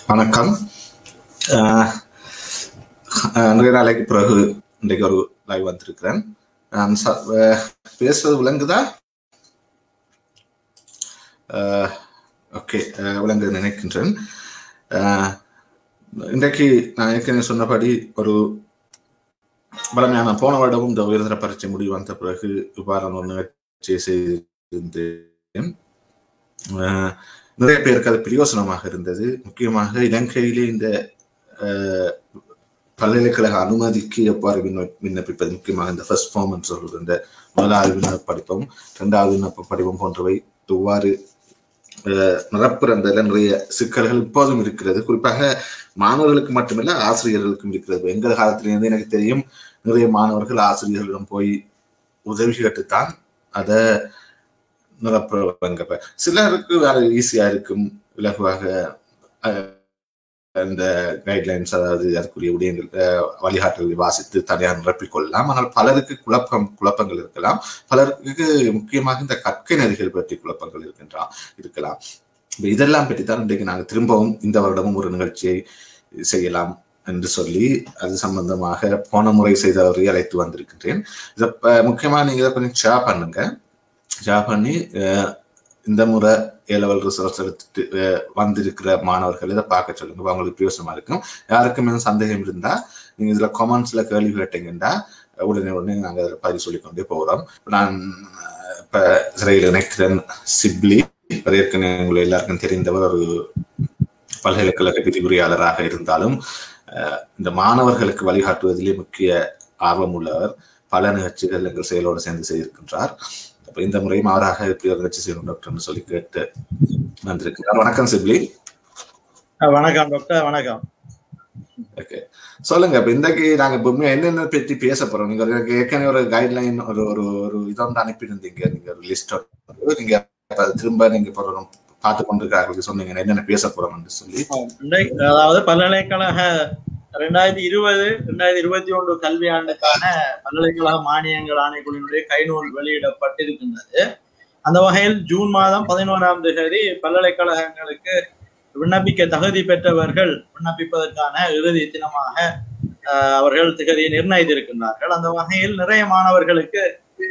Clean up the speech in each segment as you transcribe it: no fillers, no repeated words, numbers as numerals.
வணக்கம். நிறைய நாளைக்கு பிறகு இன்றைக்கு ஒரு லைவ் வந்திருக்கிறேன். நான் பேசுறது விளங்குதா? ஓகே, விளங்குது நினைக்கின்றேன். இன்றைக்கு நான் ஏற்கனவே சொன்னபடி ஒரு பலமையான போன வருடமும் இந்த உயர்தர பரீட்சை முடிவு வந்த பிறகு இவ்வாறான ஒரு நிகழ்ச்சியை செய்திருந்தேன். நிறைய பேருக்கு அது பிரயோசனமாக இருந்தது. முக்கியமாக இலங்கையிலே இந்த பல்கலைக்கழக அனுமதிக்கு எவ்வாறு விண்ணப்பிப்பது, முக்கியமாக இந்த ஃபர்ஸ்ட் ஃபார்ம் என்று சொல்வது, இந்த முதலாவது விண்ணப்ப படிப்பும் இரண்டாவது விண்ணப்ப படிப்பும் போன்றவை எவ்வாறு நிரப்புற அந்த நிறைய சிக்கல்கள் இப்போதும் இருக்கிறது. குறிப்பாக மாணவர்களுக்கு மட்டுமில்லை, ஆசிரியர்களுக்கும் இருக்கிறது. எங்கள் காலத்திலிருந்து எனக்கு தெரியும், நிறைய மாணவர்கள் ஆசிரியர்களிடம் போய் உதவி கேட்டுத்தான் அதை நிரப்புறவங்க. சிலருக்கு வேற ஈஸியா இருக்கும், இலகுவாக இந்த கைட்லைன்ஸ், அதாவது அதற்குரிய விடயங்கள் வழிகாட்டுகளை வாசித்து தனியாக நிரப்பிக்கொள்ளலாம். ஆனால் பலருக்கு குழப்பங்கள் இருக்கலாம். பலருக்கு முக்கியமாக இந்த கற்கை நெறிகள் பற்றி குழப்பங்கள் இருக்கலாம். இதெல்லாம் பற்றித்தான் இன்றைக்கு நாங்கள் திரும்பவும் இந்த வருடமும் ஒரு நிகழ்ச்சியை செய்யலாம் என்று சொல்லி அது சம்பந்தமாக போன முறை செய்தவரை அழைத்து வந்திருக்கின்றேன். இதை முக்கியமாக நீங்க இதை கொஞ்சம் ஷேர் பண்ணுங்க. ஷேர் பண்ணி இந்த முறை ஏலெவல் ரிசல்ட்ஸ் எடுத்துட்டு வந்திருக்கிற மாணவர்கள் இதை பார்க்க சொல்லுங்க. அவங்களுக்கு பிரயோசனமா இருக்கும். யாருக்கும் எதுவும் சந்தேகம் இருந்தா நீங்க இதுல கமெண்ட்ஸ்ல கேள்வி கேட்டீங்கன்னா உடனே நாங்க அதில் பதில் சொல்லிக்கொண்டே போகிறோம். நான் இப்ப சிறையில் நினைக்கிறேன் சிப்லி, ஏற்கனவே உங்களை எல்லாருக்கும் தெரிந்தவர், ஒரு பல்கலைக்கழக விரிவுரையாளராக இருந்தாலும் இந்த மாணவர்களுக்கு வழிகாட்டுவதிலே முக்கிய ஆர்வம் உள்ளவர். பல நிகழ்ச்சிகள் எங்கள் செயலோடு சேர்ந்து செய்திருக்கின்றார். இந்த முறையும் அவராக எப்படி ஒரு நிகழ்ச்சி செய்யணும் டாக்டர்னு சொல்லி கேட்டு வந்திருக்கிறார். வணக்கம் சிப்லி. வணக்கம் டாக்டர். வணக்கம். ஓகே, சொல்லுங்க. இப்ப இன்றைக்கு நாங்க என்னென்ன பற்றி பேச போறோம்? நீங்க ஏற்கனவே ஒரு கைட்லைன் ஒரு ஒரு இதோண்டு அனுப்பியிருந்தீங்க, நீங்க ஒரு லிஸ்ட். நீங்க திரும்ப நீங்க பார்த்து கொண்டிருக்கார்களுக்கு சொன்னீங்க என்னென்ன பேச போறோம்னு சொல்லி. அதாவது பல்கலைக்கழக 2020-2021 கல்வியாண்டுக்கான பல்கலைக்கழக மானியங்கள் ஆணைக்குழுவினுடைய கைநூல் வெளியிடப்பட்டிருக்கின்றது. அந்த வகையில் ஜூன் மாதம் 11ஆம் தேதி பல்கலைக்கழகங்களுக்கு விண்ணப்பிக்க தகுதி பெற்றவர்கள் விண்ணப்பிப்பதற்கான இறுதி தினமாக அவர்கள் திகதியை நிர்ணயித்திருக்கின்றார்கள். அந்த வகையில் நிறைய மாணவர்களுக்கு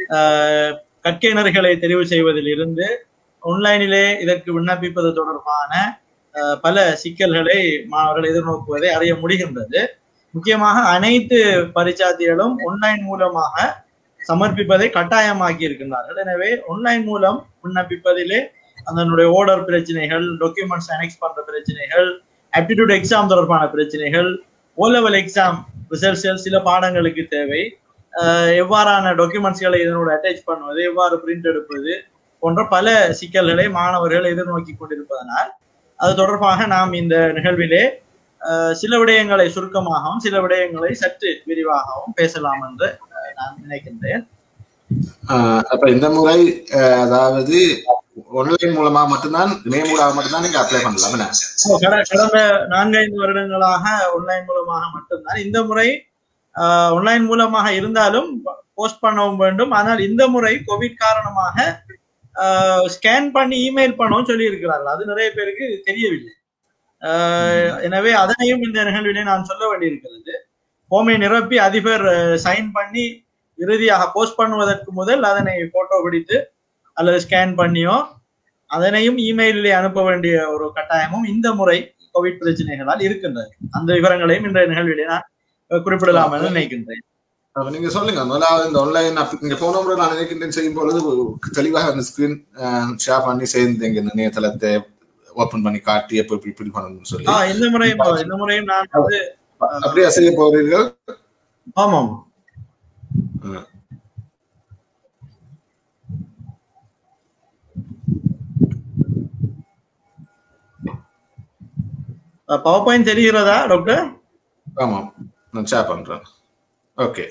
கற்கை நெறிகளை தெரிவு செய்வதில் இருந்து ஆன்லைனிலே இதற்கு விண்ணப்பிப்பது தொடர்பான பல சிக்கல்களை மாணவர்கள் எதிர்நோக்குவதை அறிய முடிகின்றது. முக்கியமாக அனைத்து பரீட்சார்த்திகளும் ஆன்லைன் மூலமாக சமர்ப்பிப்பதை கட்டாயமாக்கி இருக்கின்றார்கள். எனவே ஆன்லைன் மூலம் விண்ணப்பிப்பதிலே அதனுடைய ஓர்டர் பிரச்சனைகள், டாக்குமெண்ட்ஸ் அனெக்ஸ் பண்ற பிரச்சனைகள், ஆப்டிடியூட் எக்ஸாம் தொடர்பான பிரச்சனைகள், ஓ லெவல் எக்ஸாம் ரிசல்ட்ஸ் சில பாடங்களுக்கு தேவை, எவ்வாறான டாக்குமெண்ட்ஸ்களை இதனோடு அட்டாச் பண்ணுவது, எவ்வாறு பிரிண்ட் எடுப்பது போன்ற பல சிக்கல்களை மாணவர்கள் எதிர்நோக்கி கொண்டிருப்பதனால் அது தொடர்பாக நாம் இந்த நிகழ்விலே சில விடயங்களை சுருக்கமாகவும் சில விடயங்களை சற்று விரிவாகவும் பேசலாம் என்று நான் நினைக்கின்றேன். அப்ப இந்த முறை அதாவது ஆன்லைன் மூலமா மட்டும்தான், இணைய மூலமாக மட்டும்தான் நீங்க அப்ளை பண்ணலாம். கடந்த 4-5 வருடங்களாக ஆன்லைன் மூலமாக மட்டும்தான். இந்த முறை ஆன்லைன் மூலமாக இருந்தாலும் போஸ்ட் பண்ணவும் வேண்டும். ஆனால் இந்த முறை கோவிட் காரணமாக ஸ்கேன் பண்ணி இமெயில் பண்ணவும் சொல்லி இருக்கிறார்கள். அது நிறைய பேருக்கு தெரியவில்லை. எனவே அதனையும் இந்த நிகழ்விலே நான் சொல்ல வேண்டியிருக்கிறது. ஃபார்மை நிரப்பி அதிபர் சைன் பண்ணி இறுதியாக போஸ்ட் பண்ணுவதற்கு முதல் அதனை போட்டோ பிடித்து அல்லது ஸ்கேன் பண்ணியோ அதனையும் இமெயிலே அனுப்ப வேண்டிய ஒரு கட்டாயமும் இந்த முறை கோவிட் பிரச்சனைகளால் இருக்கின்றது. அந்த விவரங்களையும் இந்த நிகழ்விலே நான் குறிப்பிடலாம் என்று நினைக்கின்றேன். நீங்க சொல்லுங்க. முதலாவது இந்த ஆன்லைன் நீங்க போன முறை நான் நினைக்கின்றேன் செய்யும் பொழுது தெளிவாக அந்த ஸ்கிரீன் ஷேர் பண்ணி சேர்ந்தீங்க, இணையதளத்தை ஓபன் பண்ணி காட்டி எப்ப இப்படி பண்ணணும்னு சொல்லி. இந்த முறையும் நான் அப்படியே செய்ய போறீர்கள்? ஆமாம். பவர் பாயிண்ட் தெரிகிறதா டாக்டர்? ஆமாம், நான் ஷேர் பண்றேன். ஓகே,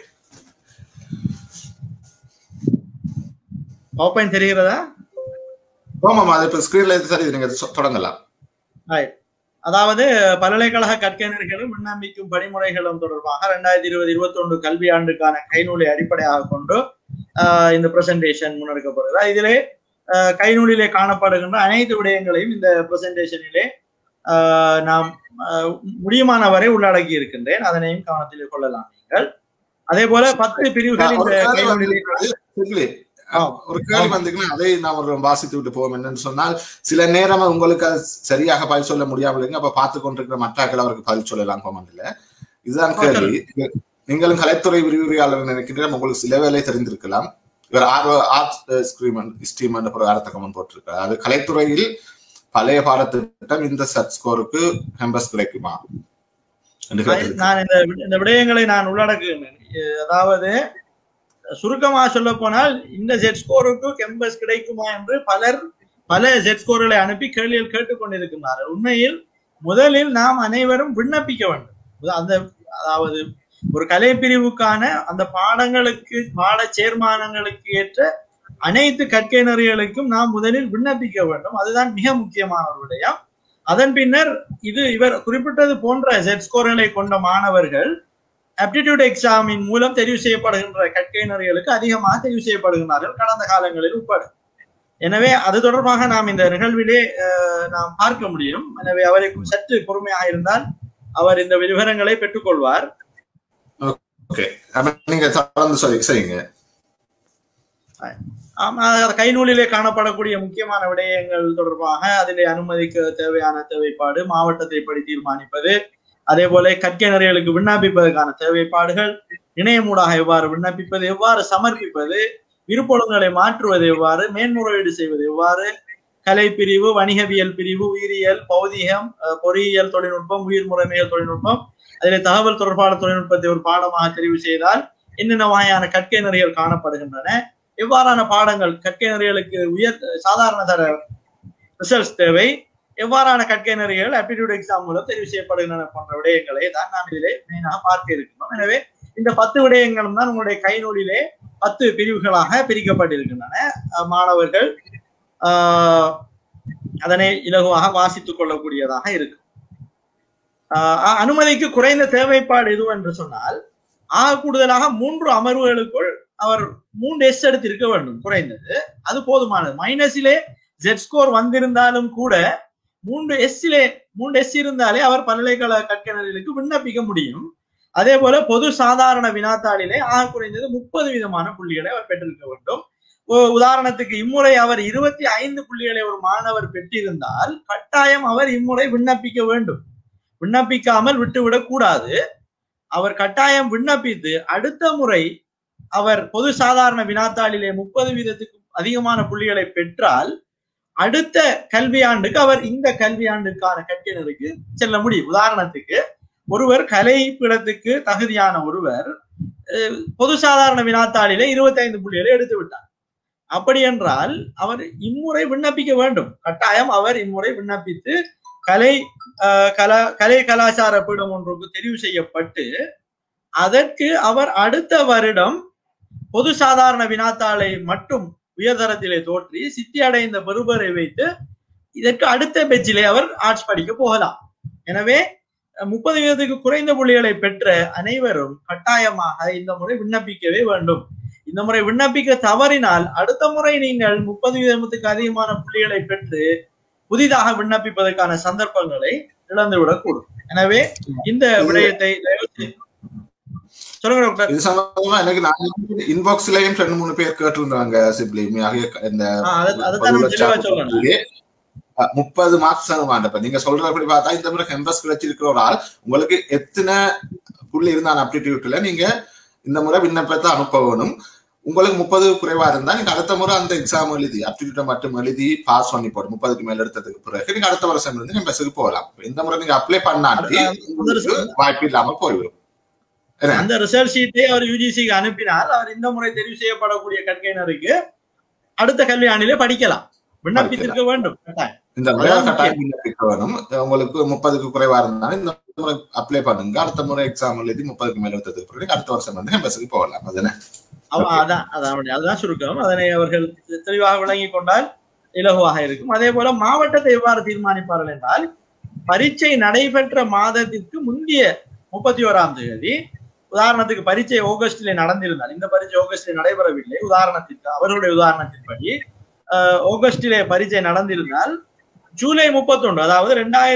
பவர் பாயிண்ட் தெரிகிறதா? ஆமாம், அது இப்ப ஸ்கிரீன்ல சரி, நீங்க தொடங்கலாம். அதாவது பல்கலைக்கழக கற்கை நெறிகளும் விண்ணப்பிக்கும் படிமுறைகளும் தொடர்பாக 2020-2021 கல்வியாண்டுக்கான கைநூலை அடிப்படையாக கொண்டு இந்த பிரசன்டேஷன் முன்னெடுக்கப்படுகிறது. இதிலே கைநூலிலே காணப்படுகின்ற அனைத்து விடயங்களையும் இந்த பிரசன்டேஷனிலே நாம் முடியுமான வரை உள்ளடக்கி இருக்கின்றேன். அதனையும் கவனத்தில் கொள்ளலாம் நீங்கள். அதே போல 10 பிரிவுகள் இந்த ஒரு கேள்வி வந்தீங்கன்னா அதை நாம் ஒரு வாசித்து விட்டு போவோம். என்னன்னு சொன்னால் சில நேரம் உங்களுக்கு அது சரியாக பதில் சொல்ல முடியாமல் இருக்கு. அப்ப பார்த்து கொண்டிருக்கிற மற்றாக்கள் அவருக்கு பதில் சொல்லலாம் கொமண்டில். இதுதான் கேள்வி. நீங்களும் கலைத்துறை விரிவுரையாளர் நினைக்கின்ற உங்களுக்கு சில வேலை தெரிந்திருக்கலாம். இவர் ஸ்ட்ரீம் அடுத்த கமெண்ட் போட்டிருக்காரு. அது கலைத்துறையில் பழைய பாடத்திட்டம் இந்த செட் ஸ்கோருக்கு ஹெம்பஸ் கிடைக்குமா? நான் இந்த விடயங்களை நான் உள்ளடக்குகிறேன். அதாவது சுருக்கமாக சொல்ல போனால் இந்த ஜெட் ஸ்கோருக்கு கெம்பஸ் கிடைக்குமா என்று பல ஜெட் ஸ்கோர்களை அனுப்பி கேள்விகள் கேட்டுக்கொண்டிருக்கிறார்கள். உண்மையில் முதலில் நாம் அனைவரும் விண்ணப்பிக்க வேண்டும். அதாவது ஒரு கலை பிரிவுக்கான அந்த பாட சேர்மானங்களுக்கு ஏற்ற அனைத்து கற்கை நெறிகளுக்கும் நாம் முதலில் விண்ணப்பிக்க வேண்டும். அதுதான் மிக முக்கியமான ஒரு விடயம். அதன் பின்னர் இவர் குறிப்பிட்டது போன்ற ஜெட் ஸ்கோர்களை கொண்ட மாணவர்கள் ஆப்டிடியூட் எக்ஸாமின் மூலம் தெரிவு செய்யப்படுகின்ற கற்கை நெறிகளுக்கு அதிகமாக தெரிவு செய்யப்படுகிறார்கள் கடந்த காலங்களில் உட்பட. எனவே அது தொடர்பாக நாம் இந்த நிகழ்விலே நாம் பார்க்க முடியும். எனவே அவரை சற்று பொறுமையாக இருந்தால் அவர் இந்த விவரங்களை பெற்றுக்கொள்வார். கைநூலிலே காணப்படக்கூடிய முக்கியமான விடயங்கள் தொடர்பாக அதிலே அனுமதிக்க தேவையான தேவைப்பாடு, மாவட்டத்தை படி தீர்மானிப்பது, அதே போல கற்கை நெறிகளுக்கு விண்ணப்பிப்பதற்கான தேவைப்பாடுகள், இணையமூடாக எவ்வாறு விண்ணப்பிப்பது, எவ்வாறு சமர்ப்பிப்பது, விருப்பங்களை மாற்றுவது எவ்வாறு, மேன்முறையீடு செய்வது எவ்வாறு, கலை பிரிவு, வணிகவியல் பிரிவு, உயிரியல், பௌதிகம், பொறியியல் தொழில்நுட்பம், உயிர் முறைமையல் தொழில்நுட்பம், அதில் தகவல் தொடர்பான தொழில்நுட்பத்தை ஒரு பாடமாக தெரிவு செய்தால் என்னென்ன வகையான கற்கை நெறிகள் காணப்படுகின்றன, எவ்வாறான பாடங்கள் கற்கை நெறிகளுக்கு சாதாரண தர ரிசல்ட்ஸ் தேவை, எவ்வாறான கற்கை நெறிகள் ஆப்டிடியூட் எக்ஸாம் மூலம் தெரிவு செய்யப்படுகின்றன போன்ற விடயங்களை தான் நாம் இதிலே மெயினாக பார்க்க இருக்கிறோம். எனவே இந்த 10 விடயங்களும் தான் உங்களுடைய கைநூலிலே 10 பிரிவுகளாக பிரிக்கப்பட்டிருக்கின்றன. மாணவர்கள் அதனை இலகுவாக வாசித்துக் கொள்ளக்கூடியதாக இருக்கு. அனுமதிக்கு குறைந்த தேவைப்பாடு எது என்று சொன்னால், கூடுதலாக 3 அமர்வுகளுக்குள் அவர் 3 S எடுத்திருக்க வேண்டும் குறைந்தது. அது போதுமானது. மைனஸிலே ஜெட் ஸ்கோர் வந்திருந்தாலும் கூட 3 S இருந்தாலே அவர் பல்கலைக்கழக கற்கை நெறிகளுக்கு விண்ணப்பிக்க முடியும். அதே போல பொது சாதாரண வினாத்தாளிலே குறைந்தது 30 விதமான புள்ளிகளை அவர் பெற்றிருக்க வேண்டும். உதாரணத்துக்கு இம்முறை அவர் 25 புள்ளிகளை ஒரு மாணவர் பெற்றிருந்தால் கட்டாயம் அவர் இம்முறை விண்ணப்பிக்க வேண்டும். விண்ணப்பிக்காமல் விட்டுவிடக் கூடாது. அவர் கட்டாயம் விண்ணப்பித்து அடுத்த முறை அவர் பொது சாதாரண வினாத்தாளிலே 30 வீதத்துக்கு அதிகமான புள்ளிகளை பெற்றால் அடுத்த கல்வியாண்டுக்கு அவர் இந்த கல்வியாண்டுக்கான கற்கை நெறிக்கு செல்ல முடியும். உதாரணத்துக்கு ஒருவர் கலை பீடத்துக்கு தகுதியான ஒருவர் பொது சாதாரண வினாத்தாளிலே 25 புள்ளிகளை எடுத்து விட்டார். அப்படி என்றால் அவர் இம்முறை விண்ணப்பிக்க வேண்டும். கட்டாயம் அவர் இம்முறை விண்ணப்பித்து கலை கலாச்சார பீடம் ஒன்றுக்கு தெரிவு செய்யப்பட்டு அதற்கு அவர் அடுத்த வருடம் பொது சாதாரண வினாத்தாளை மட்டும் உயர்தரத்திலே தோற்றி சித்தி அடைந்த பெறுபரை வைத்து இதற்கு அடுத்த பெஞ்சிலே அவர் ஆர்ட்ஸ் படிக்க போகலாம். எனவே 30 வீதத்துக்கு குறைந்த புள்ளிகளை பெற்ற அனைவரும் கட்டாயமாக இந்த முறை விண்ணப்பிக்கவே வேண்டும். இந்த முறை விண்ணப்பிக்க தவறினால் அடுத்த முறை நீங்கள் 30 வீதத்துக்கு அதிகமான புள்ளிகளை பெற்று புதிதாக விண்ணப்பிப்பதற்கான சந்தர்ப்பங்களை இழந்துவிடக்கூடும். எனவே இந்த விடயத்தை சொல்லுங்க டாக்டர். இது சம்பந்தமா எனக்கு இன்பாக்ஸ்லயும் 2-3 பேர் கேட்டிருந்தாங்க. 30 மார்க்ஸ் வேண்டப்ப நீங்க சொல்றபடி பார்த்தா இந்த முறை ஹெம்பஸ் கிடைச்சிருக்கிற ஒரு ஆள் உங்களுக்கு எத்தனை புள்ளி இருந்தான் ஆப்டிடியூட்ல நீங்க இந்த முறை விண்ணப்பத்தை அனுப்ப வேணும். உங்களுக்கு 30 குறைவா இருந்தா நீங்க அடுத்த முறை அந்த எக்ஸாம் எழுதி ஆப்டிடியூட்டை மட்டும் எழுதி பாஸ் பண்ணி போடும். 30க்கு மேல எடுத்ததுக்கு பிறகு நீங்க அடுத்த வருஷம் இருந்து ஹெம்பஸுக்கு போகலாம். இந்த முறை நீங்க அப்ளை பண்ணாட்டி உங்களுக்கு வாய்ப்பு இல்லாம போய்விடும். அந்த ரிசல்ட் ஷீட்டை அவர் யூஜிசிக்கு அனுப்பினால் அவர் இந்த முறை தெரிவு செய்யப்படக்கூடிய கற்கை நெறிக்கு அடுத்த கல்வியாண்டிலே படிக்கலாம். விண்ணப்பித்திருக்க வேண்டும். இந்த முறை கட்டாயம் விண்ணப்பிக்க வேணும். உங்களுக்கு 30க்கு குறைவா இருந்தாலும் இந்த முறை அப்ளை பண்ணுங்க. அடுத்த முறை எக்ஸாம் எழுதி 30க்கு மேல எடுத்ததுக்கு பிறகு அடுத்த வருஷம் வந்து ஹெம்பஸுக்கு போகலாம். அதுதான் சுருக்கம். அதனை அவர்கள் தெளிவாக விளங்கி கொண்டால் இலகுவாக இருக்கும். அதே போல மாவட்டத்தை எவ்வாறு தீர்மானிப்பார்கள் என்றால், பரீட்சை நடைபெற்ற மாதத்திற்கு முந்தைய 31ஆம் தேதி, உதாரணத்துக்கு பரீட்சை ஆகஸ்டிலே நடந்திருந்தால், இந்த பரீட்சை ஆகஸ்டிலே நடைபெறவில்லை, உதாரணத்திற்கு அவர்களுடைய உதாரணத்தின்படி ஆகஸ்டிலே பரீட்சை நடந்திருந்தால் ஜூலை 31, அதாவது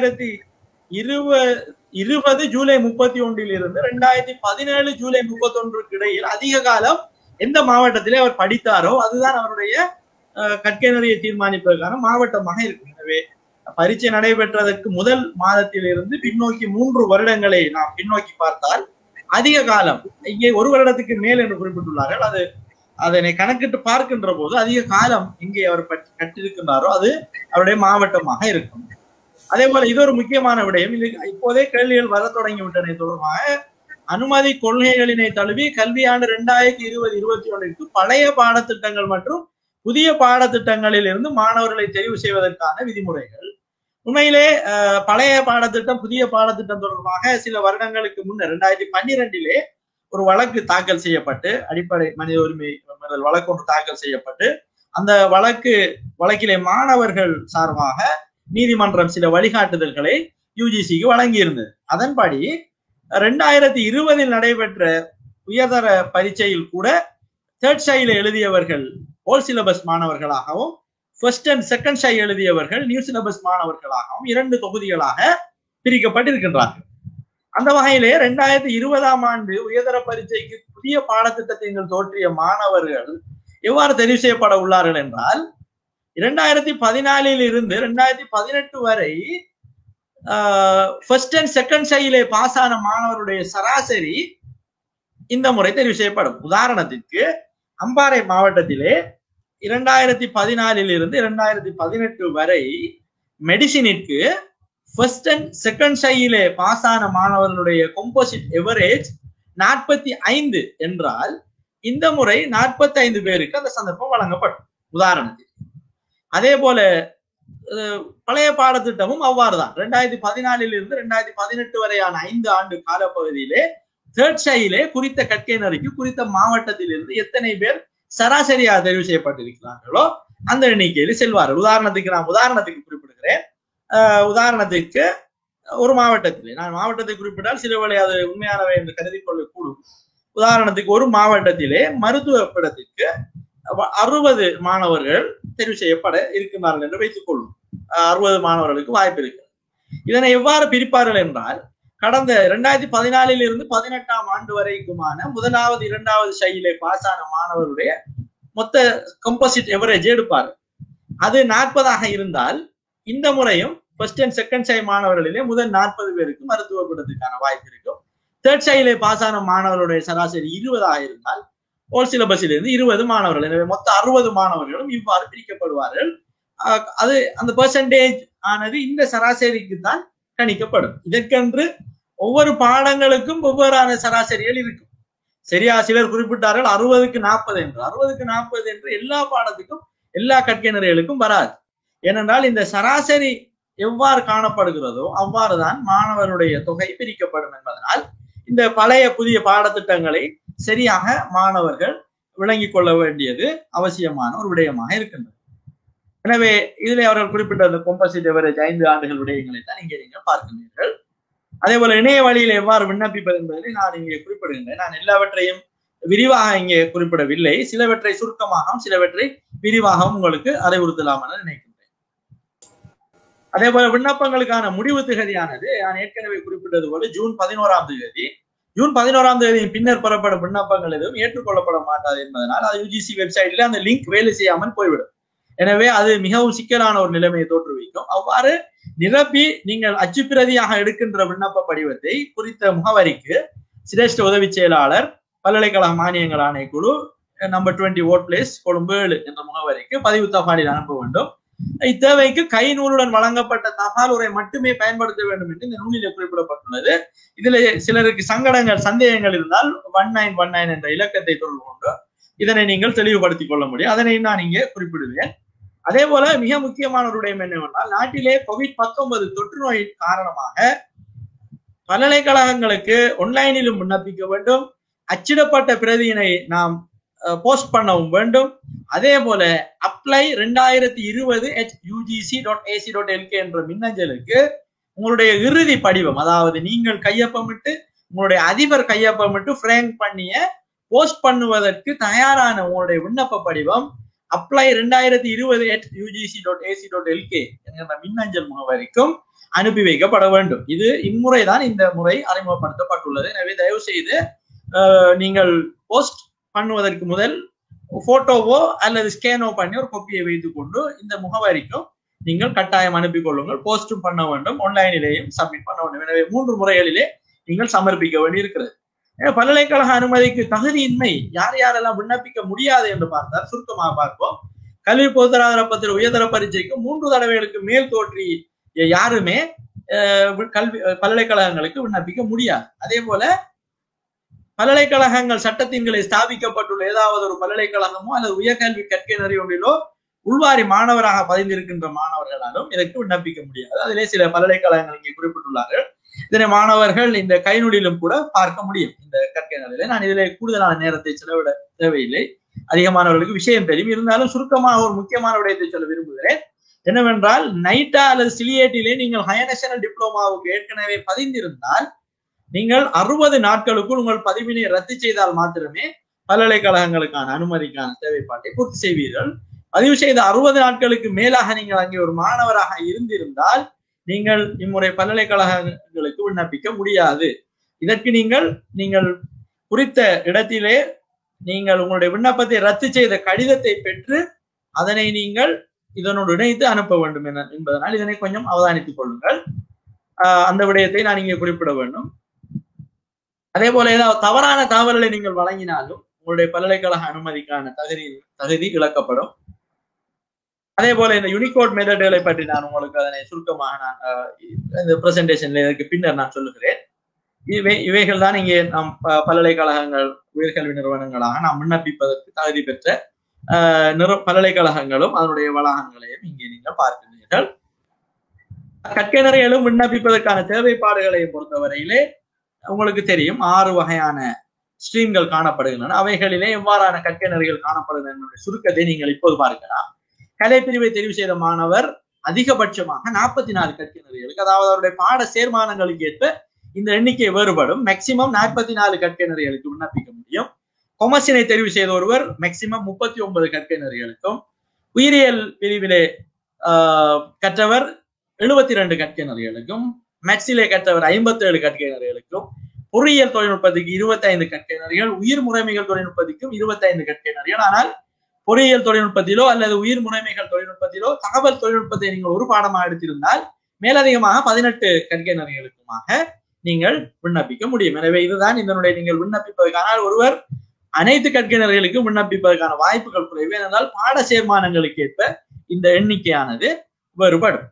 2020 ஜூலை 31 இருந்து 2017 ஜூலை 31 இடையில் அதிக காலம் எந்த மாவட்டத்திலே அவர் படித்தாரோ அதுதான் அவருடைய கற்கை நெறியை தீர்மானிப்பதற்கான மாவட்டமாக இருக்கும். எனவே பரீட்சை நடைபெற்றதற்கு முதல் மாதத்தில் இருந்து பின்னோக்கி 3 வருடங்களை நாம் பின்னோக்கி பார்த்தால் அதிக காலம், இங்கே 1 வருடத்துக்கு மேல் என்று குறிப்பிட்டுள்ளார்கள், அதனை கணக்கிட்டு பார்க்கின்ற போது அதிக காலம் இங்கே அவர் கற்றிருக்கின்றாரோ அது அவருடைய மாவட்டமாக இருக்கும். அதே போல இது ஒரு முக்கியமான விடயம். இது இப்போதே கேள்விகள் வர தொடங்கிவிட்டன தொடர்பாக. அனுமதி கொள்கைகளினை தழுவி கல்வியாண்டு 2020-21 பழைய பாடத்திட்டங்கள் மற்றும் புதிய பாடத்திட்டங்களில் இருந்து மாணவர்களை தெரிவு செய்வதற்கான விதிமுறைகள். உண்மையிலே பழைய பாடத்திட்டம் புதிய பாடத்திட்டம் தொடர்பாக சில வருடங்களுக்கு முன்னர் 2012 ஒரு வழக்கு தாக்கல் செய்யப்பட்டு, அடிப்படை மனித உரிமை மீறல் வழக்கு ஒன்று தாக்கல் செய்யப்பட்டு, அந்த வழக்கிலே மாணவர்கள் சார்பாக நீதிமன்றம் சில வழிகாட்டுதல்களை யுஜிசிக்கு வழங்கியிருந்தது. அதன்படி 2020 நடைபெற்ற உயர்தர பரீட்சையில் கூட தேர்ட் ஷைல எழுதியவர்கள் ஓல்ட் சிலபஸ் மாணவர்களாகவும், ஃபர்ஸ்ட் அண்ட் செகண்ட் ஷை எழுதியவர்கள் நியூ சிலபஸ் மாணவர்களாகவும் 2 தொகுதிகளாக பிரிக்கப்பட்டிருக்கின்றார்கள். அந்த வகையிலே 2020ஆம் ஆண்டு உயர்தர பரீட்சைக்கு புதிய பாடத்திட்டத்தை தோற்றிய மாணவர்கள் எவ்வாறு தெரிவு செய்யப்பட உள்ளார்கள் என்றால், 2014 இருந்து 2018 வரை ஃபர்ஸ்ட் அண்ட் செகண்ட் ஷையிலே பாஸ் ஆன மாணவருடைய சராசரி இந்த முறை தெரிவு செய்யப்படும். உதாரணத்திற்கு அம்பாறை மாவட்டத்திலே 2014 இருந்து 2018 வரை மெடிசினிற்கு ஃபர்ஸ்ட் அண்ட் செகண்ட் ஷையிலே பாஸ் ஆன மாணவர்களுடைய கம்போசிட் எவரேஜ் 45 என்றால் இந்த முறை 45 பேருக்கு அந்த சந்தர்ப்பம் வழங்கப்படும். உதாரணத்துக்கு அதே போல பழைய பாடத்திட்டமும் அவ்வாறுதான். 2014 இருந்து 2018 வரையான 5 ஆண்டு காலப்பகுதியிலே தேர்ட் ஷையிலே குறித்த கற்கை நெறிக்கு குறித்த மாவட்டத்தில் இருந்து எத்தனை பேர் சராசரியாக தெரிவு செய்யப்பட்டிருக்கிறார்களோ அந்த எண்ணிக்கையில் செல்வார்கள். உதாரணத்துக்கு குறிப்பிடுகிறேன். உதாரணத்துக்கு ஒரு மாவட்டத்திலே, நான் மாவட்டத்தை குறிப்பிட்டால் சில வேளை அது உண்மையானவை என்று கருதி கொள்ளக்கூடும். உதாரணத்துக்கு ஒரு மாவட்டத்திலே மருத்துவ படத்திற்கு 60 மாணவர்கள் தெரிவு செய்யப்பட இருக்கின்றார்கள் என்று வைத்துக் கொள்ளும். 60 மாணவர்களுக்கு வாய்ப்பு இருக்கு. இதனை எவ்வாறு பிரிப்பார்கள் என்றால், கடந்த 2014 இருந்து 18ஆம் ஆண்டு வரைக்குமான முதலாவது 2வது ஷையிலே பாஸ் ஆன மாணவருடைய மொத்த கம்போசிட் எவரேஜ் எடுப்பார். அது 40ஆக இருந்தால் இந்த முறையும் ஃபர்ஸ்ட் அண்ட் செகண்ட் ஷை மாணவர்களிலே முதல் 40 பேருக்கு மருத்துவ படத்துக்கான வாய்ப்பு இருக்கும். தேர்ட் ஷையிலே பாஸ் ஆன மாணவருடைய சராசரி 20ஆக இருந்தால் ஓல் சிலபஸில் இருந்து 20 மாணவர்கள், எனவே மொத்த 60 மாணவர்களும் இவ்வாறு பிரிக்கப்படுவார்கள். அது அந்த பெர்சன்டேஜ் ஆனது இந்த சராசரிக்கு தான் கணிக்கப்படும். இதற்கென்று ஒவ்வொரு பாடங்களுக்கும் ஒவ்வொரு சராசரிகள் இருக்கும். சரியா, சிலர் குறிப்பிட்டார்கள் 60க்கு 40 என்று. 60க்கு 40 என்று எல்லா பாடத்துக்கும் எல்லா கற்கை நெறிகளுக்கும் வராது. ஏனென்றால் இந்த சராசரி எவ்வாறு காணப்படுகிறதோ அவ்வாறுதான் மாணவருடைய தொகை பிரிக்கப்படும் என்பதனால் இந்த பழைய புதிய பாடத்திட்டங்களை சரியாக மாணவர்கள் விளங்கிக் கொள்ள வேண்டியது அவசியமான ஒரு விடயமாக இருக்கின்றது. எனவே இதில் அவர்கள் குறிப்பிட்ட அந்த கம்போசிட் எவரேஜ் 5 ஆண்டுகள் விடயங்களை தான் இங்கே நீங்கள் பார்க்கின்றீர்கள். அதே போல இணைய வழியில் எவ்வாறு விண்ணப்பிப்பது என்பதை நான் இங்கே குறிப்பிடுகின்றேன். நான் எல்லாவற்றையும் விரிவாக இங்கே குறிப்பிடவில்லை. சிலவற்றை சுருக்கமாகவும் சிலவற்றை விரிவாகவும் உங்களுக்கு அறிவுறுத்தலாம் என நினைக்கின்றேன். அதே போல விண்ணப்பங்களுக்கான முடிவு திகதியானது நான் ஏற்கனவே குறிப்பிட்டது போல ஜூன் 11ஆம் தேதி. ஜூன் 11ஆம் தேதியின் பின்னர் பெறப்படும் விண்ணப்பங்கள் எதுவும் ஏற்றுக்கொள்ளப்பட மாட்டாது என்பதனால் அது யுஜிசி வெப்சைட்ல அந்த லிங்க் வேலை செய்யாமல் போய்விடும். எனவே அது மிகவும் சிக்கலான ஒரு நிலைமையை தோற்றுவிக்கும். அவ்வாறு நிரப்பி நீங்கள் அச்சுப்பிரதியாக எடுக்கின்ற விண்ணப்ப படிவத்தை குறித்த முகவரிக்கு சிரேஷ்ட உதவி செயலாளர் பல்கலைக்கழக மானியங்கள் ஆணைக்குழு நம்பர் 20 ஓட் பிளேஸ் கொழும்பு 7 என்ற முகவரிக்கு பதிவு தபாலில் அனுப்ப வேண்டும். இத்தேவைக்கு கை நூலுடன் வழங்கப்பட்ட தபால் உரை மட்டுமே பயன்படுத்த வேண்டும் என்று இந்த நூலிலே குறிப்பிடப்பட்டுள்ளது. இதுல சிலருக்கு சந்தேகங்கள் இருந்தால் 1919 என்ற இலக்கத்தை தொடர்பு கொண்டு இதனை நீங்கள் தெளிவுபடுத்திக் கொள்ள முடியும். அதனை நான் இங்கே குறிப்பிடுவேன். அதே போல மிக முக்கியமான ஒரு விடயம் என்னவென்றால், நாட்டிலே COVID-19 தொற்று நோய் காரணமாக பல்கலைக்கழகங்களுக்கு ஒன்லைனிலும் விண்ணப்பிக்க வேண்டும். அச்சிடப்பட்ட பிரதியினை நாம் போஸ்ட் பண்ணவும் வேண்டும். அதே போல அப்ளை 2020@ugc.ac.lk என்ற மின்னஞ்சலுக்கு உங்களுடைய இறுதி படிவம், அதாவது நீங்கள் கையொப்பமிட்டு உங்களுடைய அதிபர் கையொப்பமிட்டு ஃப்ரேம் பண்ணிய போஸ்ட் பண்ணுவதற்கு தயாரான உங்களுடைய விண்ணப்ப படிவம் apply 2020@ugc.ac.lk என்கிற மின்னஞ்சல் முகவரிக்கும் அனுப்பி வைக்கப்பட வேண்டும். இது இம்முறைதான் இந்த முறை அறிமுகப்படுத்தப்பட்டுள்ளது. எனவே தயவு செய்து நீங்கள் போஸ்ட் பண்ணுவதற்கு முதல் போட்டோவோ அல்லது ஸ்கேனோ பண்ணி ஒரு கோப்பியை வைத்துக் கொண்டு இந்த முகவரிக்கும் நீங்கள் கட்டாயம் அனுப்பி கொள்ளுங்கள். போஸ்டும் பண்ண வேண்டும், ஆன்லைனிலேயும் சப்மிட் பண்ண வேண்டும். எனவே 3 முறைகளிலே நீங்கள் சமர்ப்பிக்க வேண்டி இருக்கிறது. பல்கலைக்கழக அனுமதிக்கு தகுதியின்மை யார் யாரெல்லாம் விண்ணப்பிக்க முடியாது என்று பார்த்தால் சுருக்கமாக பார்ப்போம். கல்வி பொதுத்தராதர பத்திர உயர்தர பரீட்சைக்கு 3 தடவைகளுக்கு மேல் தோற்றி யாருமே கல்வி பல்கலைக்கழகங்களுக்கு விண்ணப்பிக்க முடியாது. அதே போல பல்கலைக்கழகங்கள் சட்டத்தின்களை ஸ்தாபிக்கப்பட்டுள்ள ஏதாவது ஒரு பல்கலைக்கழகமோ அல்லது உயர்கல்வி கற்கை நெறியொன்றிலோ உள்வாரி மாணவராக பதிந்திருக்கின்ற மாணவர்களாலும் இதற்கு விண்ணப்பிக்க முடியாது. அதிலே சில பல்கலைக்கழகங்கள் இங்கே குறிப்பிட்டுள்ளார்கள். இதனை மாணவர்கள் இந்த கைநொடியிலும் கூட பார்க்க முடியும். இந்த கற்கை நெறியிலே நான் இதிலே கூடுதலான நேரத்தை செலவிட தேவையில்லை, அதிகமானவர்களுக்கு விஷயம் தெரியும். இருந்தாலும் சுருக்கமாக ஒரு முக்கியமான விடயத்தை சொல்ல விரும்புகிறேன். என்னவென்றால் நைட்டா அல்லது சிலியேட்டிலே நீங்கள் ஹையர் நேஷனல் டிப்ளோமாவுக்கு ஏற்கனவே பதிந்திருந்தால் நீங்கள் 60 நாட்களுக்குள் உங்கள் பதிவினை ரத்து செய்தால் மாத்திரமே பல்கலைக்கழகங்களுக்கான அனுமதிக்கான தேவைப்பாட்டை பூர்த்தி செய்வீர்கள். பதிவு செய்த 60 நாட்களுக்கு மேலாக நீங்கள் அங்கே ஒரு மாணவராக இருந்திருந்தால் நீங்கள் இம்முறை பல்கலைக்கழகங்களுக்கு விண்ணப்பிக்க முடியாது. இதற்கு நீங்கள் குறித்த இடத்திலே நீங்கள் உங்களுடைய விண்ணப்பத்தை ரத்து செய்த கடிதத்தை பெற்று அதனை நீங்கள் இதனோடு இணைத்து அனுப்ப வேண்டும் என்பதனால் இதனை கொஞ்சம் அவதானித்துக் கொள்ளுங்கள். அந்த விடயத்தை நான் இங்கே குறிப்பிட வேண்டும். அதே போல ஏதாவது தவறான தகவல்களை நீங்கள் வழங்கினாலும் உங்களுடைய பல்கலைக்கழக அனுமதிக்கான தகுதி இழக்கப்படும். அதே போல இந்த யூனிகோட் மெத்தட்களை பற்றி நான் உங்களுக்கு அதனை சுருக்கமாக நான் இந்த பிரசன்டேஷன்ல இதற்கு பின்னர் நான் சொல்லுகிறேன். இவைகள் தான் இங்கே நாம் பல்கலைக்கழகங்கள் உயர்கல்வி நிறுவனங்களாக நாம் விண்ணப்பிப்பதற்கு தகுதி பெற்ற பல்கலைக்கழகங்களும் அதனுடைய வளாகங்களையும் இங்கே நீங்கள் பார்க்கிறீர்கள். கற்கை நெறிகளும் விண்ணப்பிப்பதற்கான தேவைப்பாடுகளையும் பொறுத்தவரையிலே உங்களுக்கு தெரியும் 6 வகையான ஸ்ட்ரீம்கள் காணப்படுகின்றன. அவைகளிலே எவ்வாறான கற்கை நெறிகள் காணப்படுகின்றன சுருக்கத்தை நீங்கள் இப்போது பார்க்கலாம். கலைப்பிரிவை தெரிவு செய்த மாணவர் அதிகபட்சமாக 44 கற்கை நெறிகளுக்கு, அதாவது அவருடைய பாட சேர்மானங்களுக்கு ஏற்ப இந்த எண்ணிக்கை வேறுபடும். மேக்சிமம் 44 கற்கை நெறிகளுக்கு விண்ணப்பிக்க முடியும். கொமர்ஸினை தெரிவு செய்த ஒருவர் மேக்சிமம் 39 கற்கை நெறிகளுக்கும், உயிரியல் பிரிவிலே கற்றவர் 72 கற்கை நெறிகளுக்கும், மேக்ஸிலே கற்றவர் 57 கற்கை நெறிகளுக்கும், பொறியியல் தொழில்நுட்பத்துக்கு 25 கற்கை நெறிகள், உயிர் முறைமைகள் தொழில்நுட்பத்துக்கும் 25 கற்கை நெறிகள். ஆனால் பொறியியல் தொழில்நுட்பத்திலோ அல்லது உயிர் முறைமைகள் தொழில்நுட்பத்திலோ தகவல் தொழில்நுட்பத்தை நீங்கள் ஒரு பாடமாக எடுத்திருந்தால் மேலதிகமாக 18 கற்கை நெறிகளுக்குமாக நீங்கள் விண்ணப்பிக்க முடியும். எனவே இதுதான் இதனுடைய நீங்கள் விண்ணப்பிப்பதற்கான ஒருவர் அனைத்து கற்கை நெறிகளுக்கு விண்ணப்பிப்பதற்கான வாய்ப்புகள் குறைவு. ஏனென்றால் பாட சேர்மானங்களுக்கு ஏற்ப இந்த எண்ணிக்கையானது வேறுபடும்.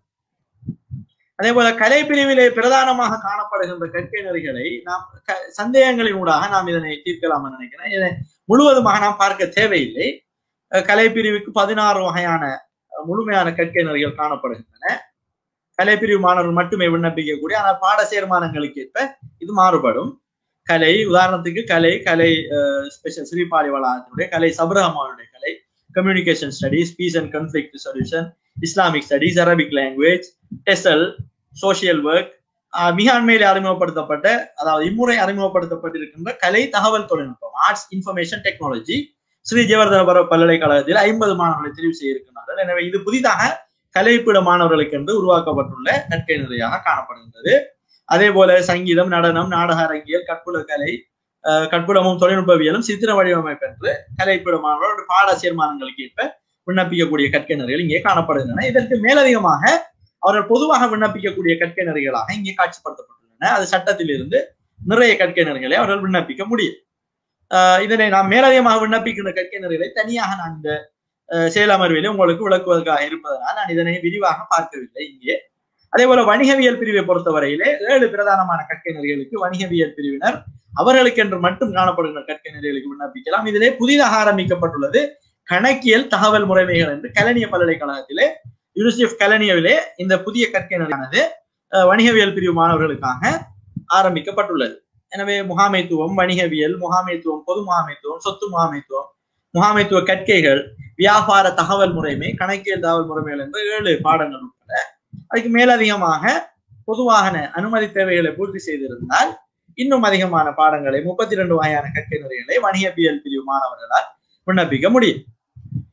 அதே போல கலைப்பிரிவிலே பிரதானமாக காணப்படுகின்ற கற்கை நெறிகளை நாம் சந்தேகங்களின் ஊடாக நாம் இதனை தீர்க்கலாம் நினைக்கிறேன். இதை முழுவதுமாக நாம் பார்க்க தேவையில்லை. கலைப்பிரிவுக்கு 16 வகையான முழுமையான கற்கை நெறிகள் காணப்படுகின்றன. கலைப்பிரிவு மாணவர்கள் மட்டுமே விண்ணப்பிக்கக்கூடிய, ஆனால் பாட சேர்மானங்களுக்கு ஏற்ப இது மாறுபடும். கலை உதாரணத்துக்கு கலை ஸ்பெஷல் ஸ்ரீபாலி வளாகத்தினுடைய கலை, சபரகமானுடைய கலை, communication studies, peace and conflict solution, Islamic studies, Arabic language, TESL, social work, மிக அண்மையில் அறிமுகப்படுத்தப்பட்ட, அதாவது இம்முறை அறிமுகப்படுத்தப்பட்டிருக்கின்ற கலை தகவல் தொழில்நுட்பம், arts information technology, Sri Jayewardene பல்கலைக்கழகத்தில் 50 மாணவர்களை தெரிவு செய்திருக்கிறார்கள். எனவே இது புதிதாக கலைப்பிட மாணவர்களுக்கு என்று உருவாக்கப்பட்டுள்ள கற்கை நெறியாக காணப்படுகின்றது. அதே போல சங்கீதம், நடனம், நாடக அரங்கியல், கற்புல கலை, கற்புலமும் தொழில்நுட்பவியலும், சித்திர வடிவமைப்பு என்று கலைப்பிட மாணவர்கள் பாட சேர்மானங்களுக்கு ஏற்ப விண்ணப்பிக்கக்கூடிய கற்கை நெறிகள் இங்கே காணப்படுகின்றன. இதற்கு மேலதிகமாக அவர்கள் பொதுவாக விண்ணப்பிக்கக்கூடிய கற்கை நெறிகளாக இங்கே காட்சிப்படுத்தப்பட்டுள்ளன. அது சட்டத்திலிருந்து நிறைய கற்கை நெறிகளை அவர்கள் விண்ணப்பிக்க முடியும். இதனை நாம் மேலதிகமாக விண்ணப்பிக்கின்ற கற்கை நெறிகளை தனியாக நான் இந்த செயல் அமர்விலே உங்களுக்கு விளக்குவதற்காக இருப்பதனால் நான் இதனை விரிவாக பார்க்கவில்லை இங்கே. அதே போல வணிகவியல் பிரிவை பொறுத்தவரையிலே 7 பிரதானமான கற்கை நெறிகளுக்கு வணிகவியல் பிரிவினர் அவர்களுக்கு என்று மட்டும் காணப்படுகின்ற கற்கை நெறிகளுக்கு விண்ணப்பிக்கலாம். இதிலே புதிதாக ஆரம்பிக்கப்பட்டுள்ளது கணக்கியல் தகவல் முறைமைகள் என்று கலனிய பல்கலைக்கழகத்திலே யூனிவர்சிட்டி ஆஃப் கலனியாவிலே இந்த புதிய கற்கை நெறியானது வணிகவியல் பிரிவு மாணவர்களுக்காக ஆரம்பிக்கப்பட்டுள்ளது. எனவே முகாமைத்துவம், வணிகவியல், முகாமைத்துவம், பொது முகாமைத்துவம், சொத்து முகாமைத்துவம், முகாமைத்துவ கற்கைகள், வியாபார தகவல் முறைமை, கணக்கியல் தகவல் முறைமைகள் என்று 7 பாடங்கள் உட்பட அதுக்கு மேலதிகமாக பொதுவாக அனுமதி தேவைகளை பூர்த்தி செய்திருந்தால் இன்னும் அதிகமான பாடங்களை 32 வகையான கற்கை நெறிகளை வணிகவியல் பிரிவு மாணவர்களால் விண்ணப்பிக்க முடியும்.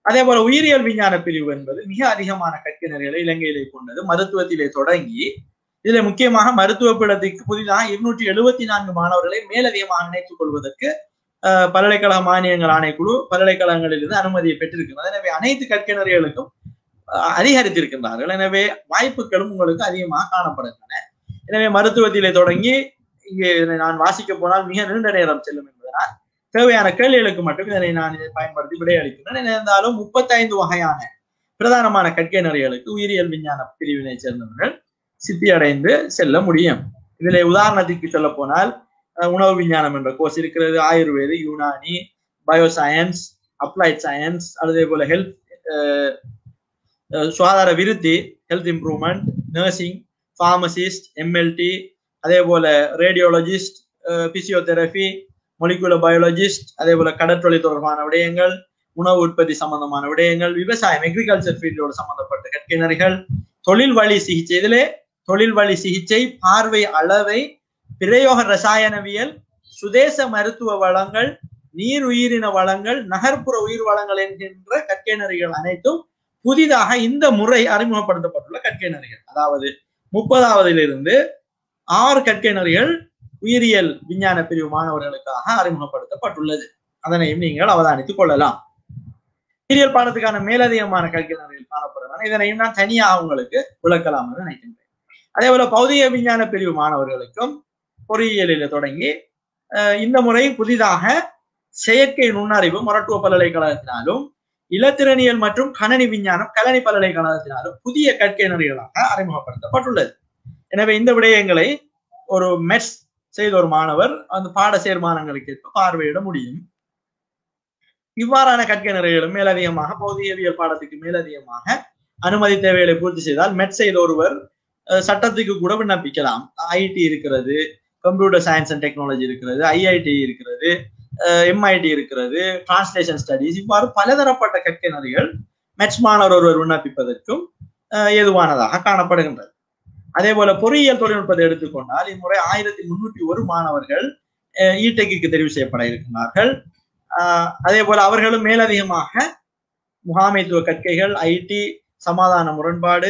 அதே போல உயிரியல் விஞ்ஞான பிரிவு என்பது மிக அதிகமான கற்கையினர்களை இலங்கையிலே கொண்டது. மருத்துவத்திலே தொடங்கி இதுல முக்கியமாக மருத்துவ பீடத்துக்கு புதிதாக 274 மாணவர்களை மேலதிகமாக இணைத்துக் கொள்வதற்கு பல்கலைக்கழக மானியங்கள் ஆணைக்குழு பல்கலைக்கழகங்களிலிருந்து அனுமதியை பெற்றிருக்கிறது. எனவே அனைத்து கற்கையினர்களுக்கும் அதிகரித்திருக்கின்றார்கள். எனவே வாய்ப்புகளும் உங்களுக்கு அதிகமாக காணப்படுகின்றன. எனவே மருத்துவத்திலே தொடங்கி இங்கே நான் வாசிக்க போனால் மிக நீண்ட நேரம் செல்லும் என்பதனால் தேவையான கேள்விகளுக்கு மட்டும் இதனை நான் பயன்படுத்தி விடையளிக்கின்றேன். இருந்தாலும் 35 வகையான பிரதானமான கற்கையினர்களுக்கு உயிரியல் விஞ்ஞான பிரிவினை சேர்ந்தவர்கள் சித்தி அடைந்து செல்ல முடியும். இதிலே உதாரணத்துக்கு சொல்ல போனால் உணவு விஞ்ஞானம் என்ற கோர்ஸ் இருக்கிறது, Ayurveda, Unani, bioscience, applied science, அதே போல ஹெல்த் சுகாதார விருத்தி, health improvement, nursing, pharmacist, MLT, அதே போல ரேடியோலஜிஸ்ட், பிசியோதெரபி, மொலிகுலர் பயாலஜிஸ்ட், அதே போல கடற்றொழில் தொடர்பான விடயங்கள், உணவு உற்பத்தி சம்பந்தமான விடயங்கள், விவசாயம் எக்ரிகல்ச்சர் ஃபீல்டோடு சம்பந்தப்பட்ட கற்கையினர்கள், தொழில் வழி சிகிச்சை, இதிலே தொழில் வழி சிகிச்சை, பார்வை அளவை, பிரயோக ரசாயனவியல், சுதேச மருத்துவ வளங்கள், நீர் உயிரின வளங்கள், நகர்ப்புற உயிர் வளங்கள் என்கின்ற கற்கையினர்கள் அனைத்தும் புதிதாக இந்த முறை அறிமுகப்படுத்தப்பட்டுள்ள கற்கையினர்கள். அதாவது 30வதிலிருந்து 6 கற்கையினர்கள் உயிரியல் விஞ்ஞான பிரிவு மாணவர்களுக்காக அறிமுகப்படுத்தப்பட்டுள்ளது. அதனையும் நீங்கள் அவதானித்துக் கொள்ளலாம். உயிரியல் பாடத்துக்கான மேலதிகமான கற்கையினர்கள் காணப்படுகின்றன. இதனையும் நான் தனியாக உங்களுக்கு விளக்கலாம் என்று நினைக்கின்றேன். அதே போல பௌதிக விஞ்ஞான பிரிவு மாணவர்களுக்கும் பொறியியலில் தொடங்கி இந்த முறை புதிதாக செயற்கை நுண்ணறிவு மொரட்டுவ பல்கலைக்கழகத்தினாலும் இலத்திரனியல் மற்றும் கணனி விஞ்ஞானம் கலனி பல்கலைக்கழகத்தினாலும் புதிய கற்கையினர்களாக அறிமுகப்படுத்தப்பட்டுள்ளது. எனவே இந்த விடயங்களை ஒரு மெட்ஸ் செய்த ஒரு மாணவர் அந்த பாட சேர்மானங்களுக்கு ஏற்ப பார்வையிட முடியும். இவ்வாறான கற்கையினர்களும் மேலதிகமாக பௌதிகவியல் பாடத்துக்கு மேலதிகமாக அனுமதி தேவைகளை பூர்த்தி செய்தால் மெட் செய்த ஒருவர் சட்டத்துக்கு கூட விண்ணப்பிக்கலாம். ஐடி இருக்கிறது, கம்ப்யூட்டர் சயின்ஸ் அண்ட் டெக்னாலஜி இருக்கிறது, ஐஐடி இருக்கிறது, எம்ஐடி இருக்கிறது, டிரான்ஸ்லேஷன் ஸ்டடிஸ், இவ்வாறு பலதரப்பட்ட கற்கையினர்கள் மெட்ஸ் மாணவர் ஒருவர் விண்ணப்பிப்பதற்கும் ஏதுவானதாக காணப்படுகின்றது. அதே போல பொறியியல் தொழில்நுட்பத்தை எடுத்துக்கொண்டால் இம்முறை 1301 மாணவர்கள் இடெக்கு தெரிவு செய்யப்பட இருக்கிறார்கள். அதே போல அவர்களும் மேலதிகமாக முகாமைத்துவ கற்கைகள், ஐடி, சமாதான முரண்பாடு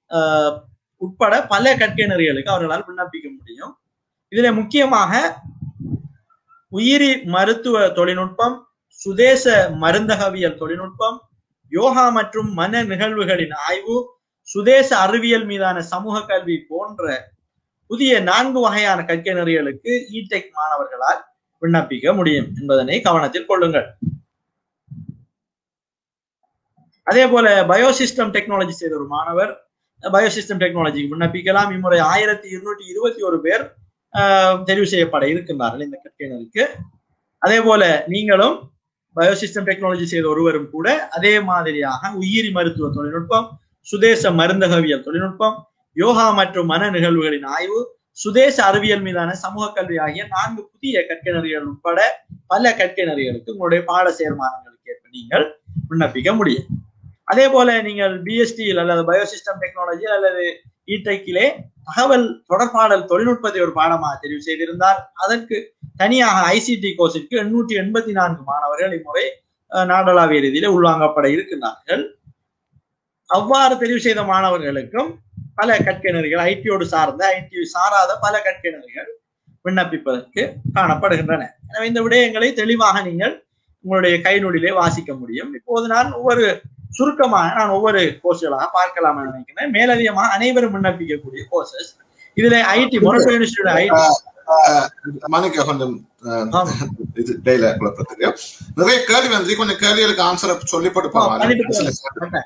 உட்பட பல கற்கையினர்களுக்கு அவர்களால் விண்ணப்பிக்க முடியும். இதுல முக்கியமாக உயிரி மருத்துவ தொழில்நுட்பம், சுதேச மருந்தகவியல் தொழில்நுட்பம், யோகா மற்றும் மன நிகழ்வுகளின் ஆய்வு, சுதேச அறிவியல் மீதான சமூக கல்வி போன்ற புதிய 4 வகையான கற்கையினர்களுக்கு இடெக் மாணவர்களால் விண்ணப்பிக்க முடியும் என்பதனை கவனத்தில் கொள்ளுங்கள். அதே போல பயோசிஸ்டம் டெக்னாலஜி செய்த ஒரு மாணவர் பயோசிஸ்டம் டெக்னாலஜிக்கு விண்ணப்பிக்கலாம். இம்முறை 1221 பேர் தெரிவு செய்யப்பட இருக்கின்றார்கள் இந்த கற்கையினருக்கு. அதே போல நீங்களும் பயோசிஸ்டம் டெக்னாலஜி செய்த ஒருவரும் கூட அதே மாதிரியாக உயிரி மருத்துவ தொழில்நுட்பம், சுதேச மருந்தகவியல் தொழில்நுட்பம், யோகா மற்றும் மன நிகழ்வுகளின் ஆய்வு, சுதேச அறிவியல் மீதான சமூக கல்வி ஆகிய 4 புதிய கற்கையினர்கள் உட்பட பல கற்கையினர்களுக்கு உங்களுடைய பாட சேர்மானங்களுக்கு ஏற்ப நீங்கள் விண்ணப்பிக்க முடியும். அதே போல நீங்கள் பிஎஸ்டியில் அல்லது பயோசிஸ்டம் டெக்னாலஜி அல்லது இடெக்கிலே தகவல் தொடர்பாடல் தொழில்நுட்பத்தை ஒரு பாடமாக தெரிவு செய்திருந்தால் அதற்கு தனியாக ஐசிடி கோர்ஸிற்கு 884 மாணவர்கள் இம்முறை நாடளாவிய ரீதியிலே உள்வாங்கப்பட இருக்கின்றார்கள். அவ்வாறு தெரிவு செய்த மாணவர்களுக்கும் பல கற்கையினர்கள் ஐடியோடு சார்ந்த ஐடி சாராத பல கற்கையினர்கள் விண்ணப்பிப்பதற்கு காணப்படுகின்றன. எனவே இந்த விடயங்களை தெளிவாக நீங்கள் உங்களுடைய கைநூலிலே வாசிக்க முடியும். இப்போது நான் சுருக்கமாக ஒவ்வொரு கோர்ஸ்களாக பார்க்கலாம் என்று நினைக்கிறேன். மேலதிகமாக அனைவரும் விண்ணப்பிக்கக்கூடிய கோர்சஸ் இதுல ஐடி மொரட்டோ யூனிவர்சிட்டியோட ஐடி நிறைய கேள்வி வந்து கொஞ்சம் கேள்விகளுக்கு ஆன்சர் சொல்லி போட்டு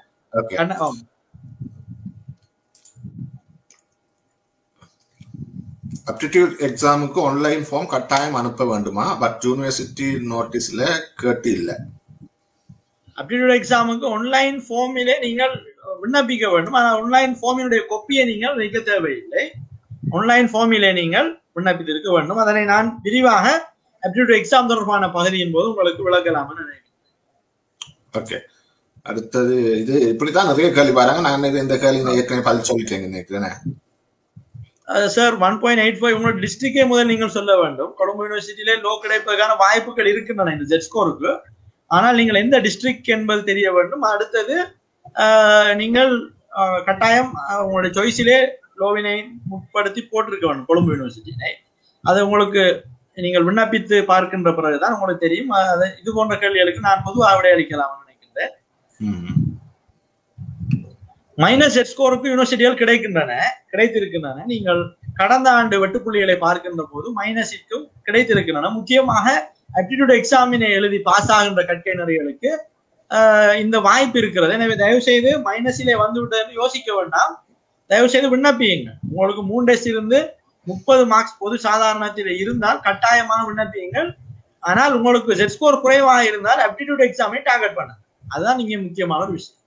அப்டிடியூட் எக்ஸாமுக்கு ஆன்லைன் ஃபார்ம் கட்டாயம் அனுப்ப வேண்டுமா? பட் யூனிவர்சிட்டி நோட்டீஸ்ல கேட்டு இல்லை. அப்டிடியூட் எக்ஸாமுக்கு ஆன்லைன் ஃபார்மிலே நீங்கள் விண்ணப்பிக்க வேண்டும். ஆனால் ஆன்லைன் ஃபார்மினுடைய கொப்பியை நீங்கள் வைக்க தேவையில்லை. ஆன்லைன் ஃபார்மிலே நீங்கள் விண்ணப்பித்திருக்க வேண்டும். அதனை நான் விரிவாக அப்டிடியூட் எக்ஸாம் தொடர்பான பகுதியின் போது உங்களுக்கு விளக்கலாம்னு நினைக்கிறேன். ஓகே, அடுத்தது இது இப்படித்தான் நிறைய கேள்வி பாருங்க. நான் இந்த கேள்வி ஏற்கனவே பதில் சொல்லிட்டேங்க நினைக்கிறேன். சார் 1.85 உங்களோட டிஸ்ட்ரிக்டே முதல் நீங்கள் சொல்ல வேண்டும். கொழும்பு யூனிவர்சிட்டியிலே லோ கிடைப்பதற்கான வாய்ப்புகள் இருக்கின்றன இந்த ஜெட் ஸ்கோருக்கு. ஆனால் நீங்கள் எந்த டிஸ்ட்ரிக்ட் என்பது தெரிய வேண்டும். அடுத்தது நீங்கள் கட்டாயம் உங்களுடைய சாய்ஸிலே லோவினை முற்படுத்தி போட்டிருக்க வேண்டும், கொழும்பு யூனிவர்சிட்டியினை. அது உங்களுக்கு நீங்கள் விண்ணப்பித்து பார்க்கின்ற பிறகுதான் உங்களுக்கு தெரியும். இது போன்ற கேள்விகளுக்கு நான் பொதுவாக விடை அளிக்கலாம் நினைக்கின்றேன். மைனஸ் செட் ஸ்கோருக்கு யூனிவர்சிட்டிகள் கிடைத்திருக்கின்றன. நீங்கள் கடந்த ஆண்டு வெட்டுப்புள்ளிகளை பார்க்கின்ற போது மைனஸிற்கும் கிடைத்திருக்கின்றன. முக்கியமாக ஆப்டிடியூட் எக்ஸாமினை எழுதி பாஸ் ஆகின்ற கற்கையினர்களுக்கு இந்த வாய்ப்பு இருக்கிறது. எனவே தயவு செய்து மைனஸிலே வந்து விட்டது யோசிக்க வேண்டாம், தயவு செய்து விண்ணப்பியுங்கள். உங்களுக்கு 3 டெஸ்ட் இருந்து 30 மார்க்ஸ் பொது சாதாரணத்தில் இருந்தால் கட்டாயமாக விண்ணப்பியுங்கள். ஆனால் உங்களுக்கு செட் ஸ்கோர் குறைவாக இருந்தால் ஆப்டிடியூட் எக்ஸாமை டார்கெட் பண்ணுங்க. அதுதான் நீங்க முக்கியமான ஒரு விஷயம்.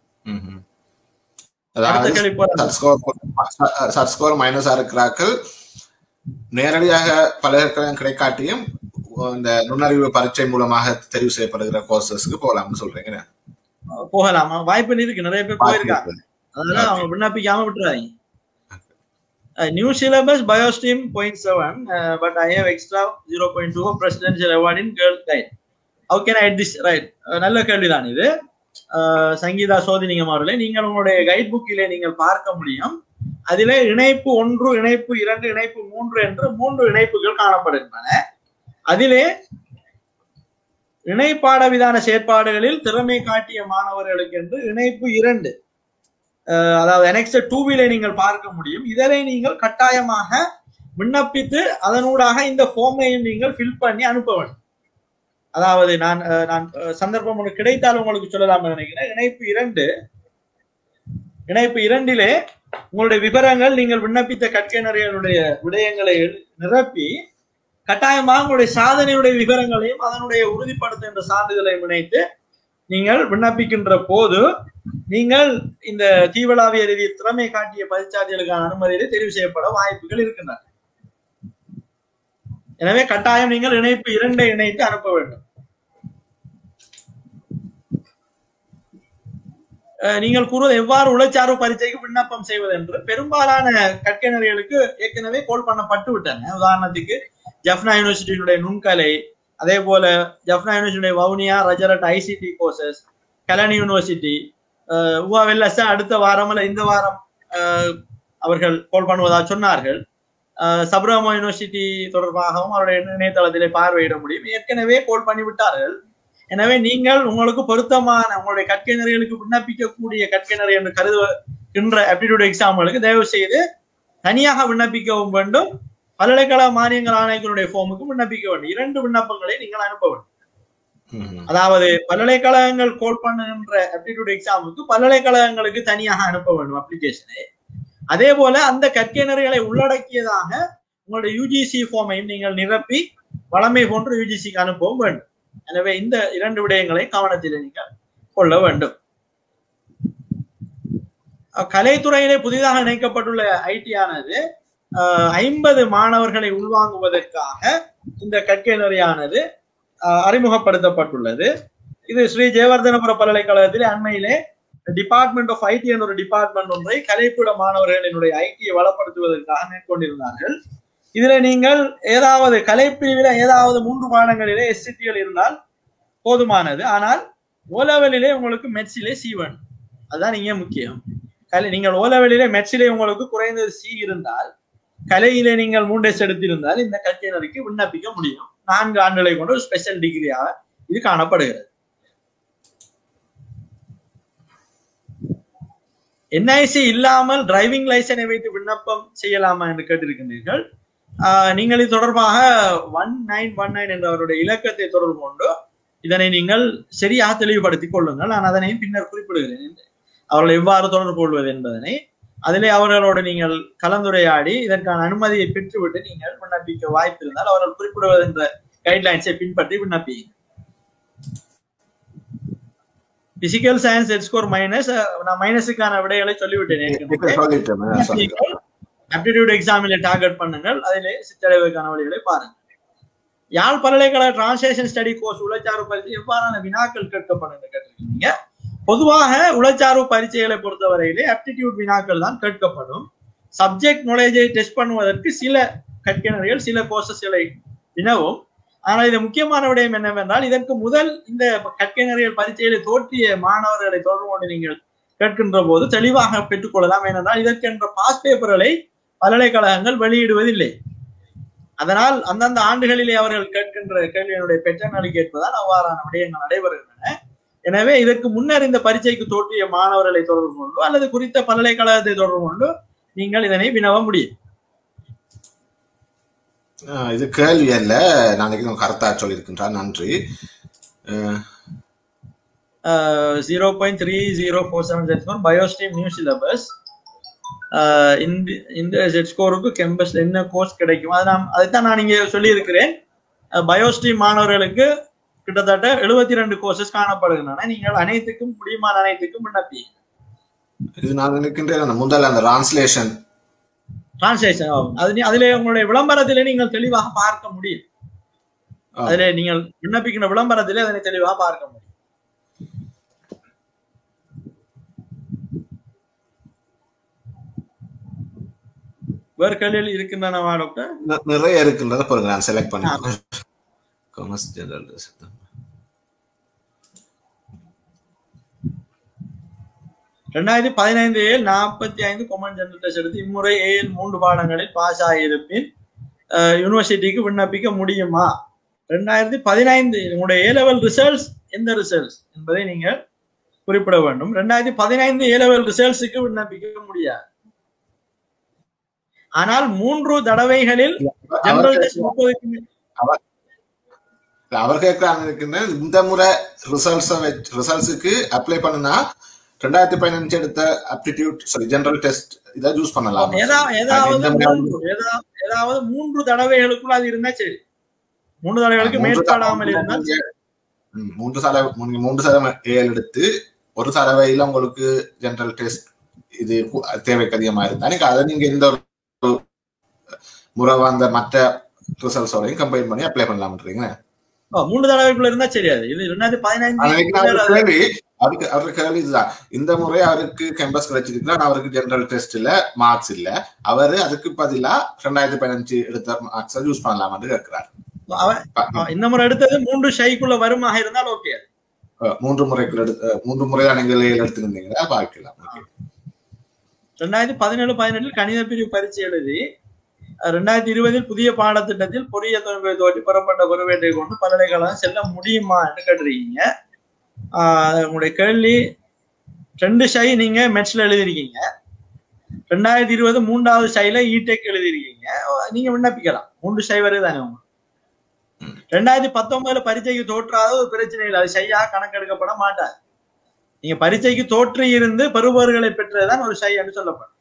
மைனஸா இருக்கிறார்கள் நேரடியாக பல்கலைக்கழகம் கிடைக்காட்டியும் இந்த நுண்ணறிவு பரீட்சை மூலமாக தெரிவு செய்யப்படுகிற கோர்சஸ்க்கு போகலாம்னு சொல்றீங்க. போகலாமா? வாய்ப்பு இருக்கு, நிறைய பேர் போயிருக்காங்க. அதனால அவங்க விண்ணப்பிக்காம விட்டுறாங்க. New syllabus biostream 0.7 but I have extra 0.2 for presidential award in girl guide. How can I add this? Right, நல்ல கேள்விதான் இது. சங்கீதா சோதினிங்கம் அவர்களே, நீங்கள் உங்களுடைய கைட் புக்கிலே நீங்கள் பார்க்க முடியும். அதிலே இணைப்பு 1, இணைப்பு 2, இணைப்பு 3 என்று 3 இணைப்புகள் காணப்படுகின்றன. அதிலே இணைப்பாட விதான செயற்பாடுகளில் திறமை காட்டிய மாணவர்களுக்கு என்று இணைப்பு 2, அதாவது Annex 2 நீங்கள் பார்க்க முடியும். இதனை நீங்கள் கட்டாயமாக விண்ணப்பித்து அதனூடாக இந்த ஃபார்மையும் நீங்கள் ஃபில் பண்ணி அனுப்ப வேண்டும். அதாவது நான் சந்தர்ப்பம் உங்களுக்கு கிடைத்தால் உங்களுக்கு சொல்லலாம் நினைக்கிறேன். இணைப்பு 2 உங்களுடைய விவரங்கள், நீங்கள் விண்ணப்பித்த கற்கையினர்களுடைய விடயங்களை நிரப்பி கட்டாயமாக உங்களுடைய சாதனையுடைய விவரங்களையும் அதனுடைய உறுதிப்படுத்துகின்ற சான்றிதழையும் இணைத்து நீங்கள் விண்ணப்பிக்கின்ற போது நீங்கள் இந்த தீவளாவிய ரீதியில் திறமை காட்டிய பரீட்சார்த்திகளுக்கான அனுமதியிலே தெரிவு செய்யப்பட வாய்ப்புகள் இருக்கின்றன. எனவே கட்டாயம் நீங்கள் இணைப்பு 2 இணைத்து அனுப்ப வேண்டும். நீங்கள் கூறுவது எவ்வாறு உளச்சார்பு பரீட்சைக்கு விண்ணப்பம் செய்வது என்று பெரும்பாலான கற்கையினர்களுக்கு ஏற்கனவே கோல் பண்ணப்பட்டு விட்டன. உதாரணத்துக்கு ஜஃப்னா யூனிவர்சிட்டியினுடைய நுண்கலை, அதே போல ஜஃப்னா யூனிவர்சிட்டியுடைய Vavuniya Rajarata ICT courses, Kelani university, Wellassa அடுத்த வாரம் அல்ல இந்த வாரம் அவர்கள் கோல் பண்ணுவதாக சொன்னார்கள். சப்ரமோ யூனிவர்சிட்டி தொடர்பாகவும் அவருடைய இணையதளத்திலே பார்வையிட முடியும். ஏற்கனவே கோல் பண்ணிவிட்டார்கள். எனவே நீங்கள் உங்களுக்கு பொருத்தமான உங்களுடைய கற்கையினர்களுக்கு விண்ணப்பிக்கக்கூடிய கற்கையினர் என்று கருதுகின்ற ஆப்டிடியூட் எக்ஸாம்களுக்கு தயவு செய்து தனியாக விண்ணப்பிக்கவும் வேண்டும். பல்கலைக்கழக மானியங்கள் ஆணையங்களுடைய ஃபார்முக்கு விண்ணப்பிக்க வேண்டும். 2 விண்ணப்பங்களை நீங்கள் அனுப்ப வேண்டும். அதாவது பல்கலைக்கழகங்கள் கோல் பண்ணுகின்ற ஆப்டிடியூட் எக்ஸாமுக்கு பல்கலைக்கழகங்களுக்கு தனியாக அனுப்ப வேண்டும் அப்ளிகேஷனை. அதே போல அந்த கற்கையினர்களை உள்ளடக்கியதாக உங்களுடைய யூஜிசி ஃபார்மையும் நீங்கள் நிரப்பி வளமை போன்று யூஜிசிக்கு அனுப்பவும் வேண்டும். எனவே இந்த 2 விடயங்களை கவனத்தில் நீங்கள் கொள்ள வேண்டும். கலைத்துறையிலே புதிதாக இணைக்கப்பட்டுள்ள ஐடி ஆனது 50 மாணவர்களை உள்வாங்குவதற்காக இந்த கற்கையினரையானது அறிமுகப்படுத்தப்பட்டுள்ளது. இது ஸ்ரீ ஜெயவர்தனபுர பல்கலைக்கழகத்திலே அண்மையிலே டிபார்ட்மெண்ட் ஆஃப் ஐடி என்ற ஒரு டிபார்ட்மெண்ட் ஒன்றை கலைப்புட மாணவர்களினுடைய ஐடியை வளப்படுத்துவதற்காக மேற்கொண்டிருந்தார்கள். இதுல நீங்கள் ஏதாவது கலைப்பிரிவில ஏதாவது 3 பாடங்களிலே எஸ்சிடிகள் இருந்தால் போதுமானது. ஆனால் ஓலெவலிலே உங்களுக்கு மெட்ஸிலே சி வேணும். அதுதான் இங்கே முக்கியம். நீங்கள் ஓலெவலிலே மெட்ஸிலே உங்களுக்கு குறைந்தது சி இருந்தால், கலையிலே நீங்கள் 3 டெஸ்ட் எடுத்திருந்தால் இந்த கற்கையினருக்கு விண்ணப்பிக்க முடியும். 4 ஆண்டுகளை கொண்ட ஒரு ஸ்பெஷல் டிகிரியாக இது காணப்படுகிறது. என்ஐசி இல்லாமல் டிரைவிங் லைசன்ஸை வைத்து விண்ணப்பம் செய்யலாமா என்று கேட்டிருக்கின்றீர்கள். நீங்கள் இது தொடர்பாக 1919 என்ற அவருடைய இலக்கத்தை தொடர்பு கொண்டு இதனை நீங்கள் சரியாக தெளிவுபடுத்திக் கொள்ளுங்கள். நான் அதனையும் பின்னர் குறிப்பிடுகிறேன், அவர்கள் எவ்வாறு தொடர்பு கொள்வது என்பதனை. அதிலே அவர்களோடு நீங்கள் கலந்துரையாடி இதற்கான அனுமதியை பெற்றுவிட்டு நீங்கள் விண்ணப்பிக்க வாய்ப்பு இருந்தால் அவர்கள் குறிப்பிடுவது என்ற கைட்லைன்ஸை பின்பற்றி விண்ணப்பிங்க. Physical science Z score minus, நான் மைனஸுக்கான விடைகளை சொல்லிவிட்டேன். ஆப்டிடியூட் எக்ஸாமில டார்கெட் பண்ணுங்கள், அதிலே சிற்றடைவுக்கான வழிகளை பாருங்கள். யாழ் பல்கலைக்கழக டிரான்ஸ்லேஷன் ஸ்டடி கோர்ஸ் உளச்சார்பு பரீட்சை எவ்வாறான வினாக்கள் கேட்கப்படுங்க கேட்டிருக்கீங்க. பொதுவாக உளச்சார்பு பரீட்சைகளை பொறுத்தவரையிலே ஆப்டிடியூட் வினாக்கள் தான் கேட்கப்படும். சப்ஜெக்ட் நாலேஜை டெஸ்ட் பண்ணுவதற்கு சில கற்கையினர்கள் சில கோர்சஸ்களை வினவும். ஆனால் இது முக்கியமான விடயம் என்னவென்றால் இதற்கு முதல் இந்த கற்கை நெறிகள் பரீட்சையில தோற்றிய மாணவர்களை தொடர்பு கொண்டு நீங்கள் கேட்கின்ற போது தெளிவாக பெற்றுக்கொள்ளலாம். ஏனென்றால் இதற்கென்ற பாஸ் பேப்பர்களை பல்கலைக்கழகங்கள் வெளியிடுவதில்லை. அதனால் அந்தந்த ஆண்டுகளிலே அவர்கள் கேட்கின்ற கேள்வியினுடைய பெற்றங்களை கேட்பதால் அவ்வாறான விடயங்கள் நடைபெறுகின்றன. எனவே இதற்கு முன்னர் இந்த பரீட்சைக்கு தோற்றிய மாணவர்களை தொடர்பு கொண்டு அல்லது குறித்த பல்கலைக்கழகத்தை தொடர்பு கொண்டு நீங்கள் இதனை வினவ முடியும். இது கேள்வி அல்ல, நாளைக்கு கருத்தா சொல்லியிருக்கின்றார். நன்றி. 0.3047 பயோஸ்ட்ரீம் நியூ சிலபஸ் இந்த செட் ஸ்கோருக்கு கேம்பஸ் என்ன கோர்ஸ் கிடைக்கும் அதைத்தான் நான் இங்கே சொல்லியிருக்கிறேன். பயோஸ்ட்ரீம் மாணவர்களுக்கு கிட்டத்தட்ட 72 கோர்சஸ் காணப்படுகின்றன. நீங்கள் அனைத்துக்கும் முடியுமான அனைத்துக்கும் விண்ணப்பி. இது நான் நினைக்கின்றேன் முதல்ல அந்த டிரான்ஸ்லேஷன் அதிலே உங்களுடைய விளம்பரத்திலே நீங்கள் தெளிவாக பார்க்க முடியும். அதிலே நீங்கள் விண்ணப்பிக்கின்ற விளம்பரத்திலே அதனை தெளிவாக பார்க்க முடியும். வேறு கேள்விகள் இருக்கின்றனவா டாக்டர்? நிறைய இருக்கின்றத பாருங்க, நான் செலக்ட் பண்ணி commerce general 2015 45 common general test எடுத்து இம்முறை ஏஎல் 3 பாடங்களில் பாஸ் ஆகியிருப்பின் யூனிவர்சிட்டிக்கு விண்ணப்பிக்க முடியுமா? 2015 உங்களுடைய ஏ லெவல் ரிசல்ட்ஸ் எந்த ரிசல்ட்ஸ் என்பதை நீங்கள் குறிப்பிட வேண்டும். 2015 ஏ லெவல் ரிசல்ட்ஸுக்கு விண்ணப்பிக்க முடியாது. ஆனால் 3 தடவைகளில் ஜெனரல் டெஸ்ட் 30 அவர் கேட்கிறாங்க. இந்த முறை ரிசல்ட்ஸுக்கு அப்ளை பண்ணா 2015 எடுத்த ஆப்டிடியூட் ஜெனரல் டெஸ்ட் இதை யூஸ் பண்ணலாம். ஏதாவது 3 தடவைகளுக்குள்ள அது இருந்தா சரி. 3 தடவைகளுக்கு மேற்படாமல் இருந்தால் 3 சதவீதம் ஏஎல் எடுத்து ஒரு தடவையில உங்களுக்கு ஜெனரல் டெஸ்ட் இது தேவைக்கு அதிகமா இருந்தா அதை நீங்க எந்த ஒரு முறை அந்த மற்ற ரிசல்ட்ஸோடையும் கம்பைன் பண்ணி அப்ளை பண்ணலாம்ன்றீங்க. 3 தடவைக்குள்ள இருந்தா சரியாது. இது 2015 அவருக்கு கேள்வி இதுதான். இந்த முறை அவருக்கு கேம்பஸ் கிடைச்சிருக்கா, அவருக்கு ஜெனரல் டெஸ்ட்ல மார்க்ஸ் இல்ல, அவரு அதுக்கு பதிலா 2015 எடுத்த மார்க்ஸ் யூஸ் பண்ணலாம்னு கேட்கிறார். இந்த முறை எடுத்தது 3 ஷைக்குள்ள வருமாக இருந்தால் ஓகே. 3 முறை தான் நீங்கள் எடுத்திருந்தீங்களா பார்க்கலாம். 2017 கணித பிரிவு பரீட்சை எழுதி 2020 புதிய பாடத்திட்டத்தில் பொறியியல் தொழில்நுட்பத்தை தோற்றி பெறப்பட்ட குறிவேட்டை கொண்டு பல்கலைக்கழகம் செல்ல முடியுமா என்று கேட்டிருக்கீங்க. உங்களுடைய கேள்வி 2 ஷை நீங்க மெட்ஸ்ல எழுதிருக்கீங்க. 2020 3வது ஷைல இடெக் எழுதிருக்கீங்க. நீங்க விண்ணப்பிக்கலாம். 3 ஷை வருதானே உங்களுக்கு. 2019 பரீட்சைக்கு தோற்றாத ஒரு பிரச்சனை இல்லை. அது ஷையா கணக்கெடுக்கப்பட மாட்டாது. நீங்க பரீட்சைக்கு தோற்றி இருந்து பெறுபவர்களை பெற்றதுதான் ஒரு ஷை என்று சொல்லப்படும்.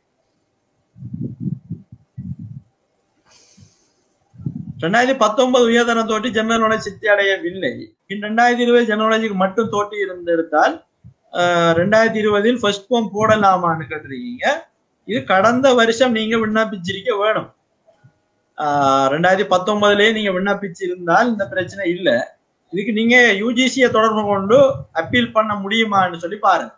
2019 உயர்தரம் தோற்றி ஜெனரல் நாலேஜ் சித்தி அடையவில்லை. 2020 ஜெனரல் நாலேஜுக்கு மட்டும் தோற்றி இருந்திருந்தால் 2020 ஃபர்ஸ்ட் ஃபார்ம் போடலாமான்னு கேட்டிருக்கீங்க. இது கடந்த வருஷம் நீங்க விண்ணப்பிச்சிருக்க வேணும். 2019 நீங்க விண்ணப்பிச்சிருந்தால் இந்த பிரச்சனை இல்லை. இதுக்கு நீங்க யூஜிசியை தொடர்பு கொண்டு அப்பீல் பண்ண முடியுமான்னு சொல்லி பாருங்க.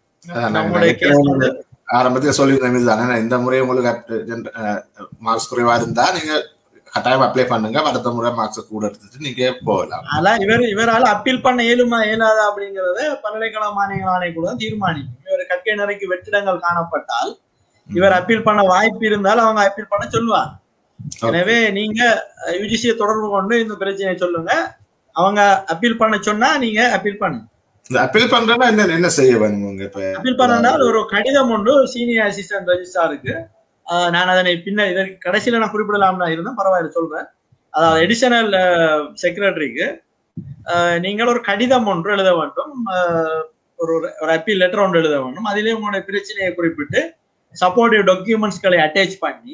ஆரம்பத்தில் சொல்லியிருந்தேன், இந்த முறை உங்களுக்கு மார்க்ஸ் குறைவா இருந்தா நீங்க கட்டாயம் அப்ளை பண்ணுங்க, அடுத்த முறை மார்க்ஸ் கூட எடுத்துட்டு நீங்க போகலாம். அதான் இவரால் அப்பீல் பண்ண இயலாதா அப்படிங்கறத பல்கலைக்கழக மானியங்கள் ஆணைக்குழு தான் தீர்மானிக்கும். இவர் கற்கை நிறைக்கு வெற்றிடங்கள் காணப்பட்டால் இவர் அப்பீல் பண்ண வாய்ப்பு இருந்தால் அவங்க அப்பீல் பண்ண சொல்லுவாங்க. எனவே நீங்க யூஜிசியை தொடர்பு கொண்டு இந்த பிரச்சனையை சொல்லுங்க. அவங்க அப்பீல் பண்ண சொன்னா நீங்க அப்பீல் பண்ணுங்க. அப்பீல் பண்றா என்ன செய்ய வேணும்? அப்பீல் பண்ணா ஒரு கடிதம் உண்டு சீனியர் அசிஸ்டன்ட் ரெஜிஸ்ட்ராருக்கு. நான் அதனை இதற்கு கடைசியில நான் குறிப்பிடலாம்னா இருந்தேன், பரவாயில்ல சொல்றேன். அதாவது எடிஷனல் செக்ரட்டரிக்கு நீங்கள் ஒரு கடிதம் ஒன்று எழுத வேண்டும், ஒரு அப்பீல் லெட்டர் ஒன்று எழுத வேண்டும். அதிலே உங்களுடைய பிரச்சனையை குறிப்பிட்டு சப்போர்ட்டிவ் டாக்குமெண்ட்ஸ்களை அட்டாச் பண்ணி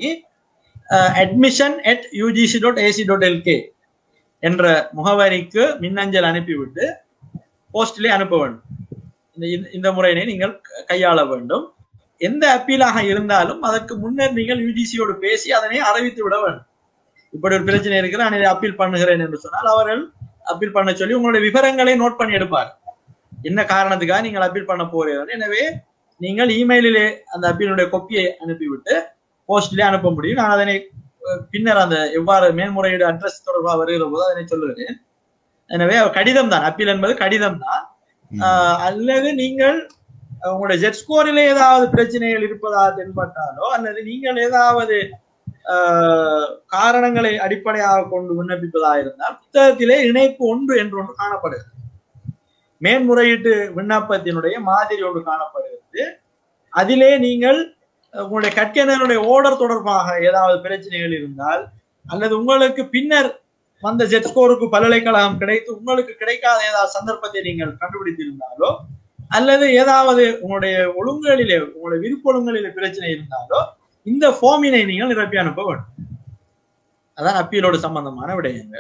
admission@ugc.ac.lk என்ற முகவரிக்கு மின்னஞ்சல் அனுப்பிவிட்டு போஸ்டிலே அனுப்ப வேண்டும். இந்த முறையினை நீங்கள் கையாள வேண்டும். எந்த அப்பீலாக இருந்தாலும் அதற்கு முன்னர் நீங்கள் யூஜிசியோடு பேசி அதனை அறிவித்து விட வேண்டும். இப்படி ஒரு பிரச்சனை இருக்கிற நான் இதை அப்பீல் பண்ணுகிறேன் என்று சொன்னால் அவர்கள் அப்பீல் பண்ண சொல்லி உங்களுடைய விவரங்களை நோட் பண்ணி எடுப்பார். என்ன காரணத்துக்காக நீங்கள் அப்பீல் பண்ண போறீர்கள். எனவே நீங்கள் இமெயிலிலே அந்த அப்பீலுடைய கொப்பியை அனுப்பிவிட்டு போஸ்டிலே அனுப்ப முடியும். நான் அதனை பின்னர் அந்த எவ்வாறு மேல்முறையீடு அட்ரஸ் தொடர்பாக வருகிற போது அதனை சொல்லுகிறேன். எனவே கடிதம் தான், அப்பீல் என்பது கடிதம் தான். அல்லது நீங்கள் உங்களுடைய ஜெட் ஸ்கோரிலே ஏதாவது பிரச்சனைகள் இருப்பதா தென்பட்டாலோ அல்லது நீங்கள் ஏதாவது காரணங்களை அடிப்படையாக கொண்டு விண்ணப்பிப்பதாக இருந்தால் புத்தகத்திலே இணைப்பு 1 என்று ஒன்று காணப்படுகிறது. மேன்முறையீட்டு விண்ணப்பத்தினுடைய மாதிரி ஒன்று காணப்படுகிறது. அதிலே நீங்கள் உங்களுடைய கற்கையினருடைய ஓர்டர் தொடர்பாக ஏதாவது பிரச்சனைகள் இருந்தால் அல்லது உங்களுக்கு பின்னர் வந்த ஜெட் ஸ்கோருக்கு பல்கலைக்கழகம் கிடைத்து உங்களுக்கு கிடைக்காத ஏதாவது சந்தர்ப்பத்தை நீங்கள் கண்டுபிடித்திருந்தாலோ அல்லது ஏதாவது உங்களுடைய ஒழுங்குகளிலே உங்களுடைய விருப்பொழுங்குகளிலே பிரச்சனை இருந்தாலோ இந்த ஃபார்மினை நீங்கள் நிரப்பி அனுப்ப வேண்டும். அதான் அப்பீலோடு சம்பந்தமான விடயங்கள்.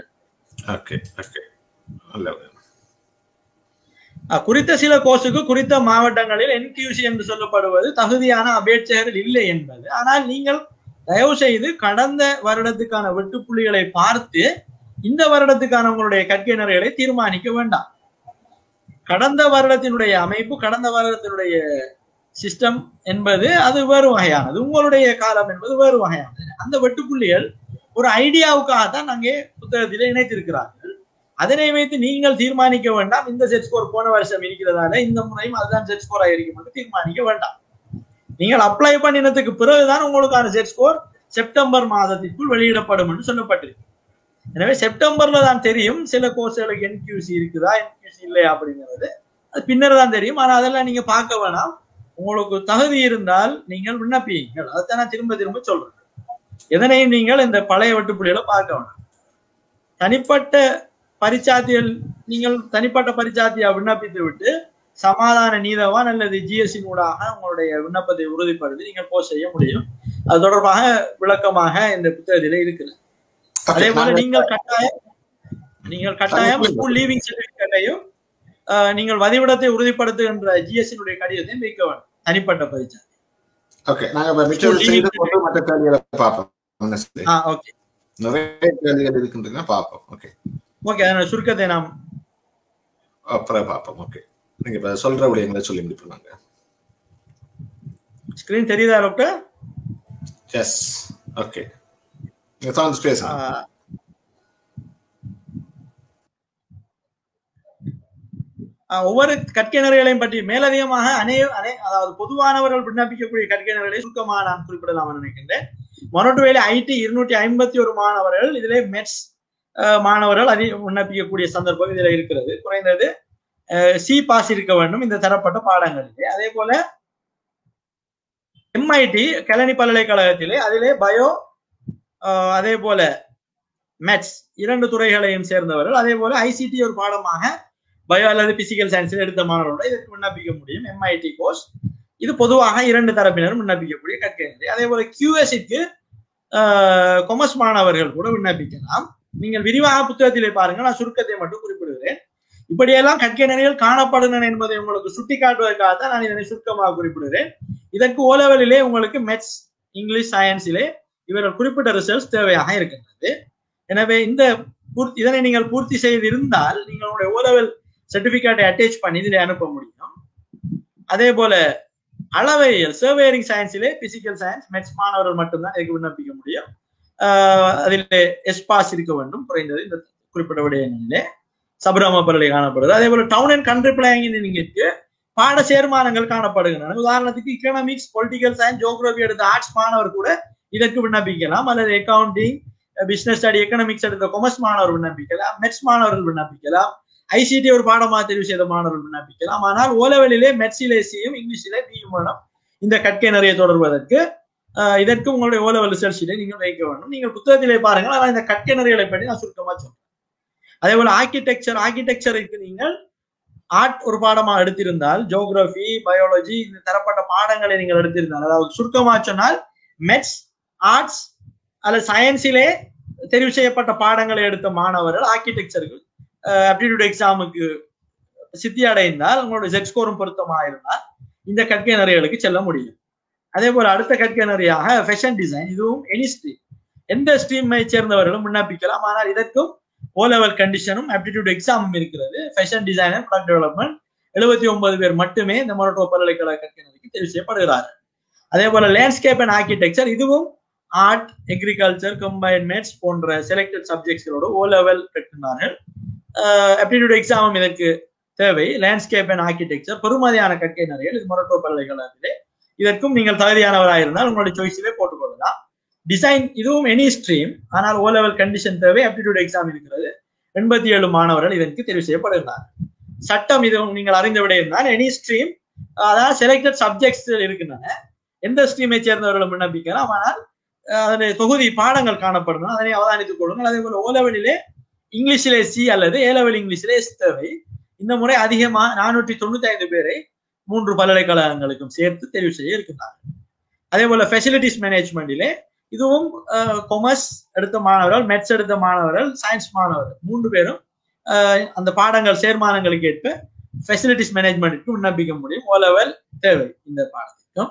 குறித்த சில கோர்ஸுக்கு குறித்த மாவட்டங்களில் NQC என்று சொல்லப்படுவது தகுதியான அபேட்சகர்கள் இல்லை என்பது. ஆனால் நீங்கள் தயவு செய்து கடந்த வருடத்துக்கான வெட்டுப்புள்ளிகளை பார்த்து இந்த வருடத்துக்கான உங்களுடைய கற்கையினர்களை தீர்மானிக்க வேண்டாம். கடந்த வருடத்தினுடைய அமைப்பு, கடந்த வருடத்தினுடைய சிஸ்டம் என்பது அது வேறு வகையானது, உங்களுடைய காலம் என்பது வேறு வகையானது. அந்த வெட்டுப்புள்ளிகள் ஒரு ஐடியாவுக்காகத்தான் அங்கே புத்தகத்திலே இணைத்திருக்கிறார்கள். அதனை வைத்து நீங்கள் தீர்மானிக்க வேண்டாம் இந்த செட் ஸ்கோர் போன வருஷம் இருக்கிறதால இந்த முறையும் அதுதான் செட் ஸ்கோர் ஆயிருக்கும் என்று தீர்மானிக்க வேண்டாம். நீங்கள் அப்ளை பண்ணினதுக்கு பிறகுதான் உங்களுக்கான செட் ஸ்கோர் செப்டம்பர் மாதத்திற்குள் வெளியிடப்படும் என்று சொல்லப்பட்டிருக்கு. எனவே செப்டம்பர்ல தான் தெரியும் சில கோர்ஸ்களுக்கு NQC இருக்குதா NQC இல்லையா அப்படிங்கிறது, அது பின்னர் தான் தெரியும். ஆனா அதெல்லாம் நீங்க பார்க்க வேணாம். உங்களுக்கு தகுதி இருந்தால் நீங்கள் விண்ணப்பியுங்கள். அதைத்தான் நான் திரும்ப திரும்ப சொல்றேன். எதனையும் நீங்கள் இந்த பழைய வெட்டுப்புள்ளிகளை பார்க்க வேணாம். தனிப்பட்ட பரிச்சாத்திகள் நீங்கள் தனிப்பட்ட பரிச்சாத்தியா விண்ணப்பித்து விட்டு சமாதான நீதவான் அல்லது GSC ஊடாக உங்களுடைய விண்ணப்பத்தை உறுதிப்படுத்தி நீங்கள் போஸ்ட் செய்ய முடியும். அது தொடர்பாக விளக்கமாக இந்த புத்தகத்திலே இருக்குது. அதே போல நீங்கள் கட்டாயம் ஸ்கூல் லீவிங் சர்டிபிகேட்டையும் நீங்கள் வதிவிடத்தை உறுதிப்படுத்துகின்ற GSC கடிதத்தையும் வைக்க வேண்டும் தனிப்பட்ட பரிச்சாத்தி. ஓகே, நாங்க மிச்சம் செய்து கொண்டு மற்ற கேள்விகளை பார்ப்போம். ஓகே, நிறைய கேள்விகள் இருக்கின்றன பார்ப்போம். ஓகே ஓகே, அதனால சுருக்கத்தை நாம் அப்புறம் பார்ப்போம். ஓகே, நீங்க இப்ப சொல்ற விடயங்களை சொல்லி முடிப்பாங்க. ஸ்கிரீன் தெரியுதா டாக்டர்? எஸ், ஓகே, நீங்க தொடர்ந்து பேசுங்க. ஒவ்வொரு கற்கையினர்களையும் பற்றி மேலதிகமாக அதாவது பொதுவானவர்கள் விண்ணப்பிக்கக்கூடிய கற்கையினர்களை சுருக்கமாக நான் குறிப்பிடலாம் நினைக்கின்றேன். மொனட்டுவேலி IT 251 மாணவர்கள், இதிலே மெட்ஸ் மாணவர்கள் விண்ணப்பிக்கக்கூடிய சந்தர்ப்பம் இதுல இருக்கிறது. குறைந்தது C பாஸ் இருக்க வேண்டும் இந்த தரப்பட்ட பாடங்களிலே. அதே போல MIT கெலனி பல்கலைக்கழகத்திலே அதிலே பயோ அதே போல மேத்ஸ் 2 துறைகளையும் சேர்ந்தவர்கள், அதே போல ICT ஒரு பாடமாக பயோ அல்லது பிசிக்கல் சயின்ஸில் எடுத்த மாணவர்களோட இதற்கு விண்ணப்பிக்க முடியும். MIT கோர்ஸ் இது பொதுவாக 2 தரப்பினரும் விண்ணப்பிக்கக்கூடிய கற்கையினர். அதே போல QSக்கு கொமர்ஸ் மாணவர்கள் கூட விண்ணப்பிக்கலாம். நீங்கள் விரிவாக புத்தகத்திலே பாருங்க, நான் சுருக்கத்தை மட்டும் குறிப்பிடுகிறேன். இப்படியெல்லாம் கற்கையினர்கள் காணப்படுகின்றன என்பதை உங்களுக்கு சுட்டி காட்டுவதற்காகத்தான் நான் இதனை சுருக்கமாக குறிப்பிடுகிறேன். இதற்கு ஓலெவலிலே உங்களுக்கு மெத்ஸ், இங்கிலீஷ், சயின்ஸிலே இவர்கள் குறிப்பிட்ட ரிசல்ட்ஸ் தேவையாக இருக்கின்றது. எனவே இதனை நீங்கள் பூர்த்தி செய்திருந்தால் நீங்கள் உங்களுடைய ஓலெவல் சர்டிபிகேட்டை அட்டாச் பண்ணி இதில் அனுப்ப முடியும். அதே போல அளவையியல் சர்வேரிங் சயின்ஸிலே பிசிக்கல் சயின்ஸ் மெட்ஸ் மாணவர்கள் மட்டும்தான் இதுக்கு விண்ணப்பிக்க முடியும். அதிலே எஸ்பாஸ் இருக்க வேண்டும் குறைந்தது இந்த குறிப்பிட்ட விடயங்களிலே. சபரம பல்கலை காணப்படுது. அதே போல டவுன் அண்ட் கண்ட்ரி பிளானிங்க்கு பாட சேர்மானங்கள் காணப்படுகின்றன. உதாரணத்துக்கு எக்கனாமிக்ஸ், பொலிட்டிக்கல் சயின்ஸ், ஜியோகிராபி எடுத்த ஆர்ட்ஸ் மாணவர் கூட இதற்கு விண்ணப்பிக்கலாம். அல்லது அக்கவுண்டிங், பிசினஸ் ஸ்டடி, எக்கனாமிக்ஸ் எடுத்த கொமர்ஸ் மாணவர் விண்ணப்பிக்கலாம். மெட்ஸ் மாணவர்கள் விண்ணப்பிக்கலாம். ICT ஒரு பாடமாக தெரிவு செய்த மாணவர்கள் விண்ணப்பிக்கலாம். ஆனால் ஓலெவலிலே மெட்ஸிலே சியும் இங்கிலீஷிலே பியும் வேணும் இந்த கற்கையினரை தொடர்வதற்கு. இதற்கு உங்களுடைய ஓலெவல் ரிசல்ட் ஷீட்டை நீங்கள் வைக்க வேண்டும். நீங்கள் புத்தகத்திலே பாருங்கள். ஆனால் இந்த கற்கையினர்களை பற்றி நான் சுருக்கமா சொல்றேன். அதே போல ஆர்கிடெக்சருக்கு நீங்கள் ஆர்ட் ஒரு பாடமாக எடுத்திருந்தால், ஜியோகிராபி, பயாலஜி இந்த தரப்பட்ட பாடங்களை நீங்கள் எடுத்திருந்தால், அதாவது சுருக்கமா சொன்னால் மெட்ஸ், ஆர்ட்ஸ் அல்லது சயின்ஸிலே தெரிவு செய்யப்பட்ட பாடங்களை எடுத்த மாணவர்கள் ஆர்கிடெக்சருக்கு ஆப்டிடியூட் எக்ஸாமுக்கு சித்தி அடைந்தால், உங்களுடைய செட் ஸ்கோரும் பொருத்தமாக இருந்தால் இந்த கற்கையினர்களுக்கு செல்ல முடியும். அதே போல அடுத்த கற்கையினரையாக ஃபேஷன் டிசைன், இதுவும் எனி ஸ்ட்ரீம், எந்த ஸ்ட்ரீமை சேர்ந்தவர்களும் விண்ணப்பிக்கலாம். ஆனால் இதற்கும் ஓலெவல் கண்டிஷனும் ஆப்டிடியூட் எக்ஸாமும் இருக்கிறது. Fashion design and product development 79 பேர் மட்டுமே இந்த மொரட்டோ பல்கலைக்கழக கற்கையினருக்கு தெரிவு செய்யப்படுகிறார்கள். அதே போல லேண்ட்ஸ்கேப் அண்ட் ஆர்கிடெக்சர், இதுவும் ஆர்ட், எக்ரிகல்ச்சர், கம்பைன்ட் மேத்ஸ் போன்ற செலக்டட் சப்ஜெக்ட்ஸோடு O லெவல் பெற்றிருந்தார்கள். ஆப்டிடியூட் எக்ஸாமும் இதற்கு தேவை. லேண்ட்ஸ்கேப் அண்ட் ஆர்கிடெக்சர் பெருமதியான கற்கை நிறைய இது மொரட்டோ பல்கலைக்கழகத்திலே. இதற்கும் நீங்கள் தகுதியானவராக இருந்தால் உங்களுடைய சாய்ஸிலே போட்டுக்கொள்ளலாம். டிசைன் இதுவும் எனி ஸ்ட்ரீம், ஆனால் O லெவல் கண்டிஷன் தேவை. ஆப்டிடியூட் எக்ஸாம் இருக்கிறது. 87 மாணவர்கள் இதற்கு தெரிவு செய்யப்படுகிறார். சட்டம் இதுவும் நீங்கள் அறிந்த விடயம் தான். எனி ஸ்ட்ரீம், அதாவது செலக்டட் சப்ஜெக்ட்ஸ் இருக்கின்றன. எந்த ஸ்ட்ரீமை சேர்ந்தவர்களும் விண்ணப்பிக்கலாம். ஆனால் அதனை தொகுதி பாடங்கள் காணப்படணும், அதனை அவதானித்துக் கொள்ளுங்கள். அதே போல O லெவலிலே இங்கிலீஷிலே C அல்லது A லெவல் இங்கிலீஷிலே S தேவை. இந்த முறை அதிகமா 495 பேரை 3 பல்கலைக்கழகங்களுக்கும் சேர்த்து தெரிவு செய்ய இருக்கின்றார்கள். அதே போல ஃபெசிலிட்டிஸ் மேனேஜ்மெண்டிலே இதுவும் கொமர்ஸ் எடுத்த மாணவர்கள், மெட்ஸ் எடுத்த மாணவர்கள், சயின்ஸ் மாணவர்கள் 3 பேரும் அந்த பாடங்கள் சேர்மானங்களுக்கு ஏற்ப ஃபெசிலிட்டிஸ் மேனேஜ்மெண்ட்டுக்கு விண்ணப்பிக்க முடியும். O லெவல் தேவை இந்த பாடத்திற்கும்.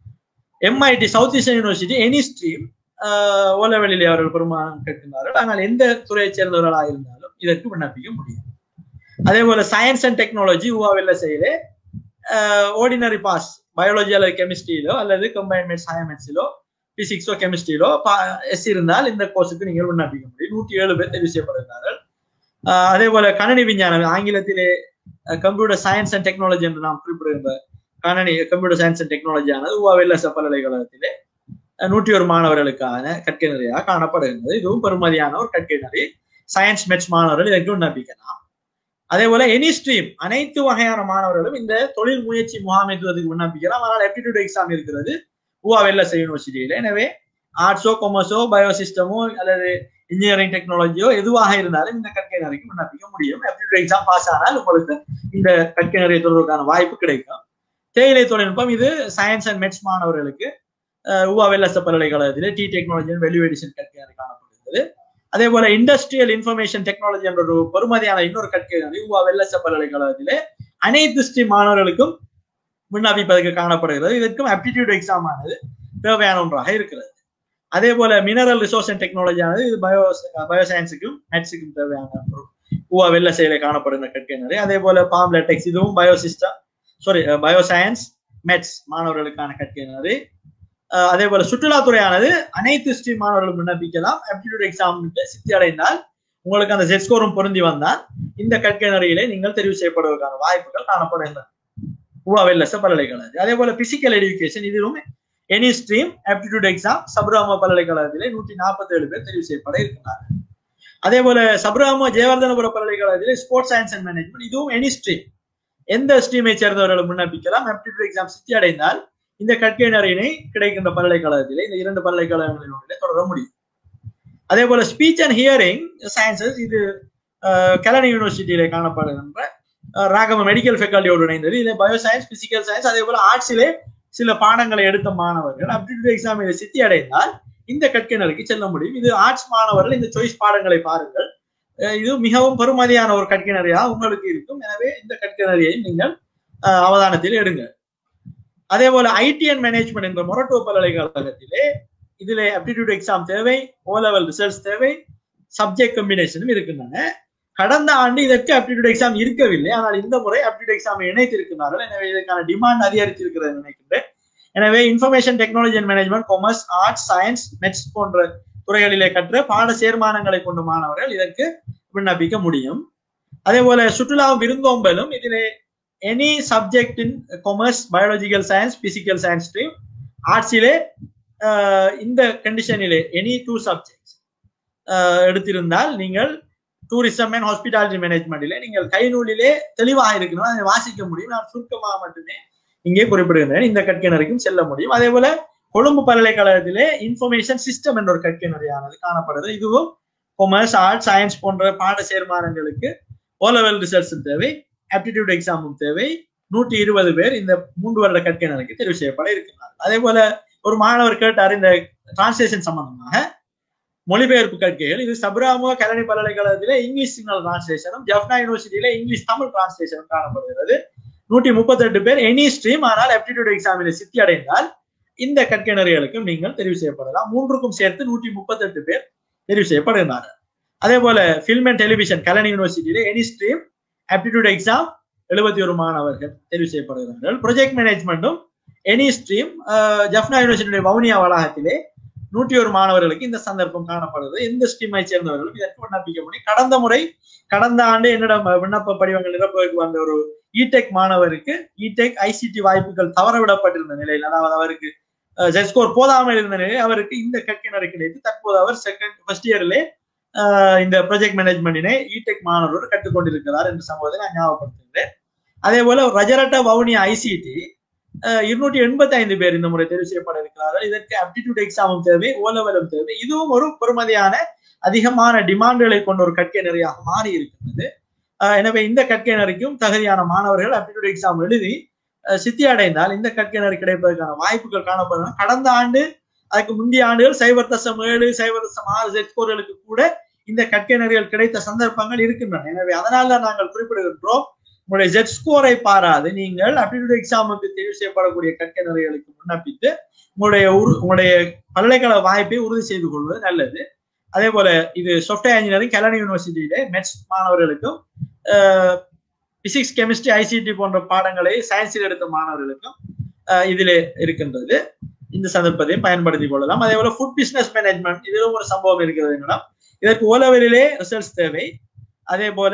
MIT south eastern university any stream O லெவலிலே அவர்கள் பெரும்பாலும் கேட்கின்றார்கள். ஆனால் எந்த துறையை சேர்ந்தவர்களாக இருந்தாலும் இதற்கு விண்ணப்பிக்க முடியும். அதே போல சயின்ஸ் அண்ட் டெக்னாலஜி ஊவாவில்லை செய்யலே ஆர்டினரி பாஸ் பயாலஜி அல்லது கெமிஸ்ட்ரியிலோ அல்லது கம்பைன்ட் மேத்ஸ், சயின்ஸிலோ, பிசிக்ஸோ, கெமிஸ்ட்ரியிலோ எஸ் இருந்தால் இந்த கோர்ஸுக்கு நீங்கள் விண்ணப்பிக்க முடியும். 107 பேர் தெரிவு செய்யப்படுகிறார்கள். அதே போல கணினி விஞ்ஞானம், ஆங்கிலத்திலே கம்ப்யூட்டர் சயின்ஸ் அண்ட் டெக்னாலஜி என்று நாம் குறிப்பிடுகின்ற கம்ப்யூட்டர் சயின்ஸ் அண்ட் டெக்னாலஜி ஆனது ஊவாவில்லை பல்கலைக்கழகத்திலே 101 மாணவர்களுக்கான கற்கை நிறையாக காணப்படுகின்றது. இதுவும் பெருமதியான ஒரு கற்கை நிறை. சயின்ஸ் மெட்ஸ் மாணவர்கள் இதற்கு விண்ணப்பிக்கலாம். அதே போல எனி ஸ்ட்ரீம் அனைத்து வகையான மாணவர்களும் இந்த தொழில் முயற்சி முகாமைத்துவத்துக்கு விண்ணப்பிக்கலாம். ஆனால் ஆப்டிடியூட் எக்ஸாம் இருக்கிறது ஊவாவில்லை யூனிவர்சிட்டியில. எனவே ஆர்ட்ஸோ, கொமர்ஸோ, பயோசிஸ்டமோ அல்லது இன்ஜினியரிங் டெக்னாலஜியோ எதுவாக இருந்தாலும் இந்த கற்கை நிறைக்கு விண்ணப்பிக்க முடியும். ஆப்டிடியூட் எக்ஸாம் பாஸ் ஆனால் உங்களுக்கு இந்த கற்கை நிறைய தொடர்புக்கான வாய்ப்பு கிடைக்கும். தேயிலை தொழில்நுட்பம் இது சயின்ஸ் அண்ட் மெட்ஸ் மாணவர்களுக்கு ஊவாவில்லை பல்கலைக்கழகத்திலே டி டெக்னாலஜி வேல்யூ எடிஷன் கற்கை நிறை காணப்படுகிறது. அதே போல இண்டஸ்ட்ரியல் இன்ஃபர்மேஷன் டெக்னாலஜி என்ற ஒரு பெருமதியான இன்னொரு கற்கை ஊவாவில்லை பல்கலைக்கழகத்திலே அனைத்து ஸ்ட்ரீம் மாணவர்களுக்கும் விண்ணப்பிப்பதற்கு காணப்படுகிறது. இதற்கும் ஆப்டிடியூட் எக்ஸாம் ஆனது தேவையான ஒன்றாக இருக்கிறது. அதே போல மினரல் ரிசோர்ஸ் அண்ட் டெக்னாலஜி ஆனது இது பயோசயின்ஸுக்கும் மெட்ஸுக்கும் தேவையான ஒரு ஊவாவில்லை செயலை காணப்படுகிற கற்கை நிறை. அதே போல பாம் லேட்டெக்ஸ் இதுவும் பயோசயின்ஸ் மெட்ஸ் மாணவர்களுக்கான கற்கை நிறை. அதே போல சுற்றுலாத்துறையானது அனைத்து ஸ்ட்ரீம் மாணவர்களும் விண்ணப்பிக்கலாம். ஆப்டிடியூட் எக்ஸாம் சித்தி அடைந்தால் உங்களுக்கு அந்த செட் ஸ்கோரும் பொருந்தி வந்தால் இந்த கற்கை நிறையிலே நீங்கள் தெரிவு செய்யப்படுவதற்கான வாய்ப்புகள் காணப்படுகின்றன ஊவாவில்லை பல்கலைக்கழகம். அதே போல பிசிக்கல் எஜுகேஷன் இதுவும் any stream aptitude exam Sabaragamuwa பல்கலைக்கழகத்திலே 147 பேர் தெரிவு செய்யப்பட இருக்கிறார்கள். அதே போல சபரகம ஜெயவர்தனபுர பல்கலைக்கழகத்திலே ஸ்போர்ட்ஸ் சயின்ஸ் அண்ட் மேனேஜ்மெண்ட் இதுவும் எனி ஸ்ட்ரீம் எந்த ஸ்ட்ரீமை சேர்ந்தவர்களும் விண்ணப்பிக்கலாம். ஆப்டிடியூட் எக்ஸாம் சித்தி அடைந்தால் இந்த கற்கை நிறையினை கிடைக்கின்ற பல்கலைக்கழகத்திலே இந்த 2 பல்கலைக்கழகங்களிலே தொடர முடியும். அதே போல ஸ்பீச் அண்ட் ஹியரிங் சயின்சஸ் இது கெலனி யூனிவர்சிட்டியிலே காணப்படுகின்ற ராகம மெடிக்கல் ஃபேக்கல்ட்டியோடு இணைந்தது. இதில் பயோசயின்ஸ், பிசிக்கல் சயின்ஸ், அதே போல ஆர்ட்ஸிலே சில பாடங்களை எடுத்த மாணவர்கள் ஆப்டிடியூட் எக்ஸாம் இதை சித்தி அடைந்தால் இந்த கற்கை நிலைக்கு செல்ல முடியும். இது ஆர்ட்ஸ் மாணவர்கள் இந்த சாய்ஸ் பாடங்களை பாருங்கள். இது மிகவும் பெருமதியான ஒரு கற்கை நிறையாக உங்களுக்கு இருக்கும். எனவே இந்த கற்கை நிறையை நீங்கள் அவதானத்தில் எடுங்கள். அதே போல ஐடி அண்ட் மேனேஜ்மெண்ட் என்ற மொரட்டோ பல்கலைக்கழகத்திலே இதிலே ஆப்டிடியூட் எக்ஸாம் தேவை, O லெவல் ரிசல்ட்ஸ் தேவை, சப்ஜெக்ட் கம்பினேஷனும் இருக்கின்றன. கடந்த ஆண்டு இதற்கு ஆப்டிடியூட் எக்ஸாம் இருக்கவில்லை. ஆனால் இந்த முறை ஆப்டிடியூட் எக்ஸாம் இணைத்திருக்கிறார்கள். எனவே இதற்கான டிமாண்ட் அதிகரித்திருக்கிறது நினைக்கின்றேன். எனவே information technology and management, commerce, arts, science, maths போன்ற துறைகளிலே கற்ற பாட சேர்மானங்களை கொண்ட மாணவர்கள் இதற்கு விண்ணப்பிக்க முடியும். அதே போல சுற்றுலாவும் விருந்தோம்பலும் இதிலே any subject in commerce, biological science, physical science stream, ஆர்ட்ஸிலே இந்த கண்டிஷனிலே எனி 2 சப்ஜெக்ட்ஸ் எடுத்திருந்தால் நீங்கள் டூரிசம் அண்ட் ஹாஸ்பிட்டாலிட்டி மேனேஜ்மெண்டிலே நீங்கள் கைநூலிலே தெளிவாக இருக்கணும், அதை வாசிக்க முடியும். நான் சுருக்கமாக மட்டுமே இங்கே குறிப்பிடுகிறேன். இந்த கற்கை நிறைக்கும் செல்ல முடியும். அதே போல கொழும்பு பல்கலைக்கழகத்திலே இன்ஃபர்மேஷன் சிஸ்டம் என்ற ஒரு கற்கை நிறையானது காணப்படுது. இதுவும் கொமர்ஸ், ஆர்ட்ஸ், சயின்ஸ் போன்ற பாட சேர்மானங்களுக்கு O லெவல் ரிசல்ட்ஸ் தேவை, ஆப்டிடியூட் எக்ஸாமும் தேவை. 120 பேர் இந்த 3 வருட கற்கை நிலைக்கு தெரிவு செய்யப்பட இருக்கிறார். அதே போல ஒரு மாணவர் கேட்டார் இந்த டிரான்ஸ்லேஷன் சம்பந்தமாக மொழிபெயர்ப்பு கற்கைகள். இது சபரகம கெலனி பல்கலைக்கழகத்திலே இங்கிலீஷ் சிக்னல் டிரான்ஸ்லேஷனும், ஜஃப்னா யூனிவர்சிட்டியில இங்கிலீஷ் தமிழ் டிரான்ஸ்லேஷனும் காணப்படுகிறது. 138 பேர் எனி ஸ்ட்ரீம். ஆனால் ஆப்டிடியூட் எக்ஸாமில் சித்தி அடைந்தால் இந்த கற்கை நிறைகளுக்கும் நீங்கள் தெரிவு செய்யப்படலாம். 3க்கும் சேர்த்து 138 பேர் தெரிவு செய்யப்படுகிறார்கள். அதே போல ஃபில்ம் அண்ட் டெலிவிஷன் கெலனி யூனிவர்சிட்டியில எனி ஸ்ட்ரீம் ஆப்டிடியூட் எக்ஸாம் 71 மாணவர்கள் தெரிவு செய்யப்படுகிறார்கள். ப்ரொஜெக்ட் மேனேஜ்மெண்ட்டும் எனி ஸ்ட்ரீம் ஜஃப்னா யூனிவர்சிட்டியுடைய வவுனியா வளாகத்திலே 101 மாணவர்களுக்கு இந்த சந்தர்ப்பம் காணப்படுது. எந்த ஸ்ட்ரீமை சேர்ந்தவர்களும் இதற்கு விண்ணப்பிக்க முடியும். கடந்த ஆண்டு என்னிடம் விண்ணப்ப படிவங்கள் நிரப்புவதற்கு வந்த ஒரு இடெக் மாணவருக்கு இடெக் ஐசிடி வாய்ப்புகள் தவறவிடப்பட்டிருந்த நிலையில், அதாவது அவருக்கு ஜெட்ஸ்கோர் போதாமல் இருந்த நிலையில் அவருக்கு இந்த கற்கிணறு கிடைத்து தற்போது அவர் ஃபர்ஸ்ட் இயர்லே இந்த ப்ராஜெக்ட் மேனேஜ்மெண்டினை இடெக் மாணவர்கள் கற்றுக்கொண்டிருக்கிறார் என்ற சம்பவத்தை நான் ஞாபகப்படுத்துகிறேன். அதே போல ரஜரட்ட வவுனியா ஐசிடி 285 பேர் இந்த முறை தெரிவு செய்யப்பட இருக்கிறார்கள். இதற்கு ஆப்டிடியூட் எக்ஸாமும் தேவை, ஓலெவலும் தேவை. இதுவும் ஒரு பெருமதியான அதிகமான டிமாண்டுகளை கொண்ட ஒரு கற்கிணறியாக மாறி இருக்கின்றது. எனவே இந்த கற்கிணறிக்கும் தகுதியான மாணவர்கள் ஆப்டிடியூட் எக்ஸாம் எழுதி சித்தி அடைந்தால் இந்த கற்கிணறு கிடைப்பதற்கான வாய்ப்புகள் காணப்படும். கடந்த ஆண்டு அதுக்கு முந்தைய ஆண்டுகள் 0.7 0.6 ஜெட்ஸ்கோர்களுக்கு கூட இந்த கற்கிணறிகள் கிடைத்த சந்தர்ப்பங்கள் இருக்கின்றன. எனவே அதனால்தான் நாங்கள் குறிப்பிடுகின்றோம், உங்களுடைய ஜெட் ஸ்கோரை பாராது நீங்கள் ஆப்டிடியூட் எக்ஸாமுக்கு தேர்வு செய்யப்படக்கூடிய கற்கிணறிகளுக்கு விண்ணப்பித்து உங்களுடைய பல்கலைக்கழக வாய்ப்பை உறுதி செய்து கொள்வது நல்லது. அதே போல இது சாஃப்ட்வேர் இன்ஜினியரிங் கெலன் யூனிவர்சிட்டியில மெட்ஸ் மாணவர்களுக்கும் பிசிக்ஸ் கெமிஸ்ட்ரி ஐசிடி போன்ற பாடங்களை சயின்ஸில் எடுத்த மாணவர்களுக்கும் இதிலே இருக்கின்றது. இந்த சந்தர்ப்பத்தையும் பயன்படுத்திக் கொள்ளலாம். அதே போல ஃபுட் பிசினஸ் மேனேஜ்மெண்ட் இதிலும் ஒரு சம்பவம் இருக்கிறது என்னிடம். இதற்கு ஓலெவலிலே ரிசல்ட்ஸ் தேவை. அதே போல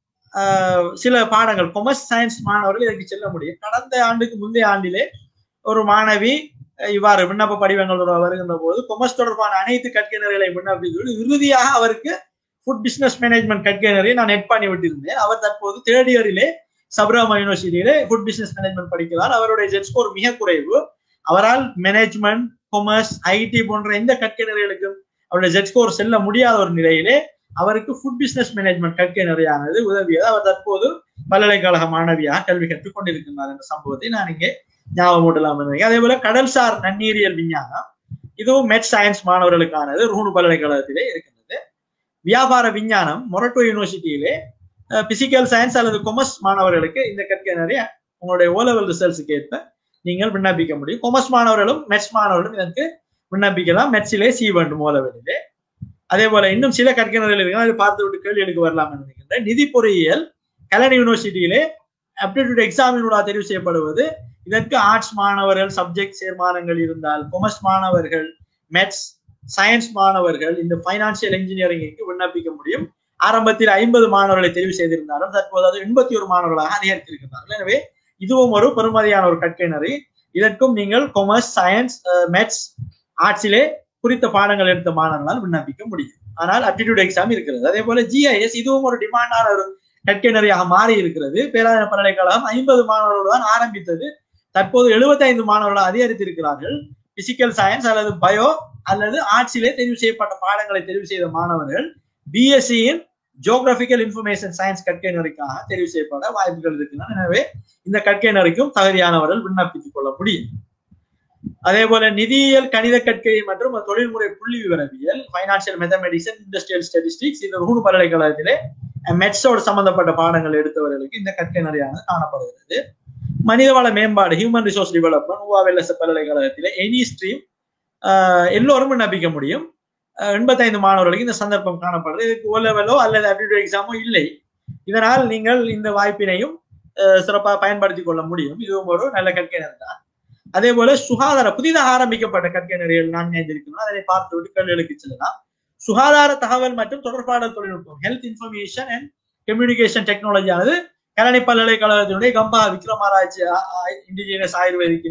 சில பாடங்கள் கொமர்ஸ் சயின்ஸ் மாணவர்கள் இதற்கு செல்ல முடியும். கடந்த ஆண்டுக்கு முந்தைய ஆண்டிலே ஒரு மாணவி இவ்வாறு விண்ணப்ப படிவங்கள் வருகின்ற போது கொமர்ஸ் தொடர்பான அனைத்து கற்கிணறுகளை விண்ணப்பித்து இறுதியாக அவருக்கு ஃபுட் பிசினஸ் மேனேஜ்மெண்ட் கற்கிணறை நான் நெட் பண்ணி விட்டிருந்தேன். அவர் தற்போது 3rd இயரிலே சப்ரமா யூனிவர்சிட்டியிலே ஃபுட் பிசினஸ் மேனேஜ்மெண்ட் படிக்கிறார். அவருடைய ஜெட் ஸ்கோர் மிக குறைவு. அவரால் மேனேஜ்மெண்ட், கொமர்ஸ், ஐடி போன்ற எந்த கற்கிணறுகளுக்கும் அவருடைய ஜெட் ஸ்கோர் செல்ல முடியாத ஒரு நிலையிலே அவருக்கு ஃபுட் பிசினஸ் மேனேஜ்மெண்ட் கற்கிணறியானது உதவியது. அவர் தற்போது பல்கலைக்கழக மாணவியாக கல்வி கற்றுக் கொண்டிருக்கிறார் என்ற சம்பவத்தை நான் இங்கே ஞாபகமூட்டலாம். அதே போல கடல்சார் நன்னீரியல் விஞ்ஞானம் இதுவும் மெட் சயின்ஸ் மாணவர்களுக்கானது ரூணு பல்கலைக்கழகத்திலே இருக்கின்றது. வியாபார விஞ்ஞானம் மொரட்டோ யூனிவர்சிட்டியிலே பிசிக்கல் சயின்ஸ் அல்லது கொமர்ஸ் மாணவர்களுக்கு இந்த கற்கிணறி உங்களுடைய ஓலெவல் ரிசல்ட்ஸுக்கு ஏற்ப நீங்கள் விண்ணப்பிக்க முடியும். கொமர்ஸ் மாணவர்களும் மெட்ஸ் மாணவர்களும் இதற்கு விண்ணப்பிக்கலாம். மெட்ஸிலே சி வேண்டும் ஓலெவலிலே. அதே போல இன்னும் சில கற்கிணறுகள் இருக்கு, அதை பார்த்து விட்டு கேள்விகளுக்கு வரலாம் நினைக்கின்றேன். நிதி பொறியியல் கெலன் யூனிவர்சிட்டியிலே ஆப்டிடியூட் எக்ஸாமினூடாக தெரிவு செய்யப்படுவது. இதற்கு ஆர்ட்ஸ் மாணவர்கள் சப்ஜெக்ட் சேர்மானங்கள் இருந்தால், கொமர்ஸ் மாணவர்கள், மெட்ஸ், சயின்ஸ் மாணவர்கள் இந்த பைனான்சியல் இன்ஜினியரிங்க்கு விண்ணப்பிக்க முடியும். ஆரம்பத்தில் 50 மாணவர்களை தெரிவு செய்திருந்தாலும் தற்போது அது 81 மாணவர்களாக அதிகரித்திருக்கிறார்கள். எனவே இதுவும் ஒரு பெருமதியான ஒரு கற்கிணறு. இதற்கும் நீங்கள் கொமர்ஸ், சயின்ஸ், மெட்ஸ், ஆர்ட்ஸிலே குறித்த பாடங்கள் எடுத்த மாணவர்களால் விண்ணப்பிக்க முடியும். ஆனால் ஆப்டிடியூட் எக்ஸாம் இருக்கிறது. அதே போல ஜிஐஎஸ் இதுவும் ஒரு டிமாண்டான ஒரு கற்கிணறியாக மாறி இருக்கிறது. பேராதனை பல்கலைக்கழகம் 50 மாணவர்களோடு தான் ஆரம்பித்தது. தற்போது 75 மாணவர்கள் அதிகரித்திருக்கிறார்கள். பிசிக்கல் சயின்ஸ் அல்லது பயோ அல்லது ஆர்ட்ஸிலே தெரிவு செய்யப்பட்ட பாடங்களை தெரிவு செய்த மாணவர்கள் பிஎஸ்சியின் ஜியோகிராபிக்கல் இன்ஃபர்மேஷன் சயின்ஸ் கற்கிணறிக்காக தெரிவு செய்யப்பட வாய்ப்புகள் இருக்கின்றன. எனவே இந்த கற்கிணறிக்கும் தகுதியானவர்கள் விண்ணப்பித்துக் கொள்ள முடியும். அதே போல நிதியியல், கணித கற்கை மற்றும் தொழில்முறை புள்ளி விவரவியல், financial mathematics and industrial statistics இந்த ரூணு பல்கலைக்கழகத்திலே மெட்ஸோடு சம்பந்தப்பட்ட பாடங்கள் எடுத்தவர்களுக்கு இந்த கற்கிணறியானது காணப்படுகிறது. மனிதவள மேம்பாடு, ஹியூமன் ரிசோர்ஸ் டெவலப்மெண்ட் UAVLS பல்கலைக்கழகத்திலே எனி ஸ்ட்ரீம் எல்லோரும் விண்ணப்பிக்க முடியும். 85 மாணவர்களுக்கு இந்த சந்தர்ப்பம் காணப்படுது. இதுக்கு ஓலெவலோ அல்லது ஆப்டிடியூட் எக்ஸாமோ இல்லை. இதனால் நீங்கள் இந்த வாய்ப்பினையும் சிறப்பாக பயன்படுத்திக் கொள்ள முடியும். இதுவும் ஒரு நல்ல கற்கிணறு தான். அதே போல சுகாதார புதிதாக ஆரம்பிக்கப்பட்ட கற்கிணறுகள் 4 இருக்கிறோம். அதனை பார்த்து விட்டு கேள்விகளுக்கு செல்லலாம். சுகாதார தகவல் மற்றும் தொடர்பாடல் தொழில்நுட்பம், health information and communication technology ஆனது கலனி பல்கலைக்கழகத்தினுடைய கம்பா விக்ரமாராய்ச்சி இண்டிஜினியஸ் ஆயுர்வேதிக்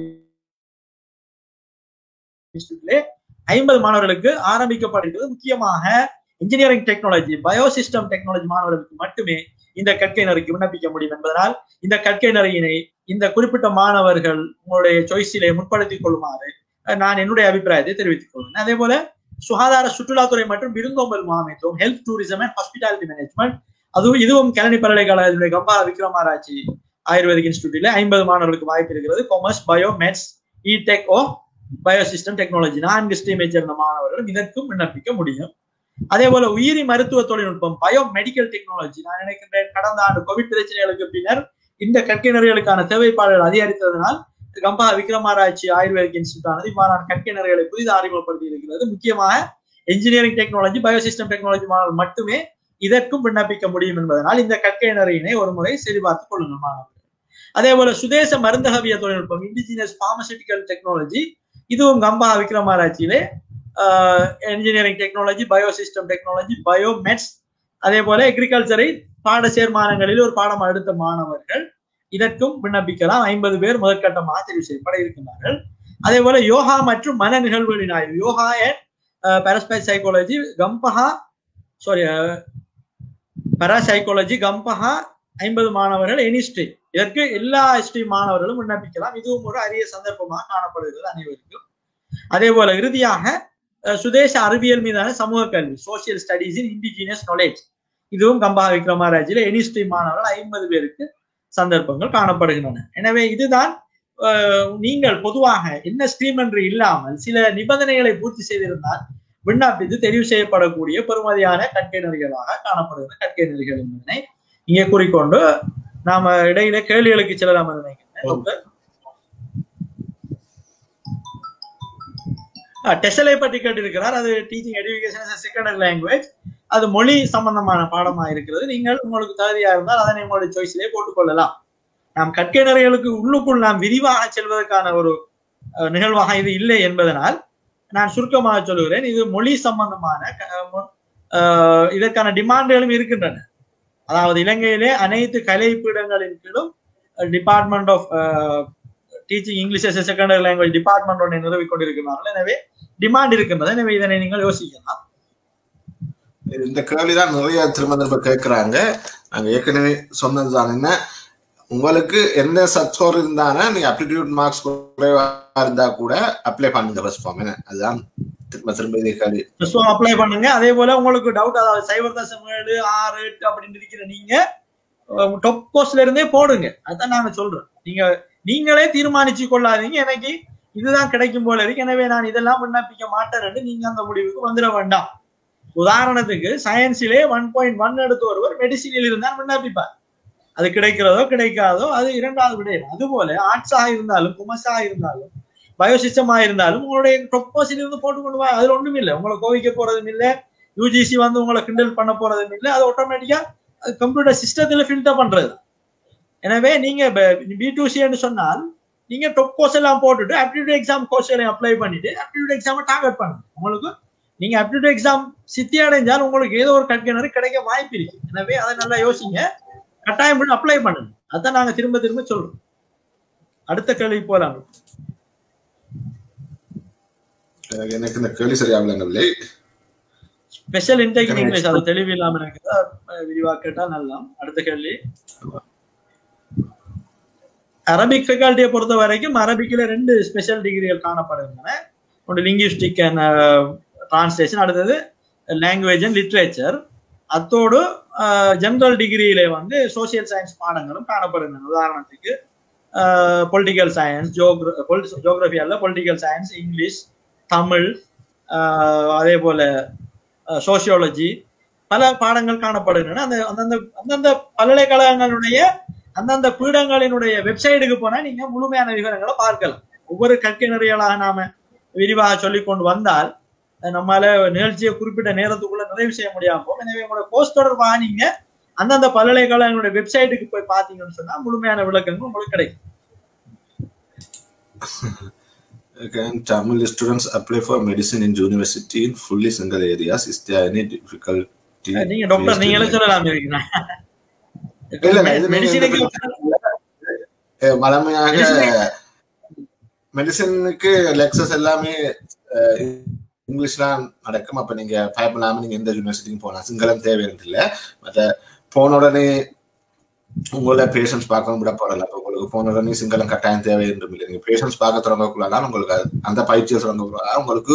இன்ஸ்டிடியூட்ல 50 மாணவர்களுக்கு ஆரம்பிக்கப்படுகிறது. முக்கியமாக இன்ஜினியரிங் டெக்னாலஜி, பயோசிஸ்டம் டெக்னாலஜி மாணவர்களுக்கு மட்டுமே இந்த கற்கிணறுக்கு விண்ணப்பிக்க முடியும் என்பதனால் இந்த கற்கிணறியினை இந்த குறிப்பிட்ட மாணவர்கள் உங்களுடைய சாய்ஸிலே முற்படுத்திக் கொள்ளுமாறு நான் என்னுடைய அபிப்பிராயத்தை தெரிவித்துக் கொள்கிறேன். அதே போல சுகாதார சுற்றுலாத்துறை மற்றும் விருந்தோம்பல் முகாமைத்துவம், health tourism and hospitality management இதுவும் கலனி பல்கலைக்கழகத்தினுடைய கம்பா விக்ரமாராய்ச்சி ஆயுர்வேதிக் இன்ஸ்டிடியூட்ல 50 மாணவர்களுக்கு வாய்ப்பு இருக்கிறது. காமர்ஸ், பயோ, மெட்ஸ், இடெக் ஓ பயோசிஸ்டம் டெக்னாலஜி 4 ஸ்ட்ரீமை சேர்ந்த மாணவர்கள் இதற்கும் விண்ணப்பிக்க முடியும். அதே போல உயிரி மருத்துவ தொழில்நுட்பம், பயோ மெடிக்கல் டெக்னாலஜி, நான் நினைக்கின்றேன் கடந்த ஆண்டு கோவிட் பிரச்சனைகளுக்கு பின்னர் இந்த கற்கிணறுகளுக்கான தேவைப்பாடுகள் அதிகரித்ததனால் கம்பா விக்ரமாராய்ச்சி ஆயுர்வேதிக் இன்ஸ்டிடியூட் ஆனது இவ்வாறான கற்கிணறுகளை புதிதாக அறிமுகப்படுத்தி இருக்கிறது. முக்கியமாக இன்ஜினியரிங் டெக்னாலஜி, பயோசிஸ்டம் டெக்னாலஜி மாணவர்கள் மட்டுமே இதற்கும் விண்ணப்பிக்க முடியும் என்பதனால் இந்த கற்கிணறியினை ஒரு முறை சரிபார்த்துக் கொள்ளுங்கள் மாணவர்கள். அதே போல சுதேச மருந்தகவிய தொழில்நுட்பம், இண்டிஜினியஸ் பார்மசூட்டிக்கல் டெக்னாலஜி, இதுவும் கம்பா விக்ரமாராய்ச்சியிலே engineering technology, biosystem technology, bio maths, அதே போல அக்ரிகல்ச்சரை பாட சேர்மானங்களில் ஒரு பாடம் எடுத்த மாணவர்கள் இதற்கும் விண்ணப்பிக்கலாம். 50 பேர் முதற்கட்டமாக தெரிவு செய்யப்பட இருக்கின்றார்கள். அதே போல யோகா மற்றும் மன நிகழ்வுகளின் ஆய்வு, yoga and parapsychology parapsychology Gampaha 50 மாணவர்கள். எனி ஸ்ட்ரீம், இதற்கு எல்லா ஸ்ட்ரீம் மாணவர்களும் விண்ணப்பிக்கலாம். இதுவும் ஒரு அரிய சந்தர்ப்பமாக காணப்படுகிறது அனைவருக்கும். அதே போல இறுதியாக சுதேச அறிவியல் மீதான சமூக கல்வி, social studies in indigenous knowledge, இதுவும் கம்பஹா விக்ரமராஜில எனி ஸ்ட்ரீம் மாணவர்கள் 50 பேருக்கு சந்தர்ப்பங்கள் காணப்படுகின்றன. எனவே இதுதான் நீங்கள் பொதுவாக என்ன ஸ்ட்ரீம் என்று இல்லாமல் சில நிபந்தனைகளை பூர்த்தி செய்திருந்தால் விண்ணப்பித்து தெரிவு செய்யப்படக்கூடிய பெறுமதியான கற்கை நெறிகளாக காணப்படுகிற கற்கை நெறிகள் என்பதனை இங்கே கூறிக்கொண்டு நாம இடையில கேள்விகளுக்கு செல்லலாம் நினைக்கிறேன். டெஸ்டலை பற்றி கேட்டிருக்கிறார். அது டீச்சிங் எஜுகேஷன் செகண்டரி லாங்குவேஜ், அது மொழி சம்பந்தமான பாடமா இருக்கிறது. நீங்கள் உங்களுக்கு தகுதியா இருந்தால் அதனை உங்களுடைய சாய்ஸிலே போட்டுக்கொள்ளலாம். நாம் கற்கை நெறிகளுக்கு உள்ளுக்குள் நாம் விரிவாக செல்வதற்கான ஒரு நிகழ்வாக இது இல்லை என்பதனால் நான் சுருக்கமாக சொல்லுகிறேன். இது மொழி சம்பந்தமான இதற்கான டிமாண்டுகளும் இருக்கின்றன. அதாவது இலங்கையிலே அனைத்து கலை பீடங்களின் கீழும் department of teaching English as a secondary language department ஒன்றை நிறுவிக் கொண்டிருக்கிறார்கள். எனவே டிமாண்ட் இருக்கின்றது. எனவே இதனை நீங்கள் யோசிக்கலாம். இந்த கேள்விதான் நிறைய திரும்ப கேட்கிறாங்க. நாங்க ஏற்கனவே சொன்னதுதான், என்ன உங்களுக்கு எந்த சப்ஸ்கோர் இருந்தானா நீங்க அப்டிடியூட் மார்க்ஸ் குறைவா இருந்தா கூட அப்ளை பண்ணுங்க ஃபர்ஸ்ட் ஃபார்ம். அதுதான் திரும்ப இதே கேள்வி அப்ளை பண்ணுங்க. அதே போல உங்களுக்கு டவுட், அதாவது 0.7 6 8 அப்படின்னு இருக்கிற நீங்க டாப் கோர்ஸ்ல இருந்தே போடுங்க. அதான் நாங்க சொல்றோம். நீங்களே தீர்மானிச்சு கொள்ளாதீங்க எனக்கு இதுதான் கிடைக்கும் போல இருக்கு, எனவே நான் இதெல்லாம் விண்ணப்பிக்க மாட்டேன், நீங்க அந்த முடிவுக்கு வந்துட வேண்டாம். உதாரணத்துக்கு சயின்ஸிலே 1.1 எடுத்து ஒருவர் மெடிசினில் இருந்தால் விண்ணப்பிப்பார். அது கிடைக்கிறதோ கிடைக்காதோ அது இரண்டாவது விடயம். அதுபோல ஆர்ட்ஸாக இருந்தாலும் கொமர்ஸாக இருந்தாலும் பயோசிஸ்டமாக இருந்தாலும் உங்களுடைய ப்ரொப்போசல் இருந்து போட்டுக்கொண்டு வா. அதுல ஒண்ணும் இல்லை, உங்களை கோவிக்க போறதும் இல்லை, யூஜிசி வந்து உங்களை கிண்டல் பண்ண போறதும் இல்லை. அது ஆட்டோமேட்டிக்கா கம்ப்யூட்டர் சிஸ்டத்துல ஃபில்டர் பண்றது. எனவே நீங்க B2C சொன்னால் நீங்க டாப் கோர்ஸ் எல்லாம் போட்டுட்டு ஆப்டிடியூட் எக்ஸாம் கோர்ஸ் எல்லாம் அப்ளை பண்ணிட்டு ஆப்டிடியூட் எக்ஸாமை டார்கெட் பண்ணுங்க. உங்களுக்கு நீங்க ஆப்டிடியூட் எக்ஸாம் சித்தி அடைஞ்சால் உங்களுக்கு ஏதோ ஒரு கற்கை கிடைக்க வாய்ப்பு இருக்கு. எனவே அதை நல்லா யோசிங்க, கட்டாயம் பண்ணி அப்ளை பண்ணுங்க. அதான் நாங்க திரும்ப திரும்ப சொல்றோம். அடுத்த கேள்வி போலாம். எனக்கு இந்த கேள்வி சரியாகவில்லை. ஸ்பெஷல் இன்டேக் இன் இங்கிலீஷ் அது தெளிவு இல்லாம இருக்குது, விரிவா கேட்டா நல்லா. அடுத்த கேள்வி, அரபிக் ஃபேக்கல்ட்டியை பொறுத்த வரைக்கும் அரபிக்ல 2 ஸ்பெஷல் டிகிரிகள் காணப்படுகின்றன. ஒன்று லிங்குவிஸ்டிக் அண்ட் டிரான்ஸ்லேஷன், அடுத்தது லாங்குவேஜ் அண்ட் லிட்ரேச்சர். அத்தோடு ஜெனரல் டிகிரியிலே வந்து சோசியல் சயின்ஸ் பாடங்களும் காணப்படுகின்றன. உதாரணத்துக்கு பொலிட்டிக்கல் சயின்ஸ், ஜியோகிராஃபி அல்ல, பொலிட்டிக்கல் சயின்ஸ், இங்கிலீஷ், தமிழ், அதே போல சோசியாலஜி, பல பாடங்கள் காணப்படுகின்றன. அந்தந்த பல்கலைக்கழகங்களுடைய அந்தந்த பீடங்களினுடைய வெப்சைட்டுக்கு போனா நீங்க முழுமையான விவரங்களை பார்க்கலாம். ஒவ்வொரு கற்கை நெறிகளாக நாம விரிவாக சொல்லிக் கொண்டு வந்தால் நம்மளால நிகழ்ச்சியை குறிப்பிட்ட நேரத்துக்குள்ள நிறைவு செய்ய முடியாம போகும். எனவே உங்களோட கோர்ஸ் தொடர்பாக நீங்க அந்தந்த பல்கலைக்கழகங்களுடைய வெப்சைட்டுக்கு போய் பார்த்தீங்கன்னு சொன்னா முழுமையான விளக்கங்கள் உங்களுக்கு கிடைக்கும். Again, Tamil students apply for medicine in university in fully single areas. Is there any difficulty? நீங்க டாக்டர் நீங்களே சொல்லலாம் இருக்கீங்க. மலமையாக மெடிசனுக்கு லெக்சர்ஸ் எல்லாமே இங்கிலீஷ்ல நடக்கும். அப்ப நீங்க பயப்படாம நீங்க எந்த யூனிவர்சிட்டிக்கும் போகலாம், சிங்களம் தேவையில்லை இல்லை. மற்ற போன உடனே உங்களோட பேஷன்ஸ் பார்க்க விட போறல. அப்ப உங்களுக்கு போன உடனே சிங்களம் கட்டாயம் தேவை என்றும் இல்லை. நீங்க பேஷன்ஸ் பார்க்க தொடங்கக்குள்ளதான் உங்களுக்கு அந்த பயிற்சியை தொடங்க உங்களுக்கு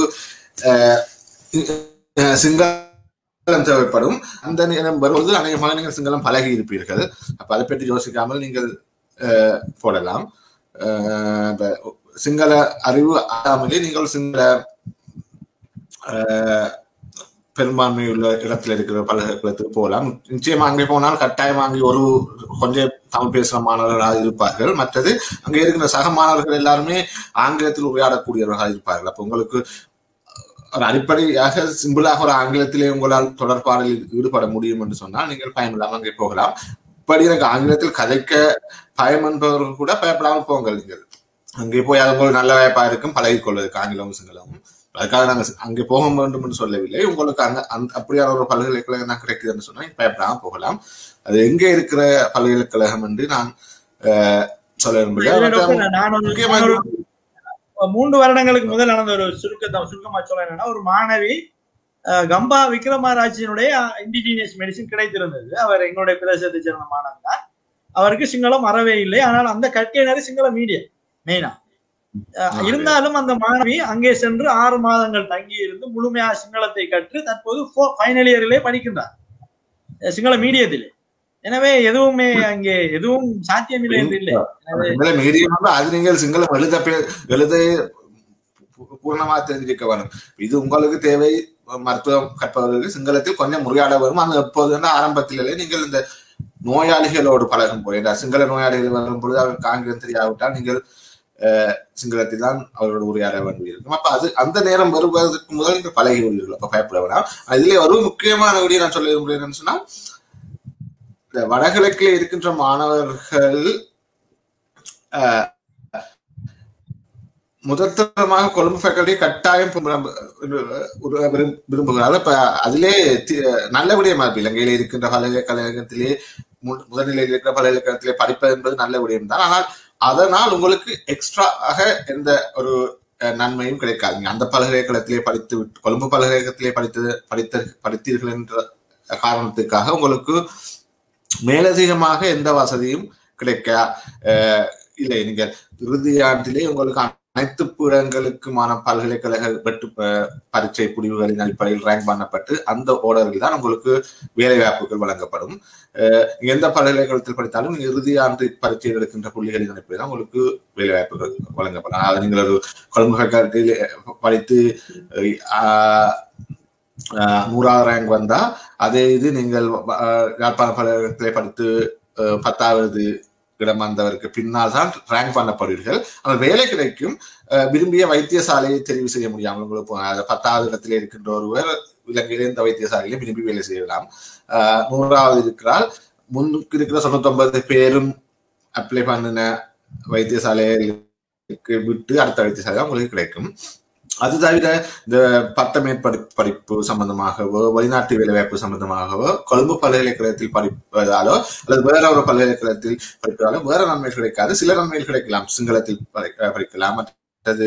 சிங்களம் தேவைப்படும். அந்த நேரம் வரும்போது அநேகமாக நீங்கள் சிங்களம் பழகி இருப்பீர்கள். அப்ப அதை பற்றி யோசிக்காமல் நீங்கள் போடலாம். சிங்கள அறிவு ஆகாமலே நீங்கள் சிங்கள பெரும்பான்மை உள்ள இடத்துல இருக்கிற பல்கலைக்கழகத்துக்கு போகலாம். நிச்சயமா அங்கே போனால் கட்டாயம் அங்கே கொஞ்சம் தமிழ் பேசுகிற மாணவர்களாக இருப்பார்கள். மற்றது அங்கே இருக்கிற சக மாணவர்கள் எல்லாருமே ஆங்கிலத்தில் உரையாடக்கூடியவர்களாக இருப்பார்கள். அப்போ உங்களுக்கு ஒரு அடிப்படையாக சிம்பிளாக ஒரு ஆங்கிலத்திலே உங்களால் தொடர்பாடலில் ஈடுபட முடியும் என்று சொன்னால் நீங்கள் பயம் இல்லாமல் அங்கே போகலாம். இப்படி எனக்கு ஆங்கிலத்தில் கதைக்க பயம் என்பவர்கள் கூட பயப்படாமல் போங்கள். நீங்கள் அங்கே போய் அது ஒரு நல்ல வாய்ப்பா இருக்கும் பழகிக்கொள்வதற்கு ஆங்கிலமும் சிங்களமும். அதுக்காக நாங்க அங்கே போக வேண்டும் என்று சொல்லவில்லை. உங்களுக்கு அப்படியான ஒரு பல்கலைக்கழகம் தான் கிடைக்குதுன்னு சொன்னா பயப்படாம போகலாம். அது எங்க இருக்கிற பல்கலைக்கழகம் என்று நான் சொல்ல விரும்புகிறேன். 3 வருடங்களுக்கு முதல் நடந்த ஒரு சுருக்கமா சொல்ல என்னன்னா, ஒரு மாணவி கம்பா விக்ரமராஜினுடைய இண்டிஜினியஸ் மெடிசின் கிடைத்திருந்தது. அவர் எங்களுடைய பிரதேசத்தை சேர்ந்த மாணவி தான். அவருக்கு சிங்களம் அறவே இல்லை. ஆனால் அந்த கற்கையினரு சிங்கள மீடியம் மெயினா இருந்தாலும் அந்த மாணவி அங்கே சென்று 6 மாதங்கள் தங்கி இருந்து முழுமையா சிங்களத்தை கற்று தற்போது ஃபைனல் இயரிலே படிக்கின்றார் சிங்கள மீடியத்திலே. எனவே எதுவுமே அங்கே எதுவும் சாத்தியமில்லை என்று இல்லை. அது நீங்கள் சிங்களம் எழுத பூர்ணமா தெரிஞ்சிருக்க வேணும். இது உங்களுக்கு தேவை. மருத்துவம் கற்பவர்களுக்கு சிங்களத்தில் கொஞ்சம் முறையாட வரும். அங்க எப்போது ஆரம்பத்திலே நீங்கள் இந்த நோயாளிகளோடு பழகும் போது சிங்கள நோயாளிகள் வரும் பொழுது அவருக்கு ஆங்கிலம் தெரியாவிட்டால் நீங்கள் சிங்களத்தில் தான் அவரோட உரையாட வேண்டியிருக்கும். அப்ப அது அந்த நேரம் வருவதற்கு முதல் நீங்க பழகி விடுவீர்கள். அப்ப பயப்பட வேணாம். அதிலே ஒரு முக்கியமான விடிய நான் சொல்ல விரும்புகிறேன்னு சொன்னா, இந்த வடகிழக்கில் இருக்கின்ற மாணவர்கள் முதற்தரமாக கொழும்பு ஃபேக்கல்டி கட்டாயம் விரும்புகிறார்கள். இப்ப அதிலே நல்ல விடயமா இருக்கு. இலங்கையில இருக்கின்ற பல்கலைக்கழகத்திலே முதல்நிலையில் இருக்கிற பல்கலைக்கழகத்திலே படிப்பது என்பது நல்ல விடயம் தான். ஆனால் அதனால் உங்களுக்கு எக்ஸ்ட்ராக எந்த ஒரு நன்மையும் கிடைக்காது. அந்த பல்கலைக்கழகத்திலே படித்து கொழும்பு பல்கலைக்கழகத்திலே படித்தீர்கள் என்ற காரணத்துக்காக உங்களுக்கு மேலதிகமாக எந்த வசதியும் கிடைக்க இல்லை. நீங்கள் இறுதி ஆண்டிலே உங்களுக்கு அனைத்து பீடங்களுக்குமான பல்கலைக்கழக பரீட்சை முடிவுகளின் அடிப்படையில் ரேங்க் பண்ணப்பட்டு அந்த ஓர்டரில் தான் உங்களுக்கு வேலை வாய்ப்புகள் வழங்கப்படும். எந்த பல்கலைக்கழகத்தில் படித்தாலும் இறுதி ஆண்டு பரீட்சை எடுக்கின்ற புள்ளிகளின் அடிப்படையில் தான் உங்களுக்கு வேலை வாய்ப்புகள் வழங்கப்படும். அதாவது நீங்கள் ஒரு கொழும்பு ஃபேக்கல்டியில் படித்து 100வது ரேங்க் வந்தா அதே இது நீங்கள் யாழ்ப்பாண பல்கலைக்கழகத்திலே படித்து 10வது இடம் வந்தவருக்கு பின்னால் தான் ரேங்க் பண்ணப்படுவீர்கள். ஆனால் வேலை கிடைக்கும். விரும்பிய வைத்தியசாலையை தெரிவு செய்ய முடியாமல் உங்களுக்கு 10வது இடத்திலே இருக்கின்ற ஒருவர் இலங்கையில இந்த வைத்தியசாலையில விரும்பி வேலை செய்யலாம். 100வது இருக்கிறால் முன்னுக்கு இருக்கிற 99 பேரும் அப்ளை பண்ணின வைத்தியசாலைக்கு விட்டு அடுத்த வைத்தியசாலை உங்களுக்கு கிடைக்கும். அது தவிர இந்த பட்டமேற்படிப்பு சம்பந்தமாகவோ வெளிநாட்டு வேலைவாய்ப்பு சம்பந்தமாகவோ கொழும்பு பல்கலைக்கழகத்தில் படிப்பதாலோ அல்லது வேற ஒரு பல்கலைக்கழகத்தில் படிப்பதாலோ வேற நன்மைகள் கிடைக்காது. சில நன்மைகள் கிடைக்கலாம். சிங்களத்தில் படிக்கலாம். மற்றது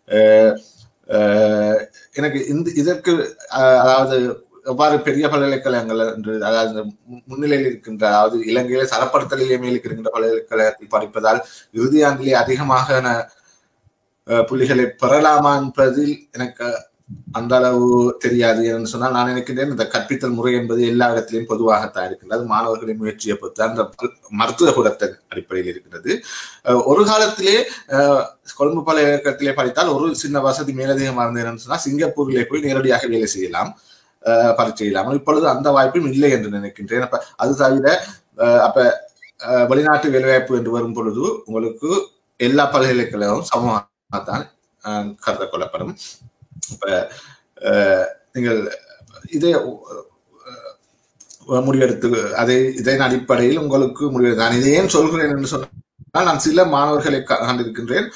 எனக்கு இதற்கு அதாவது எவ்வாறு பெரிய பல்கலைக்கழகங்கள் என்று அதாவது முன்னிலையில் இருக்கின்ற அதாவது இலங்கையில சரப்படுத்தலிலே மேல் இருக்கின்ற பல்கலைக்கழகத்தில் படிப்பதால் இறுதி ஆண்டிலே அதிகமாக புள்ளிகளை பெறலாமா என்பதில் எனக்கு அந்த அளவு தெரியாது. என்று சொன்னால் நான் நினைக்கின்றேன் இந்த கற்பித்தல் முறை என்பது எல்லா இடத்திலையும் பொதுவாகத்தான் இருக்கின்றது. மாணவர்களின் முயற்சியை பொறுத்து அந்த மருத்துவ குணத்தின் அடிப்படையில் இருக்கின்றது. ஒரு காலத்திலே கொழும்பு பல்கலைக்கழகத்திலே படித்தால் ஒரு சின்ன வசதி மேலதிகமாக இருந்தது சொன்னால் சிங்கப்பூரிலே போய் நேரடியாக வேலை செய்யலாம், பரீட்சை இல்லாமல். இப்பொழுது அந்த வாய்ப்பும் இல்லை என்று நினைக்கின்றேன். அப்ப அது தவிர அப்ப வெளிநாட்டு வேலைவாய்ப்பு என்று வரும் பொழுது உங்களுக்கு எல்லா பல்கலைக்கழகமும் சமமாக தான் கருத கொள்ளப்படும். இப்ப நீங்கள் இதே முடிவெடுத்து இதன் அடிப்படையில் உங்களுக்கு முடிவெடுத்து நான் இதை ஏன் சொல்கிறேன் என்று சொன்னால், நான் சில மாணவர்களை கண்டிருக்கின்றேன்.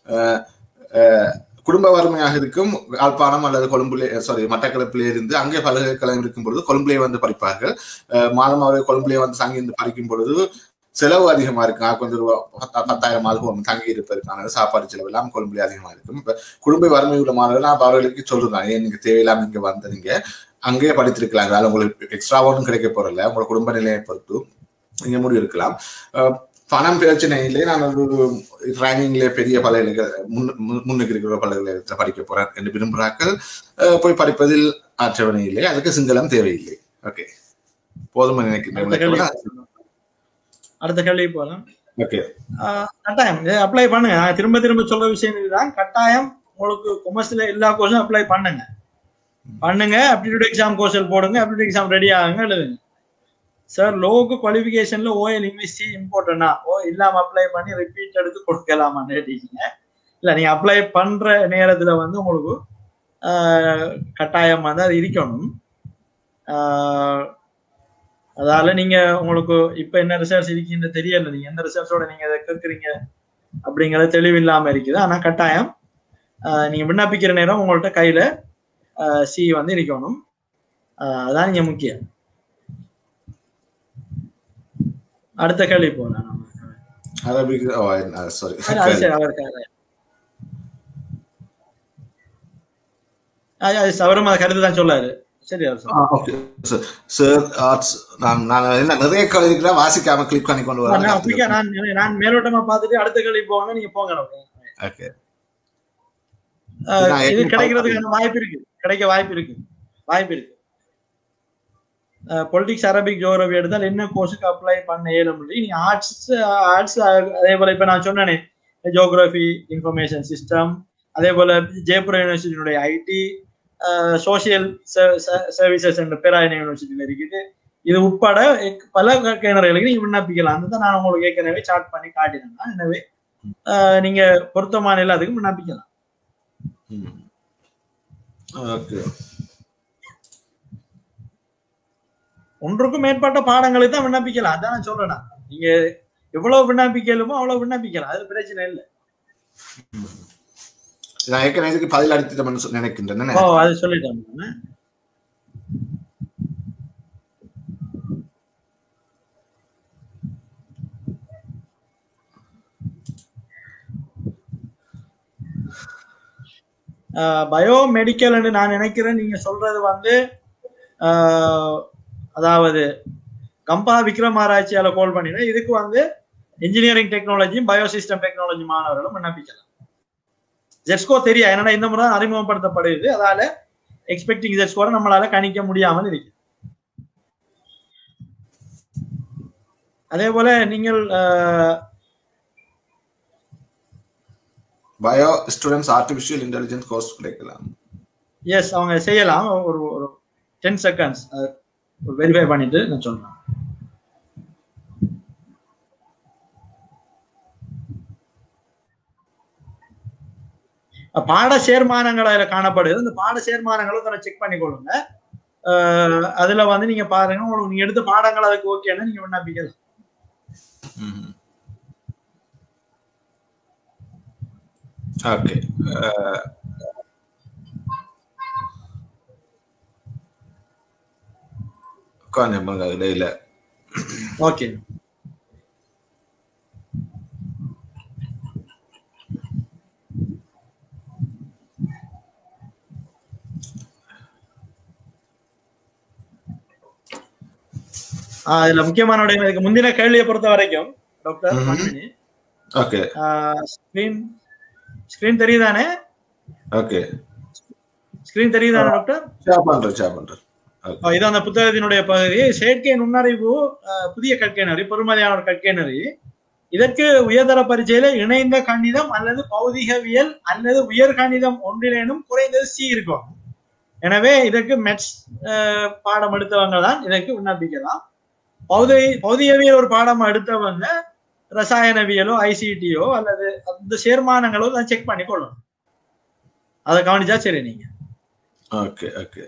குடும்ப வறுமையாக இருக்கும் யாழ்ப்பாணம் அல்லது கொழும்புலே மட்டக்களப்பிலே இருந்து அங்கே பல்கலைக்கழகம் இருக்கும் பொழுது கொழும்புலே வந்து படிப்பார்கள். மாதம் அவர்கள் கொழும்புலே வந்து தங்கி இருந்து படிக்கும் பொழுது செலவு அதிகமா இருக்கு. கொஞ்சம் ரூபா 10,000 தங்கி இருப்பதற்கான சாப்பாடு செலவு எல்லாம் கொழும்புலே அதிகமா இருக்கும். இப்ப குடும்ப வறுமை உள்ள மாணவர்கள் நான் அவர்களுக்கு சொல்றேன், ஏன் நீங்க தேவையில்லாம நீங்க வந்து நீங்க அங்கேயே படித்திருக்கலாம். அதனால உங்களுக்கு எக்ஸ்ட்ரா ஒன்றும் கிடைக்க போறதில்ல. உங்களோட குடும்ப நிலையை பொறுத்து நீங்க முடிவு இருக்கலாம். பணம் பிரச்சனையிலே நான் ஒரு ரேங்கிங்ல பெரிய பல்கலைக்கழக முன்னுக்கு இருக்கிற பல்கலைக்கழகத்தில் படிக்க போறேன் என்று விரும்புகிறார்கள். போய் படிப்பதில் ஆட்சேபனை இல்லை. அதுக்கு சிங்களம் தேவையில்லை. ஓகே, போதும் நினைக்கிறேன். அடுத்த கேள்வி போகலாம். கட்டாயம் அப்ளை பண்ணுங்க. நான் திரும்ப திரும்ப சொல்ற விஷயம் இதுதான். கட்டாயம் உங்களுக்கு கொமர்ஸ்ல எல்லா கோர்ஸும் அப்ளை பண்ணுங்க. ஆப்டிடியூட் எக்ஸாம் கோர்ஸில் போடுங்க. ஆப்டிடியூட் எக்ஸாம் ரெடி ஆகுங்க, எழுதுங்க. சார் லோக்கு குவாலிஃபிகேஷன்ல ஓஎல் இங்கிலீஷ் இம்பார்ட்டன்டா இல்லாம அப்ளை பண்ணி ரிப்பீட் எடுத்து கொடுக்கலாமான்னு கேட்டீங்க. இல்ல, நீங்க அப்ளை பண்ற நேரத்துல வந்து உங்களுக்கு கட்டாயம் வந்து அது இருக்கணும். அதால நீங்க உங்களுக்கு இப்ப என்ன ரிசர்ச் இருக்குன்னு தெரியல. நீங்க எந்த ரிசர்ச்சோட நீங்க அதை கேட்குறீங்க அப்படிங்கறது தெளிவில்லாம இருக்குது. ஆனா கட்டாயம் நீங்க விண்ணப்பிக்கிற நேரம் உங்கள்ட்ட கையில சி வந்து இருக்கணும். அதான் நீங்க முக்கியம். அடுத்த கேள்வி போறேன். அவரும் கருத்துதான் சொல்லாரு. சரி நிறைய கேள்வி வாசிக்காம கிளிக் பண்ணி கொண்டு வரேன். நான் மேலோட்டமா பார்த்துட்டு அடுத்த கேள்வி போவாங்க, நீங்க போங்க. இது கிடைக்கிறதுக்கான வாய்ப்பு இருக்கு, கிடைக்க வாய்ப்பு இருக்கு. பொலிட்டிக்ஸ், அரபிக், ஜியோகிராஃபி எடுத்தால் என்ன கோர்ஸுக்கு அப்ளை பண்ண இயலும்? நீ ஆர்ட்ஸ் அதே போல இப்ப நான் சொன்னேனே ஜியோகிராஃபி, இன்ஃபர்மேஷன் சிஸ்டம், அதே போல ஜெயபுரம் யூனிவர்சிட்டியினுடைய ஐடி, சோசியல் சர்வீசஸ் என்ற பேராயண யூனிவர்சிட்டியில இருக்குது. இது உட்பட பல கற்கையினர்களுக்கு நீங்க விண்ணப்பிக்கலாம். அதுதான் நான் உங்களுக்கு ஏற்கனவே சார்ட் பண்ணி காட்டினேன். எனவே நீங்க பொருத்தமான எல்லாத்துக்கும் விண்ணப்பிக்கலாம். ஒன்றுக்கும் மேற்பட்ட பாடங்களுக்கு தான் விண்ணப்பிக்கலாம். அதான் நான் சொல்றேன். நீங்க எவ்வளவு விண்ணப்பிக்கலுமோ அவ்வளவு விண்ணப்பிக்கலாம், அது பிரச்சனை இல்லை. நான் ஏற்கனவே பதில் அளித்து நினைக்கின்றேன். அது சொல்லிட்டேன். பயோமெடிக்கல் நான் நினைக்கிறேன். நீங்க சொல்றது வந்து அதாவது கம்பா விக்ரம் ஆராய்ச்சியால கோல் பண்ணினா இதுக்கு வந்து இன்ஜினியரிங் டெக்னாலஜியும் பயோசிஸ்டம் டெக்னாலஜி மாணவர்களும் விண்ணப்பிக்கலாம். ஜெட்ஸ்கோர் தெரியா, என்னன்னா இந்த முறை அறிமுகப்படுத்தப்படுது. அதால எக்ஸ்பெக்டிங் ஜெட்ஸ்கோரை நம்மளால கணிக்க முடியாமல் இருக்கு. அதே போல நீங்கள் bio students artificial intelligence course கிடைக்கலாம். எஸ், அவங்க செய்யலாம். ஒரு 10 செகண்ட்ஸ் வெரிஃபை பண்ணிட்டு நான் சொல்றேன். பாட சேர்மானங்கள் அதுல காணப்படுது. இந்த பாட சேர்மானங்களும் செக் பண்ணி கொள்ளுங்க. அதுல வந்து நீங்க பாருங்க, உங்களுக்கு நீங்க எடுத்த பாடங்கள் அதுக்கு ஓகேன்னா நீங்க விண்ணப்பிக்கலாம். ஓகே, இடையில ஓகே. இதுல முக்கியமான முந்தின கேள்வியை பொறுத்த வரைக்கும் டாக்டர் ஓகே, ஸ்கிரீன் தெரியுதானே? ஓகே, ஸ்கிரீன் தெரியுதானே டாக்டர்? இது அந்த புத்தகத்தினுடைய பகுதி. செயற்கை நுண்ணறிவு புதிய கற்கைநெறி, பெருமதியான ஒரு கற்கைநெறி. இதற்கு உயர்தர பரீட்சையில இணைந்த கணிதம் அல்லது பௌதிகவியல் அல்லது உயர் கணிதம் ஒன்றிலேனும் குறைந்தது சி இருக்கும். எனவே இதற்கு மெட்ஸ் பாடம் எடுத்தவங்க தான் இதற்கு விண்ணப்பிக்கலாம். பௌதிகவியல் ஒரு பாடம் எடுத்தவங்க ரசாயனவியலோ ஐசிடியோ அல்லது அந்த சேர்மானங்களோ தான் செக் பண்ணி கொள்ளணும். அதை கவனிச்சா சரி நீங்க. ஓகே ஓகே,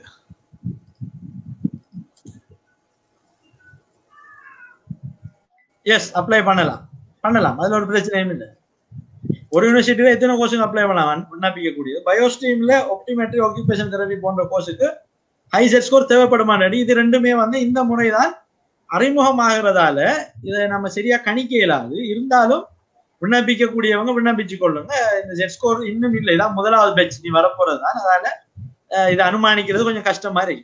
எஸ், அப்ளை பண்ணலாம். அதுல ஒரு பிரச்சனையும் இல்லை. ஒரு யூனிவர்சிட்டியில எத்தனை கோர்ஸுக்கு அப்ளை பண்ணலாம் விண்ணப்பிக்கக்கூடியது. பயோஸ்ட்ரீம்ல ஆப்டிமெட்ரி, ஆக்குபேஷன் தெரபி போன்ற கோர்ஸுக்கு ஹை செட் ஸ்கோர் தேவைப்படுமானடி. இது ரெண்டுமே வந்து இந்த முறைதான் அறிமுகமாகிறதால இதை நம்ம சரியா கணிக்க இயலாது. இருந்தாலும் விண்ணப்பிக்கக்கூடியவங்க விண்ணப்பிச்சு கொள்ளுங்க. இந்த செட் ஸ்கோர் இன்னும் இல்லை, இதான் முதலாவது பேட்ச் நீ வரப்போறது தான். அதனால இதை அனுமானிக்கிறது கொஞ்சம் கஷ்டமா இருக்கு.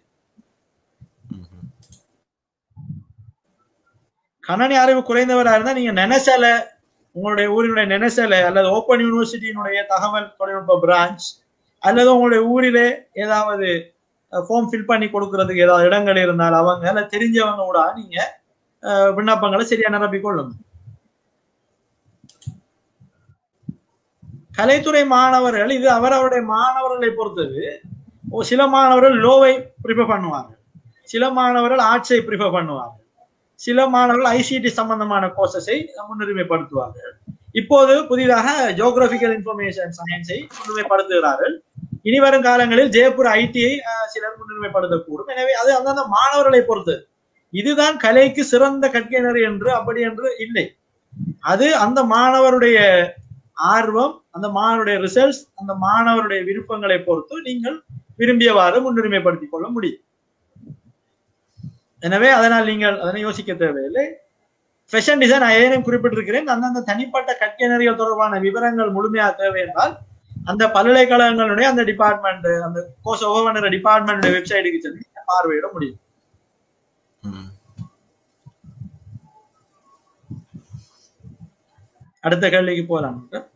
கணனி அறிவு குறைந்தவராக இருந்தா நீங்க நெனசல, உங்களுடைய ஊரினுடைய நெனசல அல்லது ஓப்பன் யூனிவர்சிட்டியினுடைய தகவல் தொழில்நுட்ப பிரான்ச் அல்லது உங்களுடைய ஊரிலே ஏதாவது ஃபார்ம் ஃபில் பண்ணி கொடுக்கறதுக்கு ஏதாவது இடங்கள் இருந்தால் அவங்க அல்ல தெரிஞ்சவங்க கூட நீங்க விண்ணப்பங்களை சரியா நிரப்பிக்கொள்ளுங்க. கலைத்துறை மாணவர்கள் இது அவரவருடைய மாணவர்களை பொறுத்தது. சில மாணவர்கள் லோவை ப்ரிஃபர் பண்ணுவார்கள், சில மாணவர்கள் ஆர்ட்ஸை ப்ரிஃபர் பண்ணுவார்கள், சில மாணவர்கள் ஐசிடி சம்பந்தமான கோர்சஸை முன்னுரிமைப்படுத்துவார்கள். இப்போது புதிதாக ஜியோகிராபிக்கல் இன்ஃபர்மேஷன் சயின்ஸை முன்னுரிமைப்படுத்துகிறார்கள். இனி வரும் காலங்களில் ஜெயப்பூர் ஐடியை சிலர் முன்னுரிமைப்படுத்தக்கூடும். எனவே அது அந்தந்த மாணவர்களை பொறுத்து. இதுதான் கலைக்கு சிறந்த கற்கைநெறி என்று அப்படி என்று இல்லை. அது அந்த மாணவருடைய ஆர்வம், அந்த மாணவருடைய ரிசல்ட்ஸ், அந்த மாணவருடைய விருப்பங்களை பொறுத்து நீங்கள் விரும்பியவாறு முன்னுரிமைப்படுத்திக் கொள்ள முடியும். எனவே அதனால் நீங்கள் அதனை யோசிக்க தேவையில்லை. ஃபேஷன் டிசைன் ஏனும் குறிப்பிட்டிருக்கிறேன். அந்தந்த தனிப்பட்ட கற்கைநெறிகள் தொடர்பான விவரங்கள் முழுமையாக தேவை என்றால் அந்த பல்கலைக்கழகங்களுடைய அந்த டிபார்ட்மெண்ட், அந்த கோர்ஸ் ஒவ்வொரு டிபார்ட்மெண்ட் வெப்சைட்டுக்கு சென்று பார்வையிட முடியும். அடுத்த கேள்விக்கு போகலாம்.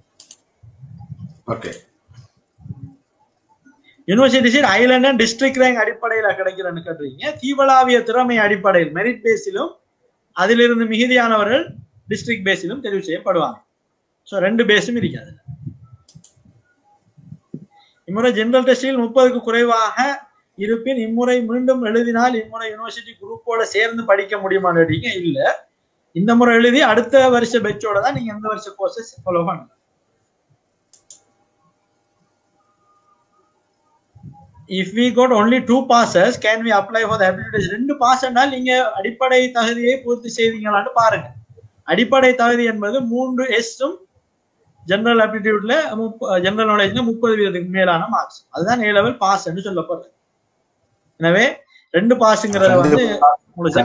Okay. University seat island and district rank அடிப்படையில் கிடைக்கிறன்னு கேட்டீங்க. தீவளாவிய திறமை அடிப்படையில் மெரிட் பேஸிலும் அதிலிருந்து மிகுதியானவர்கள் டிஸ்ட்ரிக்ட் பேஸிலும் தெரிவு செய்யப்படுவாங்க. ஸோ 2 பேஸும் இருக்காது. இம்முறை ஜெனரல் டெஸ்டில் 30க்கு குறைவாக இருப்பின் இம்முறை மீண்டும் எழுதினால் இம்முறை யூனிவர்சிட்டி குரூப்போட சேர்ந்து படிக்க முடியுமான்னு கேட்டீங்க. இல்ல, இந்த முறை எழுதி அடுத்த வருஷ பெச்சோட தான் நீங்க எந்த வருஷ கோர்சஸ் ஃபாலோ பண்ணணும். If we got only 2 passes, can we apply for the aptitude test? 2 பாஸ்னால் நீங்க அடிப்படை தகுதியை பூர்த்தி செய்வீங்களான்னு பாருங்க. அடிப்படை தகுதி என்பது 3 எஸ்ஸும் ஜெனரல் ஆப்டிடியூட்ல ஜெனரல் நாலேஜ்ல 30% மேலான மார்க்ஸ். அதுதான் A level பாஸ் என்று சொல்லப்படுறது. எனவே 2 பாஸ்ங்கிறத வந்து உங்களுக்கு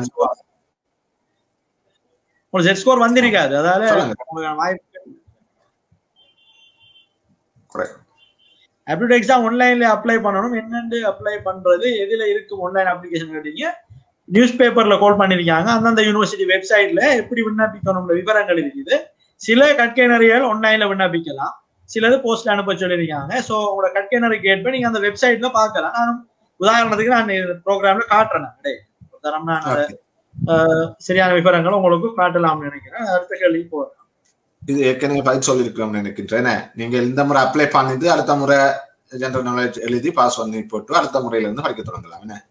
செட் ஸ்கோர் வந்திருக்காது. அதால உங்களுக்கு வாய்ப்பு. ஆப்டிடியூட் எக்ஸாம் ஆன்லைன்ல அப்ளை பண்ணணும். என்னென்று அப்ளை பண்றது, எதுல இருக்கு ஆன்லைன் அப்ளிகேஷன் கேட்டீங்க. நியூஸ் பேப்பர்ல கோல் பண்ணிருக்காங்க. அந்தந்த யூனிவர்சிட்டி வெப்சைட்ல எப்படி விண்ணப்பிக்கணும்ன்ற விவரங்கள் இருக்குது. சில கற்கைநெறிகள் ஆன்லைன்ல விண்ணப்பிக்கலாம், சிலது போஸ்ட்ல அனுப்ப சொல்லியிருக்காங்க. ஸோ உங்களோட கற்கைநெறி கேட்ப நீங்க அந்த வெப்சைட்ல பார்க்கலாம். நான் உதாரணத்துக்கு நான் ப்ரோக்ராம்ல காட்டுறேன். நான் சரியான விவரங்களை உங்களுக்கு காட்டலாம்னு நினைக்கிறேன். அடுத்த கேள்வி போறேன். இது ஏற்கனவே பதில் சொல்லியிருக்கிறோம் நினைக்கின்றேன். நீங்க இந்த முறை அப்ளை பண்ணிட்டு அடுத்த முறை ஜெனரல் நாலேஜ் எழுதி பாஸ் பண்ணி போட்டு அடுத்த முறையில இருந்து படிக்க தொடங்கலாம். என்ன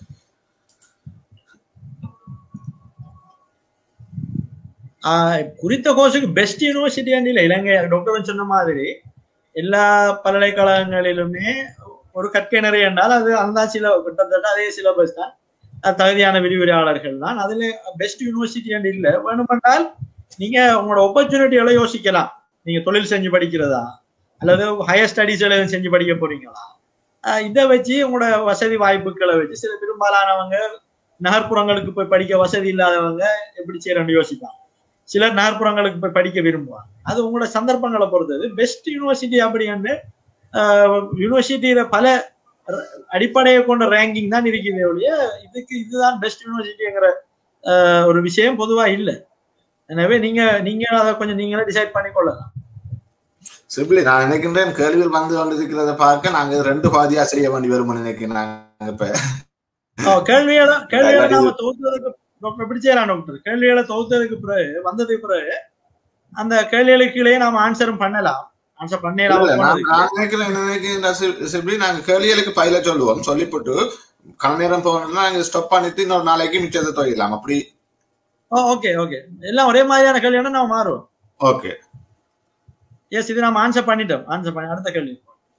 குறித்த கோர்ஸுக்கு பெஸ்ட் யூனிவர்சிட்டி இல்லை. இலங்கை டாக்டர் சொன்ன மாதிரி எல்லா பல்கலைக்கழகங்களிலுமே ஒரு கற்கைநெறி என்றால் அது அந்த கிட்டத்தட்ட அதே சிலபஸ் தான், தகுதியான விரிவுரையாளர்கள் தான். அதுல பெஸ்ட் யூனிவர்சிட்டி என்று இல்லை. வேணுமென்றால் நீங்க உங்களோட ஆப்பர்ச்சுனிட்டிகளை யோசிக்கலாம். நீங்க தொழில் செஞ்சு படிக்கிறதா அல்லது ஹையர் ஸ்டடிஸ் எல்லாம் செஞ்சு படிக்க போறீங்களா, இதை வச்சு உங்களோட வசதி வாய்ப்புகளை வச்சு சில பெரும்பாலானவங்க நகர்ப்புறங்களுக்கு போய் படிக்க வசதி இல்லாதவங்க எப்படி செய்யறன்னு யோசிப்பாங்க. சிலர் நகர்ப்புறங்களுக்கு போய் படிக்க விரும்புவாங்க. அது உங்களோட சந்தர்ப்பங்களை பொறுத்தது. பெஸ்ட் யூனிவர்சிட்டி அப்படின்னு யூனிவர்சிட்டியில பல அடிப்படையை கொண்ட ரேங்கிங் தான் இருக்குது ஒழிய இதுதான் பெஸ்ட் யூனிவர்சிட்டிங்கிற ஒரு விஷயம் பொதுவா இல்லை. எனவே நீங்க அதை கொஞ்சம் நீங்களே டிசைட் பண்ணி கொள்ளலாம். சிம்பிளி நான் நினைக்கின்றேன் கேள்விகள் வந்து கொண்டிருக்கிறத பார்க்க நாங்க 2 பாதியா செய்ய வேண்டி வரும்னு நினைக்கிறேன். கேள்விகளை நாம தொகுத்ததுக்கு எப்படி செய்யலாம் டாக்டர்? கேள்விகளை தொகுத்ததுக்கு பிறகு வந்ததுக்கு பிறகு அந்த கேள்விகளுக்குள்ளேயே நாம ஆன்சரும் பண்ணலாம். ஆன்சர் பண்ணலாம். நான் நினைக்கிறேன் நாங்க கேள்விகளுக்கு பயில சொல்லுவோம், சொல்லிவிட்டு கண நேரம் போகணும்னா நாங்க ஸ்டாப் பண்ணிட்டு இன்னொரு நாளைக்கு மிச்சத்தை தொழிலாம். அப்படி ஓகே ஓகே, எல்லாம் ஒரே மாதிரியான கேள்வியோட நாம மாறுவோம். ஓகே எஸ், இது நாம ஆன்சர் பண்ணிட்டோம். ஆன்சர் பண்ணி அடுத்த கேள்வி.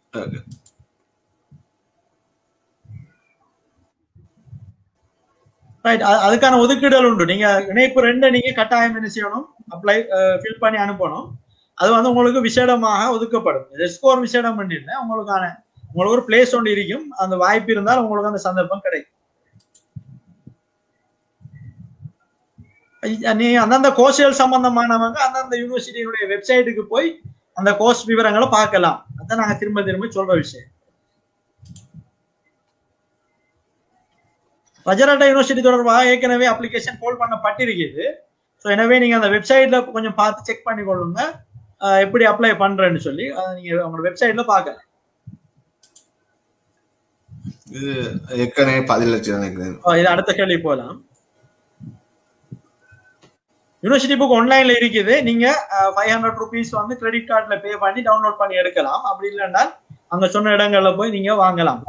ரைட், அதுக்கான ஒதுக்கீடுகள் உண்டு. நீங்க இணைப்பு 2 நீங்க கட்டாயம் என்ன செய்யணும், அப்ளை ஃபில் பண்ணி அனுப்பணும். அது வந்து உங்களுக்கு விசேடமாக ஒதுக்கப்படும். ஸ்கோர் விசேடம் பண்ணிட்டு உங்களுக்கு ஒரு பிளேஸ் ஒன்று இருக்கும். அந்த வாய்ப்பு இருந்தால் உங்களுக்கு அந்த சந்தர்ப்பம் கிடைக்கும். நீங்க அந்தந்த கோர்ஸ்கள் சம்பந்தமானவங்க அந்தந்த யூனிவர்சிட்டியினுடைய வெப்சைட்டுக்கு போய் அந்த கோர்ஸ் விவரங்களை பார்க்கலாம். அதான் நாங்க திரும்ப திரும்ப சொல்ற விஷயம். வஜராட்டா யூனிவர்சிட்டி தொடர்பாக ஏற்கனவே அப்ளிகேஷன் கோல் பண்ணப்பட்டிருக்குது. ஸோ எனவே நீங்க அந்த வெப்சைட்ல கொஞ்சம் பார்த்து செக் பண்ணி கொள்ளுங்க எப்படி அப்ளை பண்றேன்னு சொல்லி. அதை நீங்க உங்களோட வெப்சைட்ல பார்க்கலாம். இது ஏற்கனவே 10 லட்சம். இது அடுத்த கேள்வி போகலாம். யூனிவர்சிட்டி புக் ஆன்லைன்ல இருக்குது. நீங்க 500 rupees வந்து கிரெடிட் கார்டுல பே பண்ணி டவுன்லோட் பண்ணி எடுக்கலாம். அப்படி இல்லைன்னா அங்க சொன்ன இடங்கள்ல போய் நீங்க வாங்கலாம்.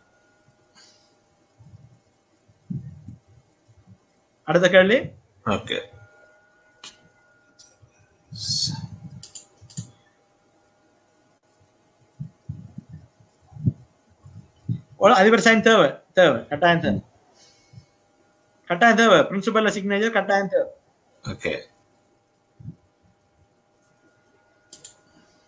அடுத்த கேள்வி. ஓகே, அதிபர் சைன் தேவை கட்டாயம் தேவை. பிரின்சிபல்ல சிக்னேச்சர் கட்டாயம் தேவை. ஓகே,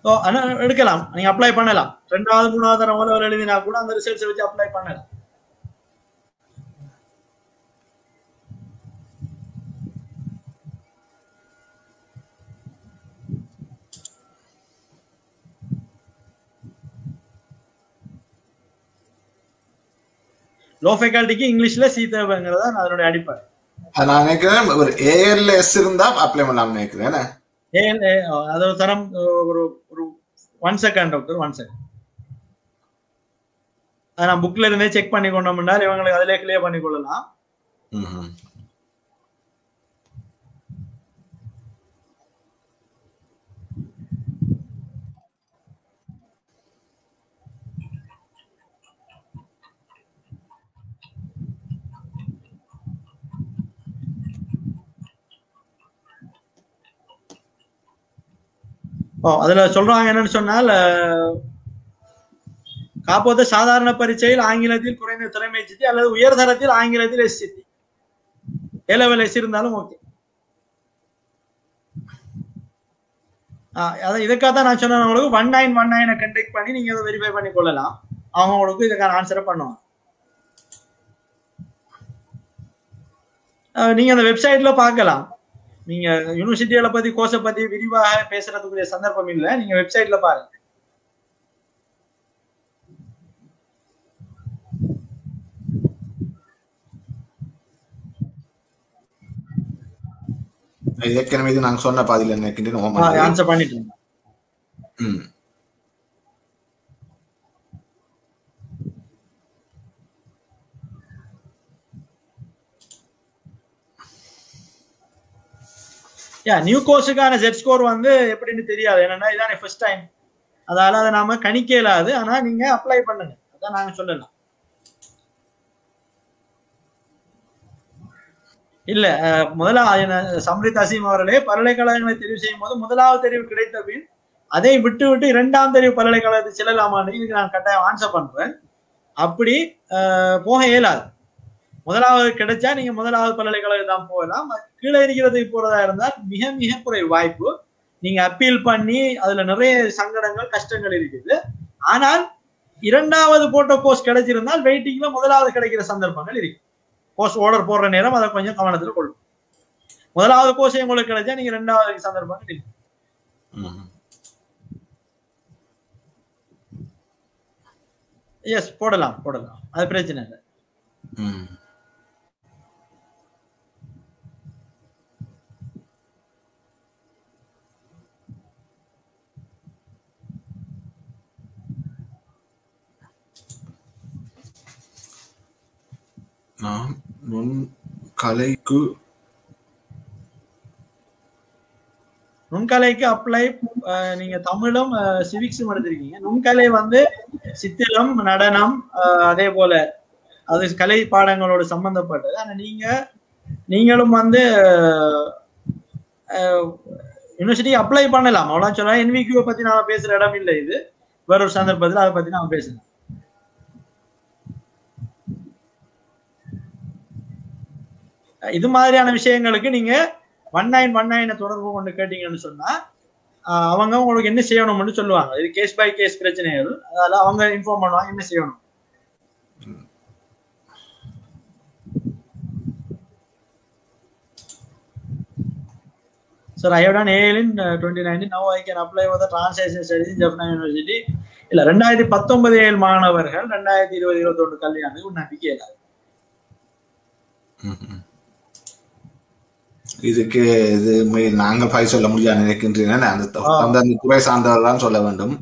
ஆனா எடுக்கலாம், நீங்க அப்ளை பண்ணலாம். 2வது 3வது தரம் ஓலெவல் எழுதினா கூட அந்த ரிசல்ட்ஸ் வச்சு அப்ளை பண்ணலாம். லோ ஃபேக்கல்ட்டிக்கு இங்கிலீஷ்ல சி தேவைங்கிறதா அதனுடைய அடிப்படை. நான் நினைக்கிறேன் ஒரு ALS இருந்தா அப்ளை பண்ணலாம் நினைக்கிறேன். அது ஒரு தரம் ஒரு ஒரு 1 செகண்ட் டாக்டர், 1 செகண்ட். நான் புக்ல இருந்தே செக் பண்ணி கொண்டோம்னா இவங்களுக்கு அதிலே கிளியர் பண்ணி கொள்ளலாம். அதுல சொல்றாங்க என்னன்னு சொன்னால், காப்போத சாதாரண பரீட்சையில் ஆங்கிலத்தில் குறைந்த திறமை சித்தி அல்லது உயர்தரத்தில் ஆங்கிலத்தில் எஸ் சித்தி, ஏலெவல் எஸ் இருந்தாலும் ஓகே. இதுக்காக தான் நான் சொன்னேன் உங்களுக்கு 1919 கண்டெக்ட் பண்ணி நீங்க அதை வெரிஃபை பண்ணி கொள்ளலாம். அவங்க உங்களுக்கு இதுக்கான ஆன்சரை பண்ணுவாங்க. நீங்க அந்த வெப்சைட்ல பார்க்கலாம். நீங்க யூனிவர்சிட்டிகளை பத்தி கோர்ஸை பத்தி விரிவாக பேசுறதுக்குரிய சந்தர்ப்பம் இல்லை, நீங்க வெப்சைட்ல பாருங்க. ஏற்கனவே இது நாங்க சொன்ன பாதியில நினைக்கின்றேன் ஆன்சர் பண்ணிட்டு. நியூ கோர்ஸுக்கான ஜெட் ஸ்கோர் வந்து எப்படின்னு தெரியாது, என்னன்னா இதானே ஃபர்ஸ்ட் டைம், அதால அதை நாம கணிக்க இயலாது. ஆனா நீங்க அப்ளை பண்ணுங்க, அதான் நாங்க சொல்லலாம். இல்ல முதலாவது சம்ரித் அசீம் அவர்களே பல்கலைக்கழகங்களை தெரிவு செய்யும் போது முதலாவது தெரிவு கிடைத்த பின் அதை விட்டு 2ஆம் தெரிவு பல்கலைக்கழகத்தை செல்லலாமான்னு இதுக்கு நான் கட்டாயம் ஆன்சர் பண்றேன். அப்படி போக இயலாது. முதலாவது கிடைச்சா நீங்க முதலாவது பல்கலைக்கழகம் தான் போகலாம். கீழே இருக்கிறதுக்கு போறதா இருந்தால் மிக மிக குறைவு வாய்ப்பு. நீங்க அப்பீல் பண்ணி அதுல நிறைய சங்கடங்கள் கஷ்டங்கள் இருக்குது. ஆனால் 2வது போட்ட கோர்ஸ் கிடைச்சிருந்தால் வெயிட்டிங்ல முதலாவது கிடைக்கிற சந்தர்ப்பங்கள் இருக்கு. கோர்ஸ் ஆர்டர் போடுற நேரம் அதை கொஞ்சம் கவனத்தில் கொள்ளும். முதலாவது கோர்ஸ் உங்களுக்கு கிடைச்சா நீங்க 2வது சந்தர்ப்பங்கள் இருக்கு. எஸ், போடலாம், அது பிரச்சனை இல்லை. நுண்கலைக்கு அப்ளை நீங்க தமிழும் சிவிக்ஸும் எடுத்திருக்கீங்க. நுண்கலை வந்து சித்திரம், நடனம், அதே போல அது கலை பாடங்களோட சம்பந்தப்பட்டது. ஆனா நீங்களும் வந்து யூனிவர்சிட்டி அப்ளை பண்ணலாம். அவ்வளவு சொல்ல NVQ பத்தி நாம பேசுற இடம் இல்லை, இது வேற ஒரு சந்தர்ப்பத்தில் அதை பத்தி நாம பேசலாம். இது மாதிரியான விஷயங்களுக்கு நீங்க 1919 தொடர்பு கொண்டு கேட்டீங்கன்னு சொன்னா அவங்க உங்களுக்கு என்ன செய்யணும்னு சொல்லுவாங்க. இது கேஸ் பை கேஸ் பிரச்சனைகள், அதனால அவங்க இன்ஃபார்ம் பண்ணுவாங்க என்ன செய்யணும். Sir, I have done AL in 2019. Now I can apply for the translation studies in Jaffna University. இல்ல 2019 AL மாணவர்கள் 2020-21 கல்வியாண்டு நம்பிக்கை இல்லாது. இதுக்கு இது நாங்கள் பாய் சொல்ல முடியாது நினைக்கின்றேன். அந்த துறை சார்ந்தவர்கள் சொல்ல வேண்டும்.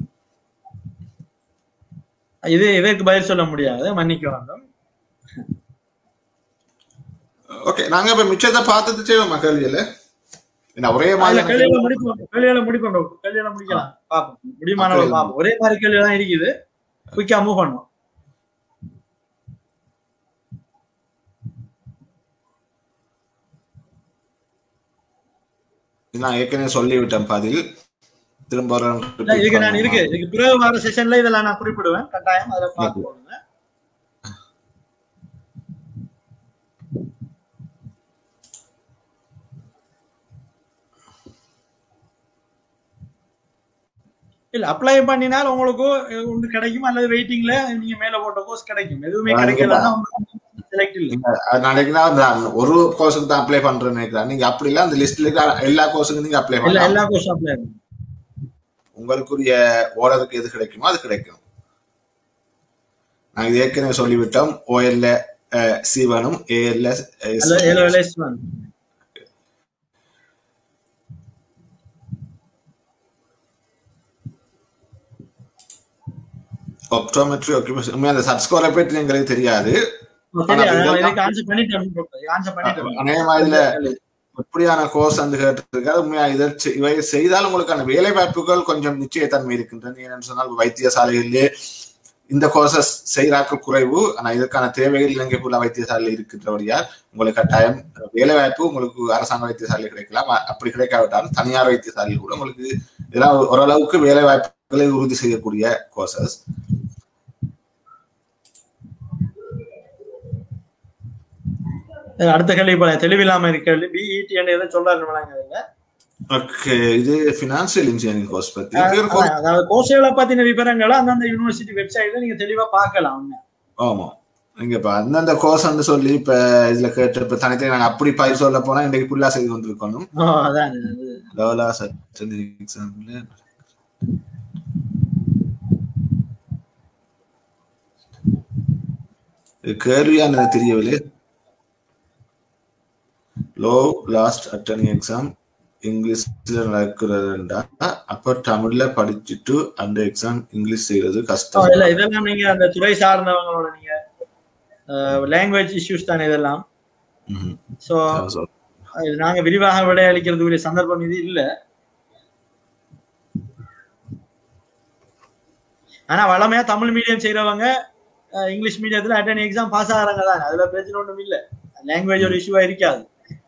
இதற்கு பதில் சொல்ல முடியாது, மன்னிக்க வேண்டும். ஓகே, நாங்க இப்ப மிச்சத்தை பார்த்துட்டு செய்வோம் கேள்வியில. ஒரே மாதிரி கேள்வியில முடிக்கலாம், பாப்போம் முடியுமானவர்கள் பாப்போம். ஒரே மாதிரி கேள்வி தான் இருக்குது, குயிக்கா மூவ் பண்ணுவோம். நான் ஏற்கனவே சொல்லிவிட்டேன் பதில், திரும்ப இதுக்கு பிறகு வர செஷன்ல இதெல்லாம் நான் குறிப்பிடுவேன், கட்டாயம் அதை பார்த்து போடுங்க. இல்ல அப்ளை பண்ணினால் உங்களுக்கு ஒன்று கிடைக்கும், அல்லது வெயிட்டிங்ல நீங்க மேல போட்ட கோர்ஸ் கிடைக்கும். எதுவுமே கிடைக்கலன்னா செலக்ட் இல்ல. நாளைக்கு ஒரு கோர்ஸுக்கு தான் அப்ளை பண்றேன்னு நினைக்கிறேன். நீங்க அப்படி இல்ல அந்த லிஸ்ட்ல இருக்க எல்லா கோர்ஸுக்கும் நீங்க அப்ளை பண்ணலாம். எல்லா கோர்ஸும் அப்ளை உங்களுக்குரிய ஓர்டருக்கு எது கிடைக்குமோ அது கிடைக்கும். நாங்க ஏற்கனவே சொல்லிவிட்டோம். OL C1 ALS S1. Optometry occupation அந்த சப்ஸ்கோரை பற்றி எங்களுக்கு தெரியாது. எப்படியான கோர்ஸ் வந்து கேட்டிருக்காரு. உண்மையா இவை செய்தால் உங்களுக்கான வேலை வாய்ப்புகள் கொஞ்சம் நிச்சயத்தன்மை இருக்கின்றன. ஏன்னு சொன்னால் வைத்தியசாலைகளிலே இந்த கோர்சஸ் செய்கிறாக்கள் குறைவு. ஆனா இதற்கான தேவைகள் இலங்கைக்குள்ள வைத்தியசாலையில் இருக்கின்றபடியால் உங்களுக்கு கட்டாயம் வேலை வாய்ப்பு உங்களுக்கு அரசாங்க வைத்தியசாலை கிடைக்கலாம். அப்படி கிடைக்காவிட்டாலும் தனியார் வைத்தியசாலையில் கூட உங்களுக்கு இதெல்லாம் ஓரளவுக்கு வேலை வாய்ப்புகளை உறுதி செய்யக்கூடிய கோர்சஸ். அடுத்த கேள்வி தெளிவில்லாம கேள்வி BET எதை சொல்றாரு. ஓகே, இது ஃபினான்சியல் இன்ஜினியரிங் கோர்ஸ் பத்தி. அதாவது கோர்ஸ்களை பத்தின விவரங்களை அந்தந்த யூனிவர்சிட்டி வெப்சைட்ல நீங்க தெளிவா பார்க்கலாம். ஆமா, நீங்க இப்ப அந்தந்த கோர்ஸ் வந்து சொல்லி இப்ப இதுல கேட்டு இப்ப தனித்தனி நாங்க அப்படி பயிர் சொல்ல போனா இன்றைக்கு ஃபுல்லா செய்து கொண்டிருக்கணும். எக்ஸாம்ல கேள்வியான தெரியவில்லை. லோ லாஸ்ட் அட்டர்னி எக்ஸாம் இங்கிலீஷ்ல நடக்கிறதுண்டா, அப்ப தமிழ்ல படிச்சுட்டு அந்த எக்ஸாம் இங்கிலீஷ் செய்யறது கஷ்டம். இல்ல இதெல்லாம் நீங்க அந்த துறை சார்ந்தவங்களோட நீங்க லாங்குவேஜ் இஷ்யூஸ் தானே இதெல்லாம். சோ இது நாங்க விரிவாக விடையளிக்கிறதுக்குரிய சந்தர்ப்பம் இது இல்ல. ஆனா வளமையா தமிழ் மீடியம் செய்யறவங்க இங்கிலீஷ் மீடியத்துல அட்டர்னி எக்ஸாம் பாஸ் ஆகிறாங்க தான். அதுல பிரச்சனை ஒன்றும் இல்ல. லாங்குவேஜ் ஒரு இஷ்யூவா இருக்காது.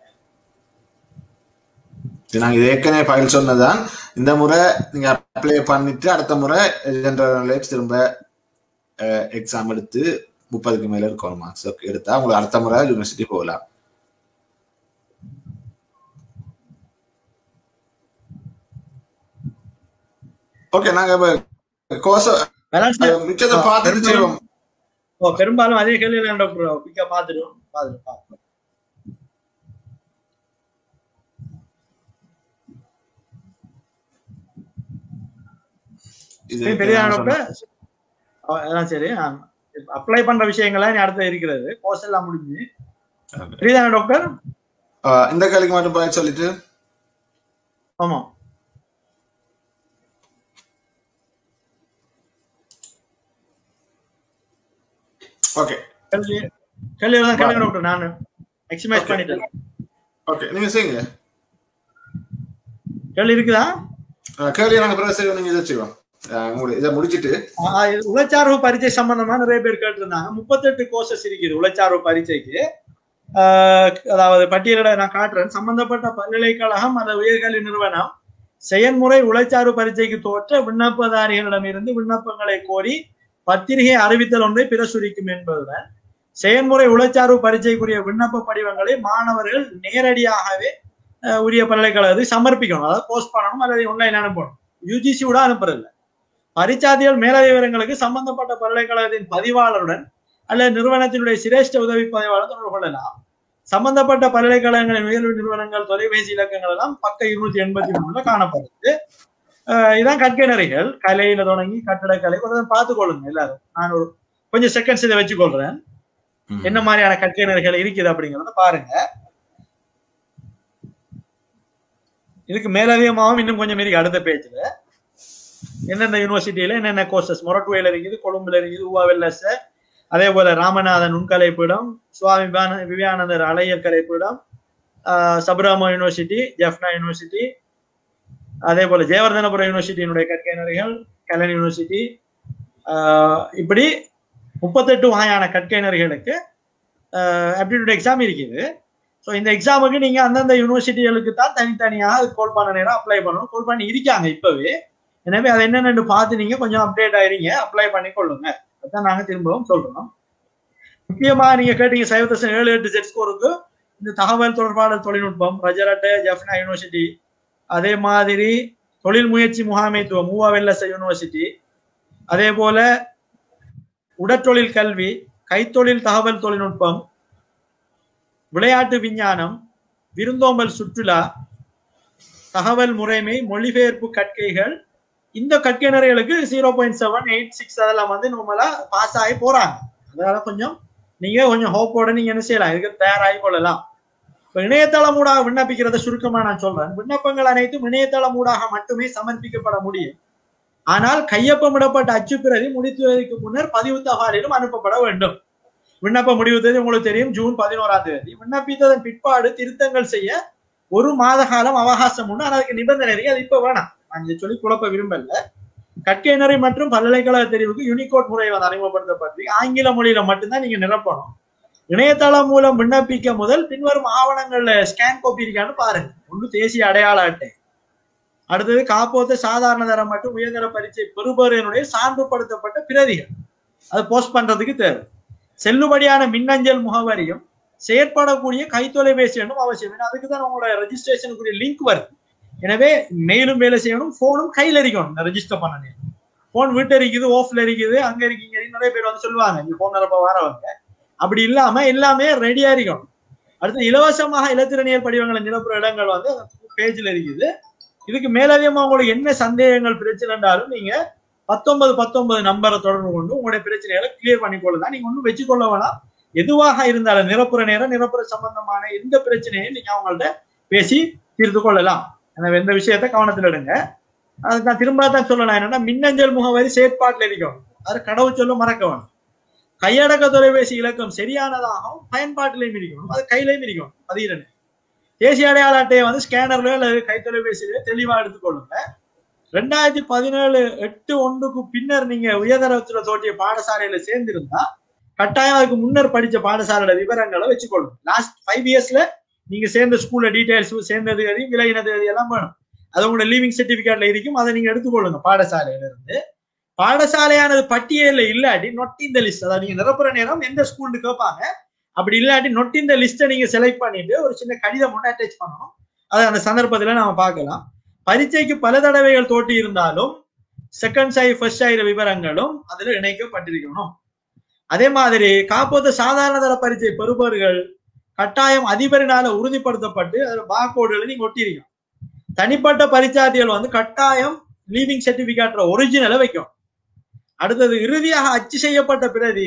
நாங்க ஏற்கனவே ஃபைல் சொன்னதான். இந்த முறை நீங்க அப்ளை பண்ணிட்டு அடுத்த முறை ஜெனரல் நாலேஜ் திரும்ப எக்ஸாம் எடுத்து 30க்கு மேல இருக்கணும் மார்க்ஸ் எடுத்தா உங்களுக்கு அடுத்த முறை யூனிவர்சிட்டி போகலாம். ஓகே, நாங்க கோர்ஸ் மிச்சத்தை பார்த்துட்டு செய்வோம். பெரும்பாலும் அதே கேள்வி டாக்டர் பார்த்துடும். சரி, அப்ளை பண்ற விஷயங்கள்லாம் அடுத்த இருக்கிறது. கோர்ஸ் எல்லாம் முடிஞ்சு புரியுதானே டாக்டர்? இந்த கேள்விக்கு மட்டும் போய் சொல்லிட்டு. ஆமா, ஓகே, கேள்வி தான் கேளுங்க டாக்டர். நான் மேக்ஸிமைஸ் பண்ணிட்டேன். ஓகே, நீங்க செய்யுங்க. கேள்வி இருக்குதா? கேள்வி நாங்க பிறகு செய்வோம். நீங்க இதை செய்வோம். இதை முடிச்சிட்டு உளச்சார்பு பரீட்சை சம்பந்தமா நிறைய பேர் கேட்டிருந்தாங்க. 38 கோர்சஸ் இருக்குது உளச்சார்பு பரீட்சைக்கு. அதாவது பட்டியலிட நான் காட்டுறேன். சம்பந்தப்பட்ட பல்கலைக்கழகம் அல்லது உயர்கல்வி நிறுவனம் செயல்முறை உளச்சார்பு பரீட்சைக்கு தோற்ற விண்ணப்பதாரிகளிடமிருந்து விண்ணப்பங்களை கோரி பத்திரிகை அறிவித்தல் ஒன்றை பிரசுரிக்கும் என்பதுடன் செயல்முறை உளச்சார்பு பரீட்சைக்குரிய விண்ணப்ப படிவங்களை மாணவர்கள் நேரடியாகவே உரிய பல்கலைக்கழகத்தை சமர்ப்பிக்கணும். அதாவது போஸ்ட் பண்ணணும் அல்லது ஆன்லைன் அனுப்பணும். UGC கூட அனுப்புறதில்லை. பரீட்சார்த்திகள் மேலதிகாரங்களுக்கு சம்பந்தப்பட்ட பல்கலைக்கழகத்தின் பதிவாளருடன் அல்லது நிறுவனத்தினுடைய சிரேஷ்ட உதவி பதிவாளர் தொடர்பு கொள்ளலாம். சம்பந்தப்பட்ட பல்கலைக்கழகங்களின் உயர்வு நிறுவனங்கள் தொலைபேசி இலக்கங்கள் எல்லாம் பக்கம் 283 காணப்படுது. இதான் கற்கைநெறிகள். கலையில தொடங்கி கட்டடக்கலை பார்த்து கொள்ளுங்க எல்லாரும். நான் ஒரு கொஞ்சம் செகண்ட்ஸ் இதை வச்சுக்கொள்றேன். என்ன மாதிரியான கற்கைநெறிகள் இருக்குது அப்படிங்கிறத பாருங்க. இதுக்கு மேலதிகமாகவும் இன்னும் கொஞ்சம் இருக்கு. அடுத்த பேஜ்ல என்னென்ன யூனிவர்சிட்டியில என்னென்ன கோர்சஸ் மொரட்டுவையில இருக்குது, கொழும்புல இருக்குது, UAVLS, அதே போல ராமநாதன் நுண்கலைப்பீடம், சுவாமி விவேகானந்தர் அலையர் கலைப்பீடம், சபராமா யூனிவர்சிட்டி, ஜெஃப்னா யூனிவர்சிட்டி, அதே போல ஜெயவர்தனபுரம் யூனிவர்சிட்டியினுடைய கற்கைநெறிகள், கலன் யூனிவர்சிட்டி, இப்படி 38 வகையான கற்கைநெறிகளுக்கு ஆப்டிடியூட் எக்ஸாம் இருக்குது. ஸோ இந்த எக்ஸாமுக்கு நீங்க அந்தந்த யூனிவர்சிட்டிகளுக்கு தான் தனித்தனியாக கால் பண்ண நேரம் அப்ளை பண்ணணும். கால் பண்ணி இருக்காங்க இப்பவே. எனவே அதை என்னென்னு பார்த்து நீங்க கொஞ்சம் அப்டேட் ஆயிருங்க, அப்ளை பண்ணி கொள்ளுங்க. அதான் நாங்க திரும்பவும் சொல்றோம். முக்கியமா நீங்க கேட்டீங்க 7.78 செட் ஸ்கோருக்கு இந்த தகவல் தொடர்பாடல் தொழில்நுட்பம், ரஜரட்ட, ஜெஃப்னா யூனிவர்சிட்டி, அதே மாதிரி தொழில் முயற்சி முகாமைத்துவம் மூவா வெல்லஸ் யூனிவர்சிட்டி, அதே போல உடற்தொழில் கல்வி, கைத்தொழில் தகவல் தொழில்நுட்பம், விளையாட்டு விஞ்ஞானம், விருந்தோம்பல் சுற்றுலா, தகவல் முறைமை, மொழிபெயர்ப்பு கற்கைகள், இந்த கற்கையினர்களுக்கு 0.786 அதெல்லாம் வந்து நம்மளா பாஸ் ஆகி போறாங்க. அதனால கொஞ்சம் நீங்க கொஞ்சம் ஹோப்போட நீங்க என்ன செய்யலாம், இதுக்கு தயாராகி கொள்ளலாம். இப்ப இணையதளம் ஊடாக விண்ணப்பிக்கிறத சுருக்கமா நான் சொல்றேன். விண்ணப்பங்கள் அனைத்தும் இணையதளம் ஊடாக மட்டுமே சமர்ப்பிக்கப்பட முடியும். ஆனால் கையொப்பமிடப்பட்ட அச்சுப்பிரதி முடித்துவதற்கு முன்னர் பதிவு தபாலிலும் அனுப்பப்பட வேண்டும். விண்ணப்ப முடிவு தேதி உங்களுக்கு தெரியும், ஜூன் 11 விண்ணப்பித்ததன் பிற்பாடு திருத்தங்கள் செய்ய 1 மாத காலம் அவகாசம் உண்டு. ஆனால் அதுக்கு நிபந்தனை அது இப்ப வேணாம், நான் சொல்லி குழப்ப விரும்பல. கற்கையினரை மற்றும் பல்கலைக்கழக தெரிவுக்கு யூனிகோட் முறை வந்து அறிமுகப்படுத்தப்பட்டு ஆங்கில மொழியில மட்டும்தான் நீங்க நிரப்பணும். இணையதளம் மூலம் விண்ணப்பிக்க முதல் பின்வரும் ஆவணங்கள்ல ஸ்கேன் காப்பி இருக்கான்னு பாருங்க. ஒன்று தேசிய அடையாள அட்டை, அடுத்தது காப்போத்த சாதாரண தரம் மற்றும் உயர்தர பரீட்சை பெறுபவர்களுடைய சான்றுபடுத்தப்பட்ட பிரதிகள், அது போஸ்ட் பண்றதுக்கு தேவை. செல்லுபடியான மின்னஞ்சல் முகவரியும் செயற்படக்கூடிய கைத்தொலைபேசி எண்ணும் அவசியம். அதுக்கு தான் உங்களோட ரெஜிஸ்ட்ரேஷனுக்குரிய லிங்க் வருது. எனவே மெயிலும் வேலை செய்யணும், போனும் கையில் இருக்கணும். ரெஜிஸ்டர் பண்ண போன் வீட்டு இருக்குது, ஆஃப்ல இருக்குது, அங்க இருக்கீங்க, நிறைய பேர் வந்து சொல்லுவாங்க இந்த போன் நிரப்ப வரவங்க. அப்படி இல்லாம எல்லாமே ரெடியா இருக்கணும். அடுத்து இலவசமாக இலத்திரனியல் படிவங்களை நிரப்புற இடங்கள் வந்து பேஜ்ல இருக்குது. இதுக்கு மேலதிகமா உங்களுக்கு என்ன சந்தேகங்கள் பிரச்சனை இருந்தாலும் நீங்க 1919 நம்பரை தொடர்பு கொண்டு உங்களுடைய பிரச்சனைகளை கிளியர் பண்ணிக்கொள்ளலாம். நீங்க ஒன்றும் வச்சுக்கொள்ள வேணாம். எதுவாக இருந்தாலும் நிரப்புற நேரம் நிரப்புற சம்பந்தமான எந்த பிரச்சனையும் நீங்க அவங்கள்ட்ட பேசி தீர்த்து கொள்ளலாம். எனவே எந்த விஷயத்த கவனத்தில் எடுங்க. அதுக்கு நான் திரும்ப தான் சொல்லலாம், என்னன்னா மின்னஞ்சல் முகவரி செயற்பாட்டில் இருக்கணும். அது கடவுள் சொல்ல மறக்க வேணும். கையடக்க தொலைபேசி இலக்கம் சரியானதாகவும் பயன்பாட்டிலையும் இருக்கணும், அது கையிலையும் இருக்கணும். 12 தேசிய அடையாள அட்டையை வந்து ஸ்கேனர்லயோ அல்லது கைத்தொலைபேசியிலயோ தெளிவா எடுத்துக்கொள்ளுங்க. 2017-8-1க்கு பின்னர் நீங்க உயர்தரத்துல தோற்றிய பாடசாலையில சேர்ந்திருந்தா கட்டாயம் அதுக்கு முன்னர் படிச்ச பாடசாலையோட விவரங்களை வச்சுக்கொள்ளுங்க. லாஸ்ட் 5 இயர்ஸ்ல நீங்க சேர்ந்த ஸ்கூல்ல டீடைல்ஸ், சேர்ந்தது எதையும் விலகினது எல்லாம் வேணும். அது உங்களோட லீவிங் சர்டிபிகேட்ல இருக்கும், அதை நீங்க எடுத்துக்கொள்ளுங்க. பாடசாலையில இருந்து பாடசாலையானது பட்டியலில் இல்லாட்டி நொட் இந்த லிஸ்ட், அதாவது நீங்க நிரப்புற நேரம் எந்த ஸ்கூல்னு கேட்பாங்க. அப்படி இல்லாட்டி நொட் இந்த லிஸ்ட்டை நீங்க செலக்ட் பண்ணிட்டு ஒரு சின்ன கடிதம் ஒன்று அட்டாச் பண்ணணும். அதை அந்த சந்தர்ப்பத்துல நாம பார்க்கலாம். பரீட்சைக்கு பல தடவைகள் தோட்டி இருந்தாலும் செகண்ட் சாய் ஃபர்ஸ்ட் ஆயிர விவரங்களும் அதுல இணைக்கப்பட்டிருக்கணும். அதே மாதிரி காப்போத்த சாதாரண தர பரீட்சை பெறுபவர்கள் கட்டாயம் அதிபரினால உறுதிப்படுத்தப்பட்டு அதுல பார்கோடுகளை நீங்க ஒட்டிருக்கணும். தனிப்பட்ட பரீட்சார்த்திகள் வந்து கட்டாயம் லீவிங் சர்டிபிகேட் ஒரிஜினலை வைக்கும். அடுத்தது இறுதியாக அச்சு செய்யப்பட்ட பிரதி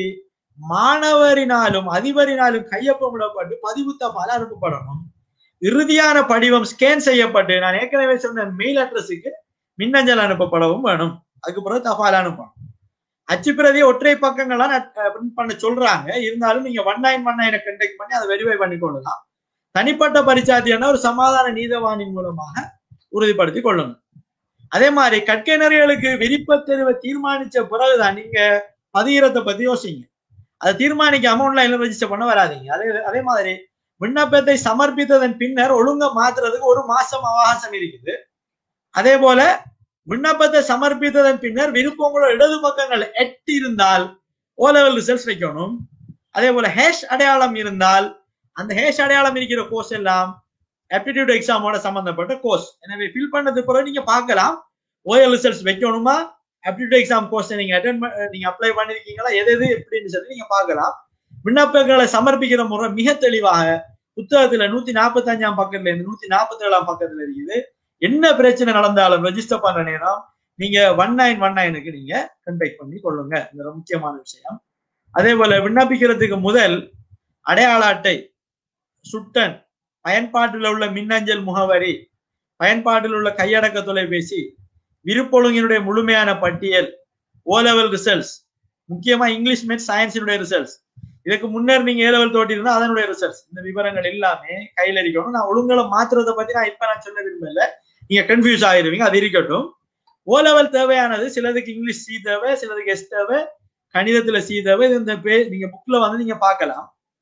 மாணவரினாலும் அதிபரினாலும் கையொப்பமிடப்பட்டு பதிவு தபால் அனுப்பப்படணும். இறுதியான படிவம் ஸ்கேன் செய்யப்பட்டு நான் ஏற்கனவே சொன்ன மெயில் அட்ரஸுக்கு மின்னஞ்சல் அனுப்பப்படவும் வேணும். அதுக்கு பிறகு தபால் அனுப்பணும். அச்சு பிரதியை ஒற்றை பக்கங்கள்லாம் பிரிண்ட் பண்ண சொல்றாங்க. இருந்தாலும் நீங்க 1919 கண்டெக்ட் பண்ணி அதை வெரிஃபை பண்ணி கொள்ளலாம். தனிப்பட்ட பரீட்சார்த்தியான ஒரு சமாதான நீதவானின் மூலமாக உறுதிப்படுத்தி கொள்ளுங்க. அதே மாதிரி கற்கையினர்களுக்கு விருப்ப தெரிவை தீர்மானிச்ச பிறகுதான் நீங்க பதிகிறத்தை பத்தி யோசிங்க. அதை தீர்மானிக்காம ஆன்லைன்ல ரெஜிஸ்டர் பண்ண வராதிங்க. அதே மாதிரி விண்ணப்பத்தை சமர்ப்பித்ததன் பின்னர் ஒழுங்க மாத்துறதுக்கு 1 மாசம் அவகாசம் இருக்குது. அதே போல விண்ணப்பத்தை சமர்ப்பித்ததன் பின்னர் விருப்பங்களோட இடது பக்கங்கள் 8 இருந்தால் O level ரிசல்ட்ஸ் வைக்கணும். அதே போல ஹேஷ் அடையாளம் இருந்தால் அந்த ஹேஷ் அடையாளம் இருக்கிற கோர்ஸ் எல்லாம் ஆப்டிடியூட் எக்ஸாமோட சம்பந்தப்பட்ட கோர்ஸ். எனவே ஃபில் பண்ணது பிறகு நீங்க பார்க்கலாம் OL ரிசல்ட்ஸ் வைக்கணுமா, ஆப்டிடியூட் எக்ஸாம் கோர்ஸ் நீங்க அப்ளை பண்ணிருக்கீங்களா, எது எப்படின்னு சொல்லி நீங்க பார்க்கலாம். விண்ணப்பங்களை சமர்ப்பிக்கிற முறை மிக தெளிவாக புத்தகத்துல 145ஆம் பக்கத்துல இருந்து 147ஆம் பக்கத்துல இருக்குது. என்ன பிரச்சனை நடந்தாலும் ரெஜிஸ்டர் பண்ற நேரம் நீங்க 1919க்கு நீங்க கண்டெக்ட் பண்ணி கொள்ளுங்க. இந்த முக்கியமான விஷயம். அதே போல விண்ணப்பிக்கிறதுக்கு முதல் அடையாள அட்டை, சுட்டன், பயன்பாட்டில் உள்ள மின்னஞ்சல் முகவரி, பயன்பாட்டில் உள்ள கையடக்க தொலைபேசி, விருப்பொழுங்கினுடைய முழுமையான பட்டியல், O level ரிசல்ட்ஸ், முக்கியமா இங்கிலீஷ் மேத்ஸ் சயின்ஸினுடைய ரிசல்ட்ஸ், இதுக்கு முன்னர் நீங்க A level தோட்டிருந்தா அதனுடைய ரிசல்ட்ஸ், இந்த விவரங்கள் எல்லாமே கையில இருக்கணும். நான் ஒழுங்கலை மாத்துறதை பத்தி நான் சொல்ல விரும்பல, நீங்க கன்ஃபியூஸ் ஆகிருவீங்க, அது இருக்கட்டும். O level தேவையானது சிலதுக்கு இங்கிலீஷ் C தேவை, சிலதுக்கு S தேவை, கணிதத்துல C தேவை. இந்த நீங்க புக்ல வந்து நீங்க பார்க்கலாம்.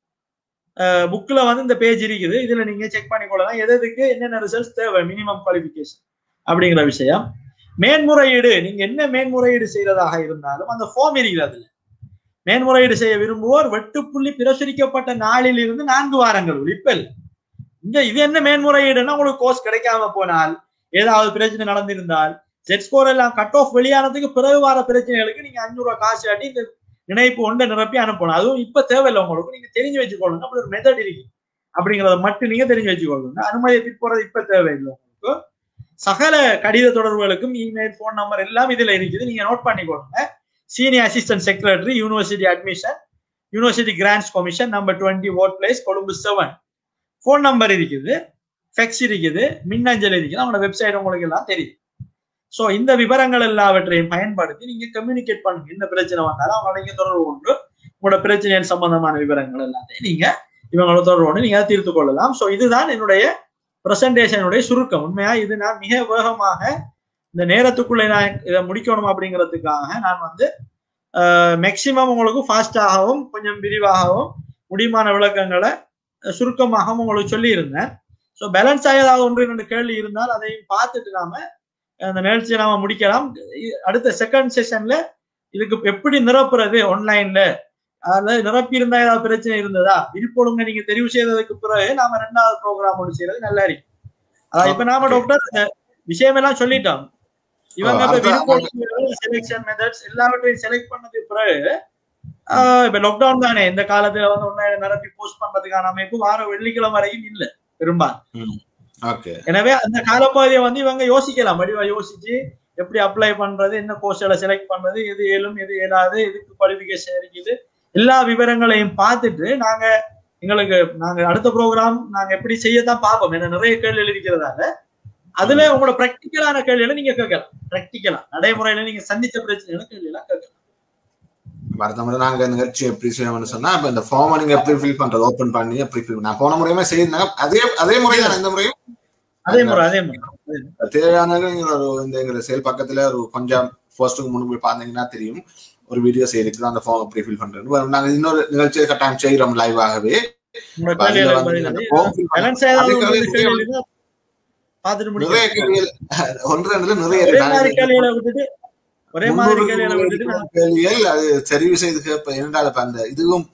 புக்ல வந்து இந்த பேஜ் இருக்குது, இதுல நீங்க செக் பண்ணிக்கொள்ளலாம் எதுக்கு என்னென்ன ரிசல்ட்ஸ் தேவை, மினிமம் குவாலிஃபிகேஷன் அப்படிங்கிற விஷயம். மேன்முறையீடு, நீங்க என்ன மேன்முறையீடு செய்யறதாக இருந்தாலும் அந்த ஃபார்ம் இருக்குது. அதுல மேன்முறையீடு செய்ய விரும்புவோர் வெட்டுப்புள்ளி பிரசுரிக்கப்பட்ட நாளில் இருந்து 4 வாரங்கள் இப்ப இல்ல. இது என்ன மேன்முறையீடுன்னா உங்களுக்கு கோர்ஸ் கிடைக்காம போனால் ஏதாவது பிரச்சனை நடந்திருந்தால் செட் ஸ்கோர் எல்லாம் கட் ஆஃப் வெளியானதுக்கு பிறகு வர பிரச்சனைகளுக்கு நீங்க 500 ரூபாய் காசு காட்டி இந்த இணைப்பு ஒன்றை நிரப்பி அனுப்பணும். அதுவும் இப்ப தேவையில்லை உங்களுக்கு, நீங்க தெரிஞ்சு வச்சுக்கொள்ளுங்க. அப்படி ஒரு மெத்தட் இருக்கு அப்படிங்கிறத மட்டும் நீங்க தெரிஞ்சு வச்சுக்கொள்ளுங்க. அனுமதி போறது இப்ப தேவையில்லை உங்களுக்கு. சகல கடித தொடர்புகளுக்கும் இமெயில், போன் நம்பர் எல்லாம் இதுல இருக்குது, நீங்க நோட் பண்ணிக்கொள்ளுங்க. Senior assistant secretary, university admission, university grants commission, number 20 ward place, Colombo 7. Phone number இருக்குது, ஃபெக்ஸ் இருக்குது, மின்னஞ்சல் இருக்குது, அவங்களோட வெப்சைட் உங்களுக்கு எல்லாம் தெரியும். சோ இந்த விவரங்கள் எல்லாவற்றையும் பயன்படுத்தி நீங்க கம்யூனிகேட் பண்ணுங்க. என்ன பிரச்சனை வந்தாலும் அவங்களோட நீங்க தொடர்பு கொண்டு உங்களோட பிரச்சனையின் சம்பந்தமான விவரங்கள் எல்லாத்தையும் நீங்க இவங்களோட தொடர்பு கொண்டு நீங்க தீர்த்து கொள்ளலாம். சோ இதுதான் என்னுடைய பிரசன்டேஷனுடைய சுருக்கம். உண்மையா இது நான் மிக வேகமாக இந்த நேரத்துக்குள்ளே நான் இதை முடிக்கணும் அப்படிங்கிறதுக்காக நான் வந்து மேக்சிமம் உங்களுக்கு ஃபாஸ்டாகவும் கொஞ்சம் விரிவாகவும் முடியுமான விளக்கங்களை சுருக்கமாகவும் உங்களுக்கு சொல்லி இருந்தேன். ஸோ பேலன்ஸ் ஆக ஏதாவது 1-2 கேள்வி இருந்தால் அதையும் பார்த்துட்டு நாம அந்த நிகழ்ச்சியை நாம முடிக்கலாம். அடுத்த செகண்ட் செஷன்ல இதுக்கு எப்படி நிரப்புறது ஆன்லைன்ல, அதாவது நிரப்பி இருந்தா ஏதாவது பிரச்சனை இருந்ததா, விருப்பொழுங்க நீங்க தெரிவு செய்ததுக்கு பிறகு நாம 2வது ப்ரோக்ராம் ஒன்று செய்யறது நல்லா இருக்கு. அதான் இப்ப நாம டாக்டர் விஷயம் எல்லாம் சொல்லிட்டோம். இவங்க செலக்ஷன் மெத்தட்ஸ் எல்லாவற்றையும் செலக்ட் பண்ணதுக்கு பிறகு இப்ப லாக்டவுன் தானே, இந்த காலத்துல வந்து ஒன்னு நிரப்பி போஸ்ட் பண்றதுக்கான அமைப்பு வார வெள்ளிக்கிழமை வரைக்கும் இல்ல பெரும்பாலும். எனவே அந்த காலப்பகுதியை வந்து இவங்க யோசிக்கலாம், வடிவா யோசிச்சு எப்படி அப்ளை பண்றது, என்ன கோர்ஸ்களை செலக்ட் பண்றது, எது ஏழும் எது ஏழாது, எதுக்கு குவாலிபிகேஷன் இருக்குது, எல்லா விவரங்களையும் பார்த்துட்டு நாங்க அடுத்த ப்ரோக்ராம் நாங்க எப்படி செய்யத்தான் பார்ப்போம். ஏன்னா நிறைய கேள்விகள் இருக்கிறதால அதுல உங்களோட பிராக்டிக்கலான கேள்விகளை நீங்க கேட்கலாம். பிராக்டிக்கலா நடைமுறையில நீங்க சந்திச்ச பிரச்சனைகளை கேள்வியெல்லாம் கேட்கலாம். அடுத்த முறை நாங்க நிகழ்ச்சி எப்படி செய்யணும்னு சொன்னா, இப்ப இந்த ஃபார்மை நீங்க எப்படி ஃபில் பண்றது, ஓபன் பண்ணி எப்படி ஃபில் நான் போன முறையுமே செய்யிருந்தாங்க. அதே முறை தான் இந்த முறையும் அதே முறை தேவையான எங்க செயல் பக்கத்துல ஒரு கொஞ்சம் ஃபர்ஸ்ட்டுக்கு முன்பு பாத்தீங்கன்னா தெரியும், ஒரு வீடியோ செய்திருக்கு அந்த ஃபார்ம் எப்படி ஃபில் பண்றது. நாங்க இன்னொரு நிகழ்ச்சியை கட்டாயம் செய்யறோம் லைவாகவே. நிறைய கேள்விகள் அது தெரிவு செய்து கேட்ப இரண்டாவது அந்த இதுவும்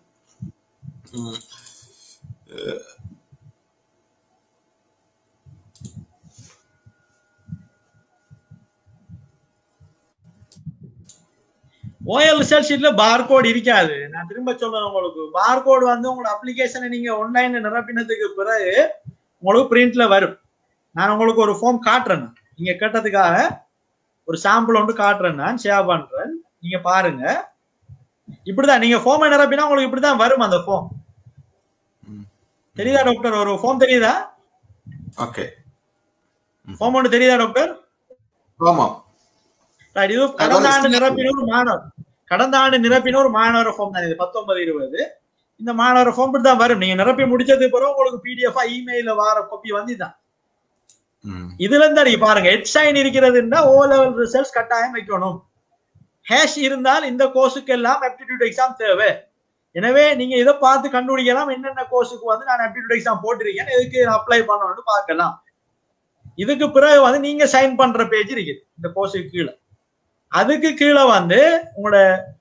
ஓஎல் ரிசல்ட் ஷீட்ல பார்கோட் இருக்காது. நான் திரும்ப சொல்றேன் உங்களுக்கு, பார்கோட் வந்து உங்களோட அப்ளிகேஷனை நீங்க ஆன்லைன்ல நிரப்பினதுக்கு பிறகு உங்களுக்கு பிரிண்ட்ல வரும். நான் உங்களுக்கு ஒரு ஃபார்ம் காட்டுறேன், நீங்க கேட்டதுக்காக ஒரு சாம்பிள் ஒன்று காட்டுறேன், நான் ஷேர் பண்றேன், நீங்க பாருங்க. இப்படிதான் நீங்க ஃபார்மை நிரப்பினா உங்களுக்கு இப்படிதான் வரும் அந்த ஃபார்ம். தெரியுதா டாக்டர்? ஒரு ஃபார்ம் தெரியுதா? ஓகே, ஃபார்ம் ஒன்று தெரியுதா டாக்டர்? ஆமா. இது கடந்த ஆண்டு நிரப்பின ஒரு மாணவர் ஃபார்ம் தான் இது, 19-20. இந்த மாணவர் ஃபார்ம் இப்படி தான் வரும். நீங்க நிரப்பி முடிச்சது பிறகு உங்களுக்கு PDF இமெயில வார காப்பி வந்துதான். இதுல இருந்தா நீங்க பாருங்க, ஹெட் சைன் இருக்கிறதுன்னா O லெவல் ரிசல்ட்ஸ் கட்டாயம் வைக்கணும். ஹேஷ் இருந்தால் இந்த கோர்ஸுக்கு எல்லாம் ஆப்டிடியூட் எக்ஸாம் தேவை. எனவே நீங்க இதை பார்த்து கண்டுபிடிக்கலாம், என்னென்ன கோர்ஸுக்கு வந்து நான் ஆப்டிடியூட் எக்ஸாம் போட்டிருக்கேன், எதுக்கு அப்ளை பண்ணணும்னு பார்க்கலாம். இதுக்கு பிறகு வந்து நீங்க சைன் பண்ற பேஜ் இருக்குது இந்த கோர்ஸுக்கு கீழே. அதுக்கு கீழே வந்து உங்களோட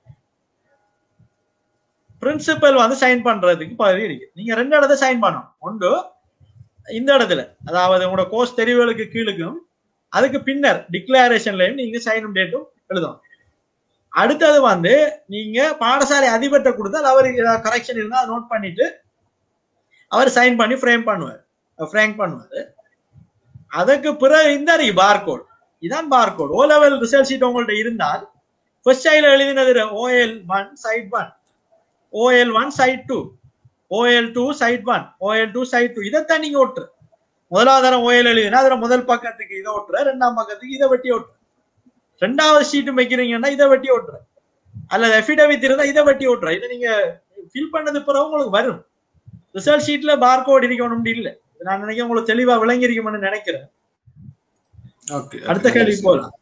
பிரின்சிபல் வந்து சைன் பண்றதுக்கு பகுதி இருக்கு. நீங்க 2 இடத்த சைன் பண்ணணும். ஒன்று இந்த இடத்துல, அதாவது உங்களோட கோர்ஸ் தெரிவுகளுக்கு கீழுக்கும் அதுக்கு பின்னர் டிக்ளரேஷன்லயும் நீங்க சைனும் டேட்டும் எழுதணும். அடுத்தது வந்து நீங்க பாடசாலை அதிபர்கிட்ட கொடுத்தால் அவருக்கு ஏதாவது கரெக்ஷன் இருந்தால் அதை நோட் பண்ணிட்டு அவர் சைன் பண்ணி ஃப்ரேங்க் பண்ணுவாரு. அதுக்கு பிறகு இந்த பார்கோட், இதான் barcode. O level result sheet உங்கள்ட்ட இருந்தால் ஃபர்ஸ்ட் சைட்ல எழுதினது OL1 side 1, OL1 side 2, OL2 side 1, OL2 side 2. இதைத்தான் நீங்க ஒட்டுற. முதலாவது தரம் OL எழுதினா அதுல முதல் பக்கத்துக்கு இதை ஒட்டுற, 2ஆம் பக்கத்துக்கு இதை வெட்டி ஒட்டுற. 2வது ஷீட்டும் வைக்கிறீங்கன்னா இதை வெட்டி ஓட்டுற, அல்லது எஃபிடவிட் இருந்தா இதை வெட்டி ஓட்டுற. இதை நீங்க ஃபில் பண்ணது பிறகு உங்களுக்கு வரும். ரிசல்ட் ஷீட்ல பார்கோட் இருக்கணும் இல்லை. நான் நினைக்கிறேன் உங்களுக்கு தெளிவா விளங்கி இருக்கும்னு நினைக்கிறேன். அடுத்த கேள்வி போலாம்.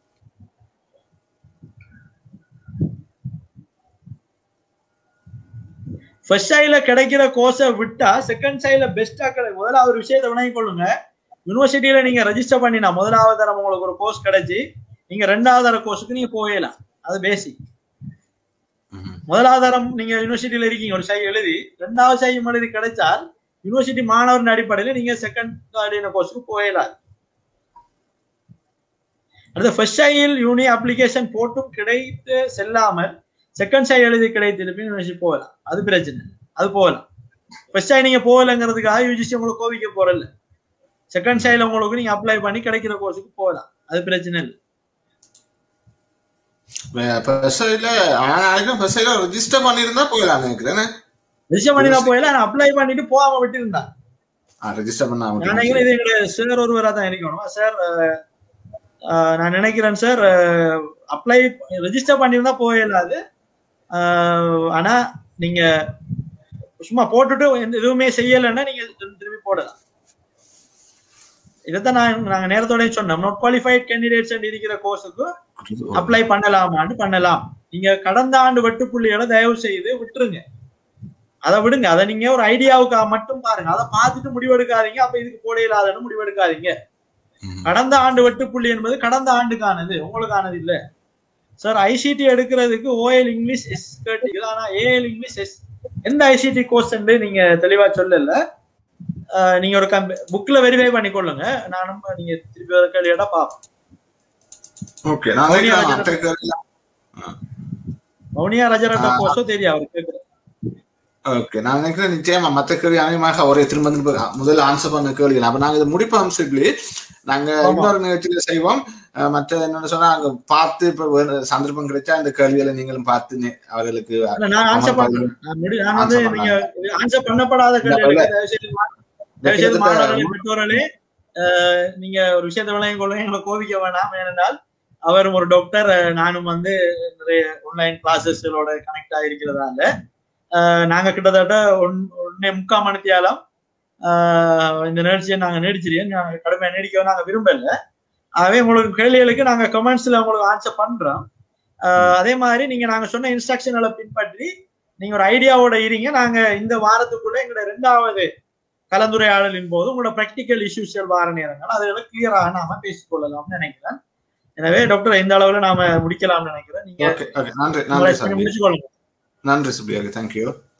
ஃபர்ஸ்ட் சைட்ல கிடைக்கிற கோர்ஸை விட்டா செகண்ட் சைட்ல பெஸ்டா கிடைக்கும். முதல்ல ஒரு விஷயத்தை விளங்கி கொள்ளுங்க, யூனிவர்சிட்டியில நீங்க ரெஜிஸ்டர் பண்ணினா முதலாவது தரம் உங்களுக்கு ஒரு கோர்ஸ் கிடைச்சி நீங்க 2வது தர கோர்ஸுக்கு நீங்க போகலாம். அது பேசிக். முதலாவது தரம் நீங்க யூனிவர்சிட்டியில இருக்கீங்க, ஒரு சை எழுதி 2வது சையும் எழுதி கிடைச்சால் யூனிவர்சிட்டி மாணவரின் அடிப்படையில நீங்க செகண்ட் கோர்ஸுக்கு போகலாம். அடுத்த ஃபர்ஸ்ட் ஷையில் யூனி அப்ளிகேஷன் போட்டும் கிடைத்து செல்லாமல் செகண்ட் ஷை எழுதி கிடைத்திருப்பீங்க யூனிவர்சிட்டி போகலாம், அது பிரச்சனை, அது போகலாம். ஃபர்ஸ்ட் ஷை நீங்க போகலங்கிறதுக்காக யூஜிசி உங்களுக்கு கோவிக்க போறல. செகண்ட் ஷைல உங்களுக்கு நீங்க அப்ளை பண்ணி கிடைக்கிற கோர்ஸுக்கு போகலாம், அது பிரச்சனை இல்லை. ரெஜிஸ்டர் பண்ணிருந்தா போகலாம் நினைக்கிறேன். ரெஜிஸ்டர் பண்ணி தான் போகலாம், நான் அப்ளை பண்ணிட்டு போகாம விட்டுருந்தேன். ரெஜிஸ்டர் பண்ண நினைக்கிறேன் இது எங்க சார் ஒருவரா தான் இருக்கணும் சார். நான் நினைக்கிறேன் சார் அப்ளை ரெஜிஸ்டர் பண்ணிருந்தா போயிடாது. ஆனா நீங்க சும்மா போட்டுட்டு எதுவுமே செய்யலைன்னா நீங்க திரும்பி போடலாம். இதைத்தான் நாங்க நேரத்தோட சொன்னோம். நாட் குவாலிஃபைட் கேண்டிடேட்ஸ் இருக்கிற கோர்ஸுக்கு அப்ளை பண்ணலாமான்னு பண்ணலாம். நீங்க கடந்த ஆண்டு வெட்டுப்புள்ளிகளை தயவு செய்து விட்டுருங்க, அதை விடுங்க. அதை நீங்க ஒரு ஐடியாவுக்கு மட்டும் பாருங்க, அதை பார்த்துட்டு முடிவெடுக்காதீங்க. அப்ப இதுக்கு போட இல்லாதன்னு முடிவெடுக்காதீங்க. கடந்த ஆண்டு வெட்டுப்புள்ளி என்பது கடந்த ஆண்டுக்கானது, உங்களுக்கானது இல்ல சார். ஐசிடி எடுக்கிறதுக்கு ஓஎல் இங்கிலீஷ் எஸ் கேட்டீங்க, ஆனா ஏஎல் இங்கிலீஷ் எஸ் எந்த ஐசிடி கோர்ஸ் நீங்க தெளிவா சொல்லல. நீங்க ஒரு புக்ல வெரிஃபை பண்ணிக்கொள்ளுங்க. நானும் நீங்க திருப்பி கேள்வியோட பாப்போம். மௌனியா ரஜரட்ட கோர்ஸோ தெரியும் அவர் கேட்கிறேன். ஓகே, நான் நினைக்கிறேன் நிச்சயமா மற்ற கேள்வி அனைவமாக ஒரே திரும்ப முதல்ல ஆன்சர் பண்ண கேள்வி. அப்ப நாங்க இதை முடிப்போம். சிப்லி நாங்க இன்னொரு நிகழ்ச்சியில செய்வோம். மற்ற என்னன்னு சொன்னா அங்க பார்த்து இப்ப சந்தர்ப்பம் கிடைச்சா இந்த கேள்விகளை நீங்களும் பார்த்து அவர்களுக்கு ஆன்சர் பண்ணப்படாத பெற்றோர்களே நீங்க ஒரு விஷயத்தை விளையும் கொள்ளுங்க, எங்களை கோவிக்க வேண்டாம். ஏனென்றால் அவரும் ஒரு டாக்டர், நானும் நிறைய ஆன்லைன் கிளாஸஸ்களோட கனெக்ட் ஆகிருக்கிறதால நாங்க கிட்டத்தட்ட 1.25 மணித்தியாலம் இந்த நிகழ்ச்சியை நாங்க நீடிச்சிருக்கோம். நாங்க கடுமையா நீடிக்க நாங்க விரும்பல. ஆகவே உங்களுக்கு கேள்விகளுக்கு நாங்க கமெண்ட்ஸ்ல உங்களுக்கு ஆன்சர் பண்றோம். அதே மாதிரி நீங்க நாங்க சொன்ன இன்ஸ்ட்ரக்ஷன்களை பின்பற்றி நீங்க ஒரு ஐடியாவோட இருங்க. நாங்க இந்த வாரத்துக்குள்ள எங்களோட 2வது கலந்துரையாடலின் போது உங்களோட பிராக்டிக்கல் இஷ்யூஸ்கள் வார நேரங்கள் அதுகளை கிளியராக நாம பேசிக்கொள்ளலாம்னு நினைக்கிறேன். எனவே டாக்டர் இந்த அளவுல நாம முடிக்கலாம்னு நினைக்கிறேன். நீங்க முடிச்சுக்கொள்ளுங்க. நன்றி சுப்ரியா, தேங்க்யூ.